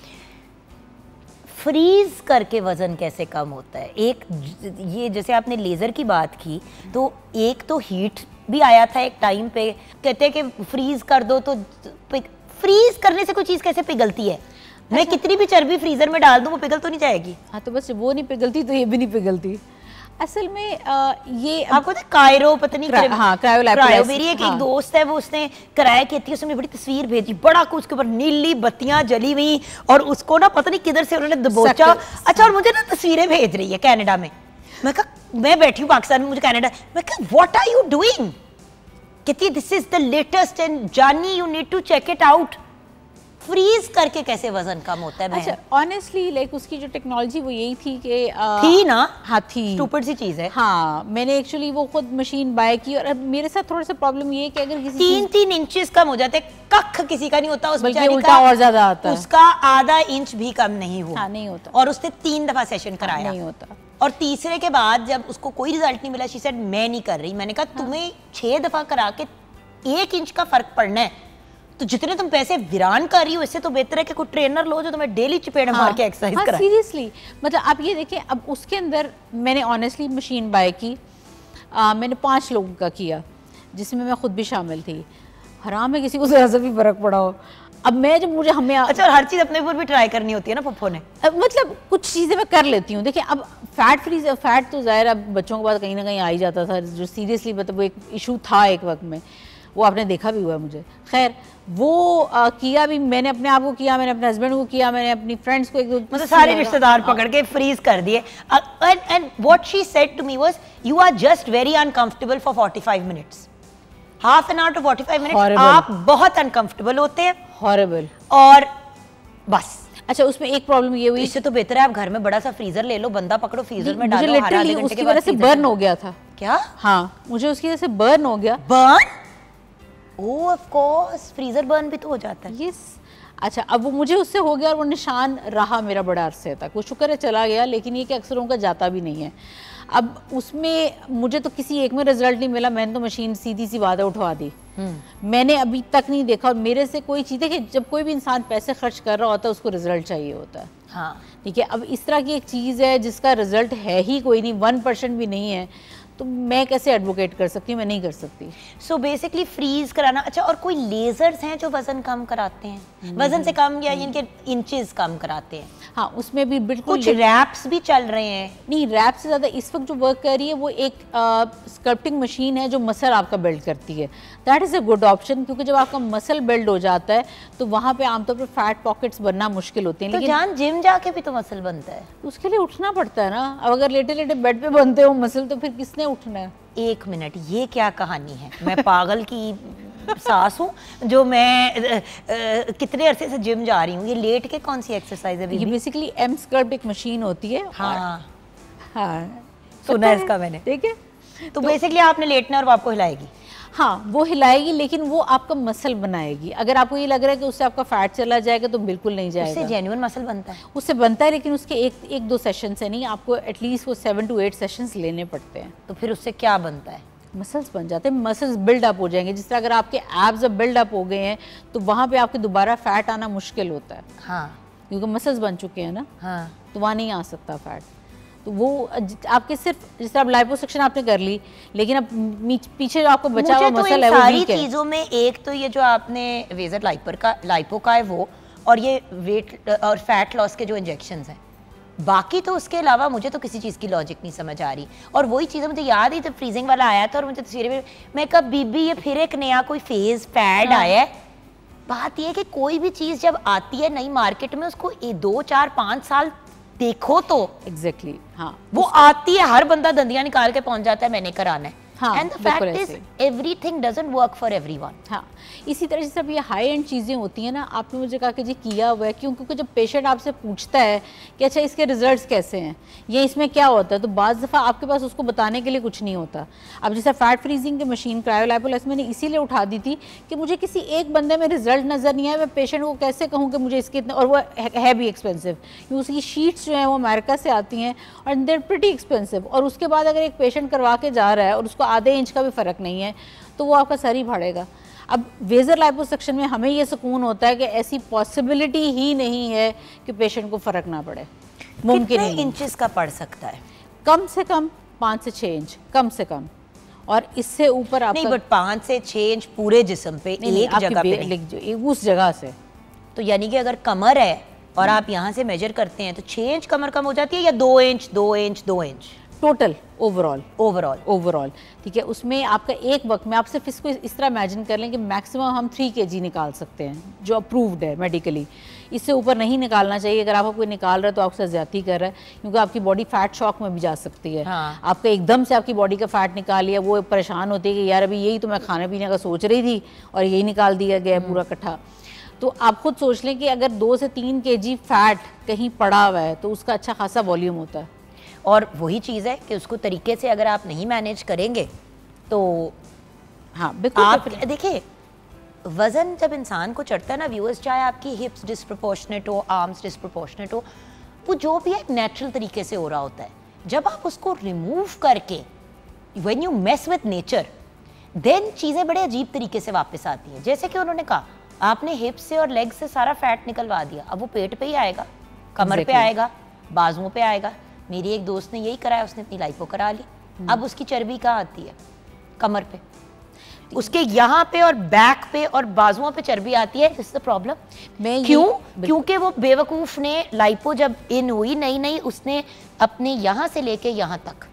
फ्रीज करके वज़न कैसे कम होता है? एक ये जैसे आपने लेज़र की बात की, तो एक तो हीट भी आया था एक टाइम पे, कहते हैं कि फ्रीज कर दो तो फ्रीज करने से कोई चीज़ कैसे पिघलती है? मैं अच्छा, कितनी भी चर्बी फ्रीजर में डाल दूं वो पिघल तो नहीं जाएगी? हाँ, तो बस वो नहीं पिघलती तो ये भी नहीं पिघलती। असल में आ, ये आपको तो कायरो पता नहीं क्रा, हाँ, क्रायो, मेरी एक, हाँ, एक दोस्त है, वो उसने कराया की थी, उसने बड़ी तस्वीर भेजी, बड़ा कुछ उसके ऊपर नीली बत्तियां जली हुई, और उसको ना पता नहीं किधर से उन्होंने दबोचा। अच्छा, और मुझे ना तस्वीरें भेज रही है कनाडा में। मैं कहा, मैं बैठी हूँ पाकिस्तान में, मुझे कनाडा, मैं कहा व्हाट आर यू डूइंग? कहती है this is the latest and जानी you need to check it out. Freeze करके कैसे वजन कम होता है? अच्छा, ऑनेस्टली लाइक उसकी जो टेक्नोलॉजी वो यही थी कि थी ना, हाँ थी, स्टूपिड सी चीज है। हाँ, मैंने एक्चुअली वो खुद मशीन बाय की, और अब मेरे साथ थोड़ा सा प्रॉब्लम ये है कि अगर किसी तीन तीन इंचेस कम हो जाते, कख किसी का नहीं होता, उस बल्कि बेचारी उल्टा का और ज्यादा आता है, उसका आधा इंच भी कम नहीं हुआ। हाँ, नहीं होता, और उसने तीन दफा सेशन कराया, नहीं होता। और तीसरे के बाद जब उसको कोई रिजल्ट नहीं मिला, शी सेड मैं नहीं कर रही। मैंने कहा तुम्हें छह दफा करा के एक इंच का फर्क पड़ना है, तो जितने तुम पैसे वीरान कर रही हो, इससे तो बेहतर है कि कोई ट्रेनर लो जो तुम्हें डेली चपेट हाँ, मार के एक्सरसाइज हाँ, कराए। सीरियसली, मतलब आप ये देखिए, अब उसके अंदर मैंने ऑनेस्टली मशीन बाय की, आ, मैंने पांच लोगों का किया, जिसमें मैं खुद भी शामिल थी। हराम है किसी को जरा सा भी फर्क पड़ा हो। अब मैं जब मुझे हमें अच्छा, और हर चीज अपने ऊपर भी ट्राई करनी होती है ना पप्पो ने? मतलब कुछ चीज़ें मैं कर लेती हूँ। देखिए, अब फैट फ्री, फैट तो ज़ाहिर अब बच्चों के बाद कहीं ना कहीं आ ही जाता था, जो सीरियसली मतलब वो एक इशू था एक वक्त में, वो आपने देखा भी हुआ है मुझे। खैर, वो आ, किया भी मैंने, अपने आप को किया, मैंने अपने हस्बैंड को किया, मैंने अपनी फ्रेंड्स को, एक दो मतलब सारे रिश्तेदार पकड़ के फ्रीज कर दिए। And what she said to me was, you are just very uncomfortable for पैंतालीस minutes, half an hour to पैंतालीस मिनट्स आप बहुत अनकंफर्टेबल होते हैं। हॉरिबल। और बस। अच्छा, उसमें एक प्रॉब्लम ये हुई, इससे तो बेहतर है आप घर में बड़ा सा फ्रीजर ले लो, बंदा पकड़ो, फ्रीजर में डालो, मुझे लिटरली उसकी वजह से बर्न हो गया था। क्या? हाँ, मुझे उसकी वजह से बर्न हो गया। Burn? Oh of course, freezer burn भी तो हो जाता है। यस। अच्छा, अब वो मुझे उससे हो गया और वो निशान रहा मेरा बड़ा अरसे तक, वो शुक्र है चला गया, लेकिन ये कि अक्सरों का जाता भी नहीं है। अब उसमें मुझे तो किसी एक में रिजल्ट नहीं मिला, मैंने तो मशीन सीधी सी बात है उठवा दी। मैंने अभी तक नहीं देखा, और मेरे से कोई चीज़, देखिए जब कोई भी इंसान पैसे खर्च कर रहा होता है उसको रिजल्ट चाहिए होता है। हाँ, ठीक है। अब इस तरह की एक चीज़ है जिसका रिजल्ट है ही कोई नहीं, वन परसेंट भी नहीं है, तो मैं कैसे एडवोकेट कर सकती हूँ, मैं नहीं कर सकती। सो बेसिकली फ्रीज कराना। अच्छा, और कोई लेजर्स हैं जो वजन कम कराते हैं, वजन से कम या इनके इंचेस कम कराते हैं? हाँ, उसमें भी बिल्कुल कुछ रैप्स भी चल रहे हैं। नहीं, रैप से ज़्यादा इस वक्त जो वर्क कर रही है वो एक स्कल्पटिंग मशीन है जो मसल आपका बिल्ड करती है। That is a good option, क्योंकि जब आपका मसल बिल्ड हो जाता है तो वहाँ पे आमतौर पर फैट पॉकेट्स बनना मुश्किल होते हैं। तो लेकिन जान जिम जाके भी तो मसल बनता है, उसके लिए उठना पड़ता है ना। अब अगर लेटे लेटे बेड पे बनते हो मसल तो फिर किसने उठना है? एक मिनट, ये क्या कहानी है? मैं पागल की सास हूँ जो मैं आ, आ, कितने अरसे से जिम जा रही हूँ। ये लेट के कौन सी एक्सरसाइज है? ये बेसिकली एम स्कल्प्ट एक मशीन होती है। हाँ हाँ, सुना है इसका मैंने। ठीक है, तो बेसिकली आपने लेटना और वो आपको हिलाएगी। हाँ, वो हिलाएगी, लेकिन वो आपका मसल बनाएगी। अगर आपको ये लग रहा है कि उससे आपका फैट चला जाएगा तो बिल्कुल नहीं जाएगा। उससे जेन्युइन मसल बनता है? उससे बनता है, लेकिन उसके एक एक दो सेशन से नहीं, आपको एटलीस्ट वो सेवन टू एट सेशंस लेने पड़ते हैं। तो फिर उससे क्या बनता है? मसल्स बन जाते हैं, मसल्स बिल्ड अप हो जाएंगे। जिस तरह अगर आपके एब्स अब बिल्ड अप हो गए हैं तो वहाँ पे आपके दोबारा फैट आना मुश्किल होता है। हाँ, क्योंकि मसल्स बन चुके हैं ना। हाँ, तो वहाँ नहीं आ सकता फैट। तो वो आपके सिर्फ जिस तरह लाइपोसक्शन आपने कर ली, लेकिन अब पीछे जो आपको बचा हुआ मसल है वो सारी वीक है। चीज़ों में एक तो ये जो आपने वेजर लाइपर का लाइपो का है वो, और ये वेट और फैट लॉस के जो इंजेक्शंस हैं, बाकी तो उसके अलावा मुझे तो किसी चीज़ की लॉजिक नहीं समझ आ रही। और वही चीज़ें मुझे याद ही जब फ्रीजिंग वाला आया था और मुझे तस्वीरें में, मैं कब बीबी ये फिर एक नया कोई फेज पैड आया है। बात ये है कि कोई भी चीज़ जब आती है नई मार्केट में, उसको दो चार पाँच साल देखो तो एग्जैक्टली exactly, हाँ, वो आती है, हर बंदा दंदियां निकाल के पहुंच जाता है मैंने कराना है। हाँ, and the fact is everything doesn't work for everyone. हाँ, इसी तरह से अब ये हाई एंड चीज़ें होती हैं ना, आपने मुझे कहा कि जी किया हुआ है क्यों? क्योंकि जब पेशेंट आपसे पूछता है कि अच्छा इसके रिजल्ट्स कैसे हैं या इसमें क्या होता है, तो बाज़ दफ़ा आपके पास उसको बताने के लिए कुछ नहीं होता। अब जैसे फैट फ्रीजिंग की मशीन क्रायोलाइपोलाइसिस मैंने इसीलिए उठा दी थी कि मुझे किसी एक बंदे में रिजल्ट नज़र नहीं आया, मैं पेशेंट को कैसे कहूँ कि मुझे इसके इतने, और वो है भी एक्सपेंसिव, क्योंकि उसकी शीट्स जो हैं वो अमेरिका से आती हैं और देर प्रिटी एक्सपेंसिव। और उसके बाद अगर एक पेशेंट करवा के जा रहा है और उसको आधे इंच का भी फ़र्क नहीं है तो वो आपका सर ही फाड़ेगा। अब वेजर लाइपोसक्शन में हमें ये सुकून होता है कि ऐसी पॉसिबिलिटी ही नहीं है कि पेशेंट को फ़र्क ना पड़े। मुमकिन कितने इंचेस का पड़ सकता है? कम से कम पाँच से छः इंच कम से कम, और इससे ऊपर आप नहीं, बट पाँच से छः इंच पूरे जिस्म पे, एक जगह पे नहीं, उस जगह से। तो यानी कि अगर कमर है और आप यहाँ से मेजर करते हैं तो छः इंच कमर कम हो जाती है या दो इंच दो इंच दो inch total overall overall overall ठीक है। उसमें आपका एक वक्त में, आप सिर्फ इसको इस तरह इमेजिन कर लें कि मैक्सिमम हम थ्री के जी निकाल सकते हैं जो अप्रूव्ड है मेडिकली। इससे ऊपर नहीं निकालना चाहिए। अगर आपको कोई निकाल रहा है तो आपके साथ ज्यादती कर रहा है, क्योंकि आपकी बॉडी फैट शॉक में भी जा सकती है। हाँ। आपका एकदम से आपकी बॉडी का फैट निकाल लिया, वो परेशान होती है कि यार अभी यही तो मैं खाने पीने का सोच रही थी और यही निकाल दिया गया पूरा इकट्ठा। तो आप खुद सोच लें कि अगर दो से तीन के जी फैट कहीं पड़ा हुआ है तो उसका अच्छा खासा वॉल्यूम होता है। और वही चीज़ है कि उसको तरीके से अगर आप नहीं मैनेज करेंगे तो हाँ बिल्कुल। आप देखिए, वज़न जब इंसान को चढ़ता है ना व्यूअर्स, चाहे आपकी हिप्स डिस्प्रपोर्शनेट हो, आर्म्स डिस्प्रपोर्शनेट हो, वो जो भी एक नेचुरल तरीके से हो रहा होता है। जब आप उसको रिमूव करके, when you mess with nature, then चीज़ें बड़े अजीब तरीके से वापस आती हैं। जैसे कि उन्होंने कहा, आपने हिप्स से और लेग से सारा फैट निकलवा दिया, अब वो पेट पे ही आएगा, कमर exactly. पे आएगा, बाजुओं पे आएगा। मेरी एक दोस्त ने यही कराया, उसने अपनी लाइपो करा ली। अब उसकी चर्बी कहाँ आती है? कमर पे, उसके यहाँ पे और बैक पे और बाजुओं पे चर्बी आती है। This is the problem. क्यों? क्योंकि वो बेवकूफ़ ने लाइपो जब इन हुई नई नई, उसने अपने यहाँ से लेके यहाँ तक,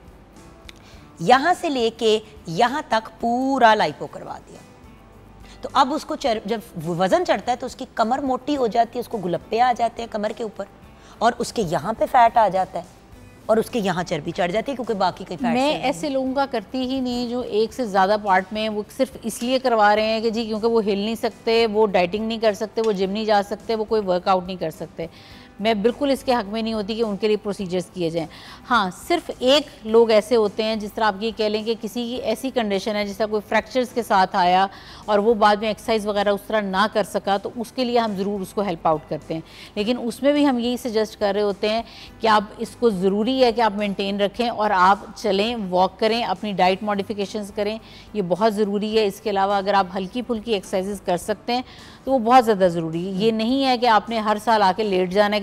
यहाँ से लेके यहाँ तक पूरा लाइपो करवा दिया। तो अब उसको चर, जब वजन चढ़ता है तो उसकी कमर मोटी हो जाती है, उसको गुलप्पे आ जाते हैं कमर के ऊपर, और उसके यहाँ पे फैट आ जाता है और उसके यहाँ चर्बी चढ़ जाती है, क्योंकि बाकी कई फैट। मैं ऐसे लोगों का करती ही नहीं जो एक से ज़्यादा पार्ट में वो सिर्फ इसलिए करवा रहे हैं कि जी क्योंकि वो हिल नहीं सकते, वो डाइटिंग नहीं कर सकते, वो जिम नहीं जा सकते, वो कोई वर्कआउट नहीं कर सकते। मैं बिल्कुल इसके हक में नहीं होती कि उनके लिए प्रोसीजर्स किए जाएं। हाँ, सिर्फ एक लोग ऐसे होते हैं, जिस तरह आप ये कह लें कि किसी की ऐसी कंडीशन है जिस तरह कोई फ्रैक्चर्स के साथ आया और वो बाद में एक्सरसाइज वगैरह उस तरह ना कर सका, तो उसके लिए हम ज़रूर उसको हेल्प आउट करते हैं। लेकिन उसमें भी हम यही सजेस्ट कर रहे होते हैं कि आप इसको ज़रूरी है कि आप मेनटेन रखें और आप चलें, वॉक करें, अपनी डाइट मॉडिफिकेशंस करें, ये बहुत ज़रूरी है। इसके अलावा अगर आप हल्की फुल्की एक्सरसाइजेज कर सकते हैं तो वो बहुत ज़्यादा ज़रूरी है। ये नहीं है कि आपने हर साल आके लेट जाना है कि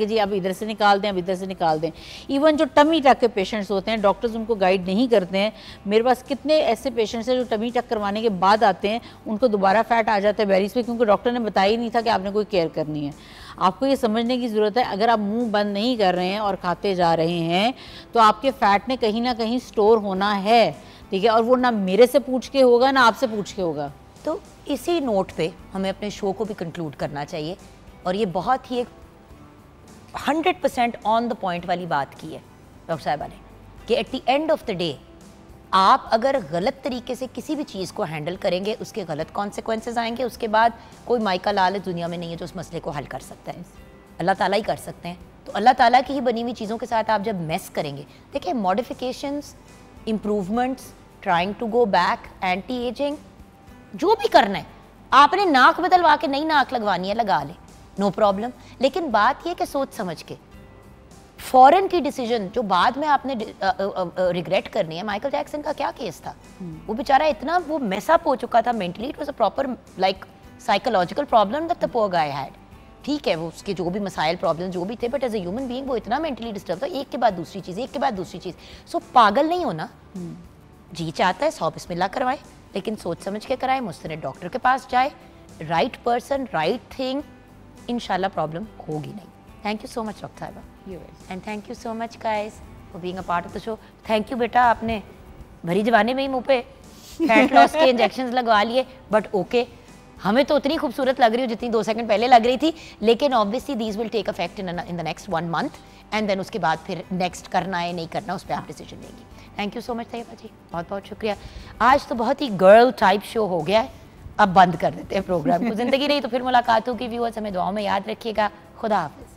कि जी अब इधर से निकाल दें, अब इधर से निकाल दें। इवन जो टमी टक के पेशेंट्स होते हैं, डॉक्टर्स उनको गाइड नहीं करते हैं। मेरे पास कितने ऐसे पेशेंट्स हैं जो टमी टक करवाने के बाद आते हैं, उनको दोबारा फैट आ जाता है बेरीज पे, क्योंकि डॉक्टर ने बताया ही नहीं था कि आपने कोई केयर करनी है। आपको ये समझने की ज़रूरत है, अगर आप मुंह बंद नहीं कर रहे हैं और खाते जा रहे हैं तो आपके फ़ैट ने कहीं ना कहीं स्टोर होना है, ठीक है, और वो ना मेरे से पूछ के होगा ना आपसे पूछ के होगा। तो इसी नोट पे हमें अपने शो को भी कंक्लूड करना चाहिए, और ये बहुत ही एक hundred percent on the point वाली बात की है डॉक्टर साहिबा ने, कि at the end of the day आप अगर गलत तरीके से किसी भी चीज़ को हैंडल करेंगे, उसके गलत कॉन्सिक्वेंसेस आएंगे। उसके बाद कोई माइका लाल इस दुनिया में नहीं है जो उस मसले को हल कर सकता है, अल्लाह ताला ही कर सकते हैं। तो अल्लाह ताला की ही बनी हुई चीज़ों के साथ आप जब मेस करेंगे, देखिए modifications, improvements, trying to go back, anti aging, जो भी करना है, आपने नाक बदलवा के नई नाक लगवानी है, लगा ले, नो प्रॉब्लम। लेकिन बात यह कि सोच समझ के फॉरेन की डिसीजन जो बाद में आपने रिग्रेट करनी है। माइकल जैक्सन का क्या केस था, वो बेचारा इतना वो मेसअप हो चुका था mentally, it was a proper like psychological problem that the poor guy had. ठीक है, वो उसके जो भी मसाइल प्रॉब्लम जो भी थे, but as a human being वो इतना मेंटली डिस्टर्ब था, एक के बाद दूसरी चीज़, एक के बाद दूसरी चीज़। सो पागल नहीं होना, जी चाहता है सौ बिस्मिल्लाह करवाए, लेकिन सोच समझ के कराए, मुस्तनद डॉक्टर के पास जाए, राइट पर्सन राइट थिंग, इंशाल्लाह प्रॉब्लम होगी नहीं। Thank you so much doctor साहिबा, and thank you so much guys for being a part of the show. Thank you बेटा, आपने भरी जवानी में ही मुंह पे फैट लॉस के इंजेक्शंस लगवा लिए, बट ओके, हमें तो उतनी खूबसूरत लग रही हो जितनी दो सेकंड पहले लग रही थी, लेकिन obviously these will take affect in in the next one month, and then उसके बाद फिर नेक्स्ट करना है नहीं करना उस पर आप डिसीजन लेंगी। Thank you so much Taiba ji, बहुत बहुत शुक्रिया। आज तो बहुत ही गर्ल टाइप शो हो गया है, अब बंद कर देते हैं प्रोग्राम को। जिंदगी रही तो फिर मुलाकात होगी व्यूअर्स, हमें दुआओं में याद रखिएगा। खुदा हाफिज़।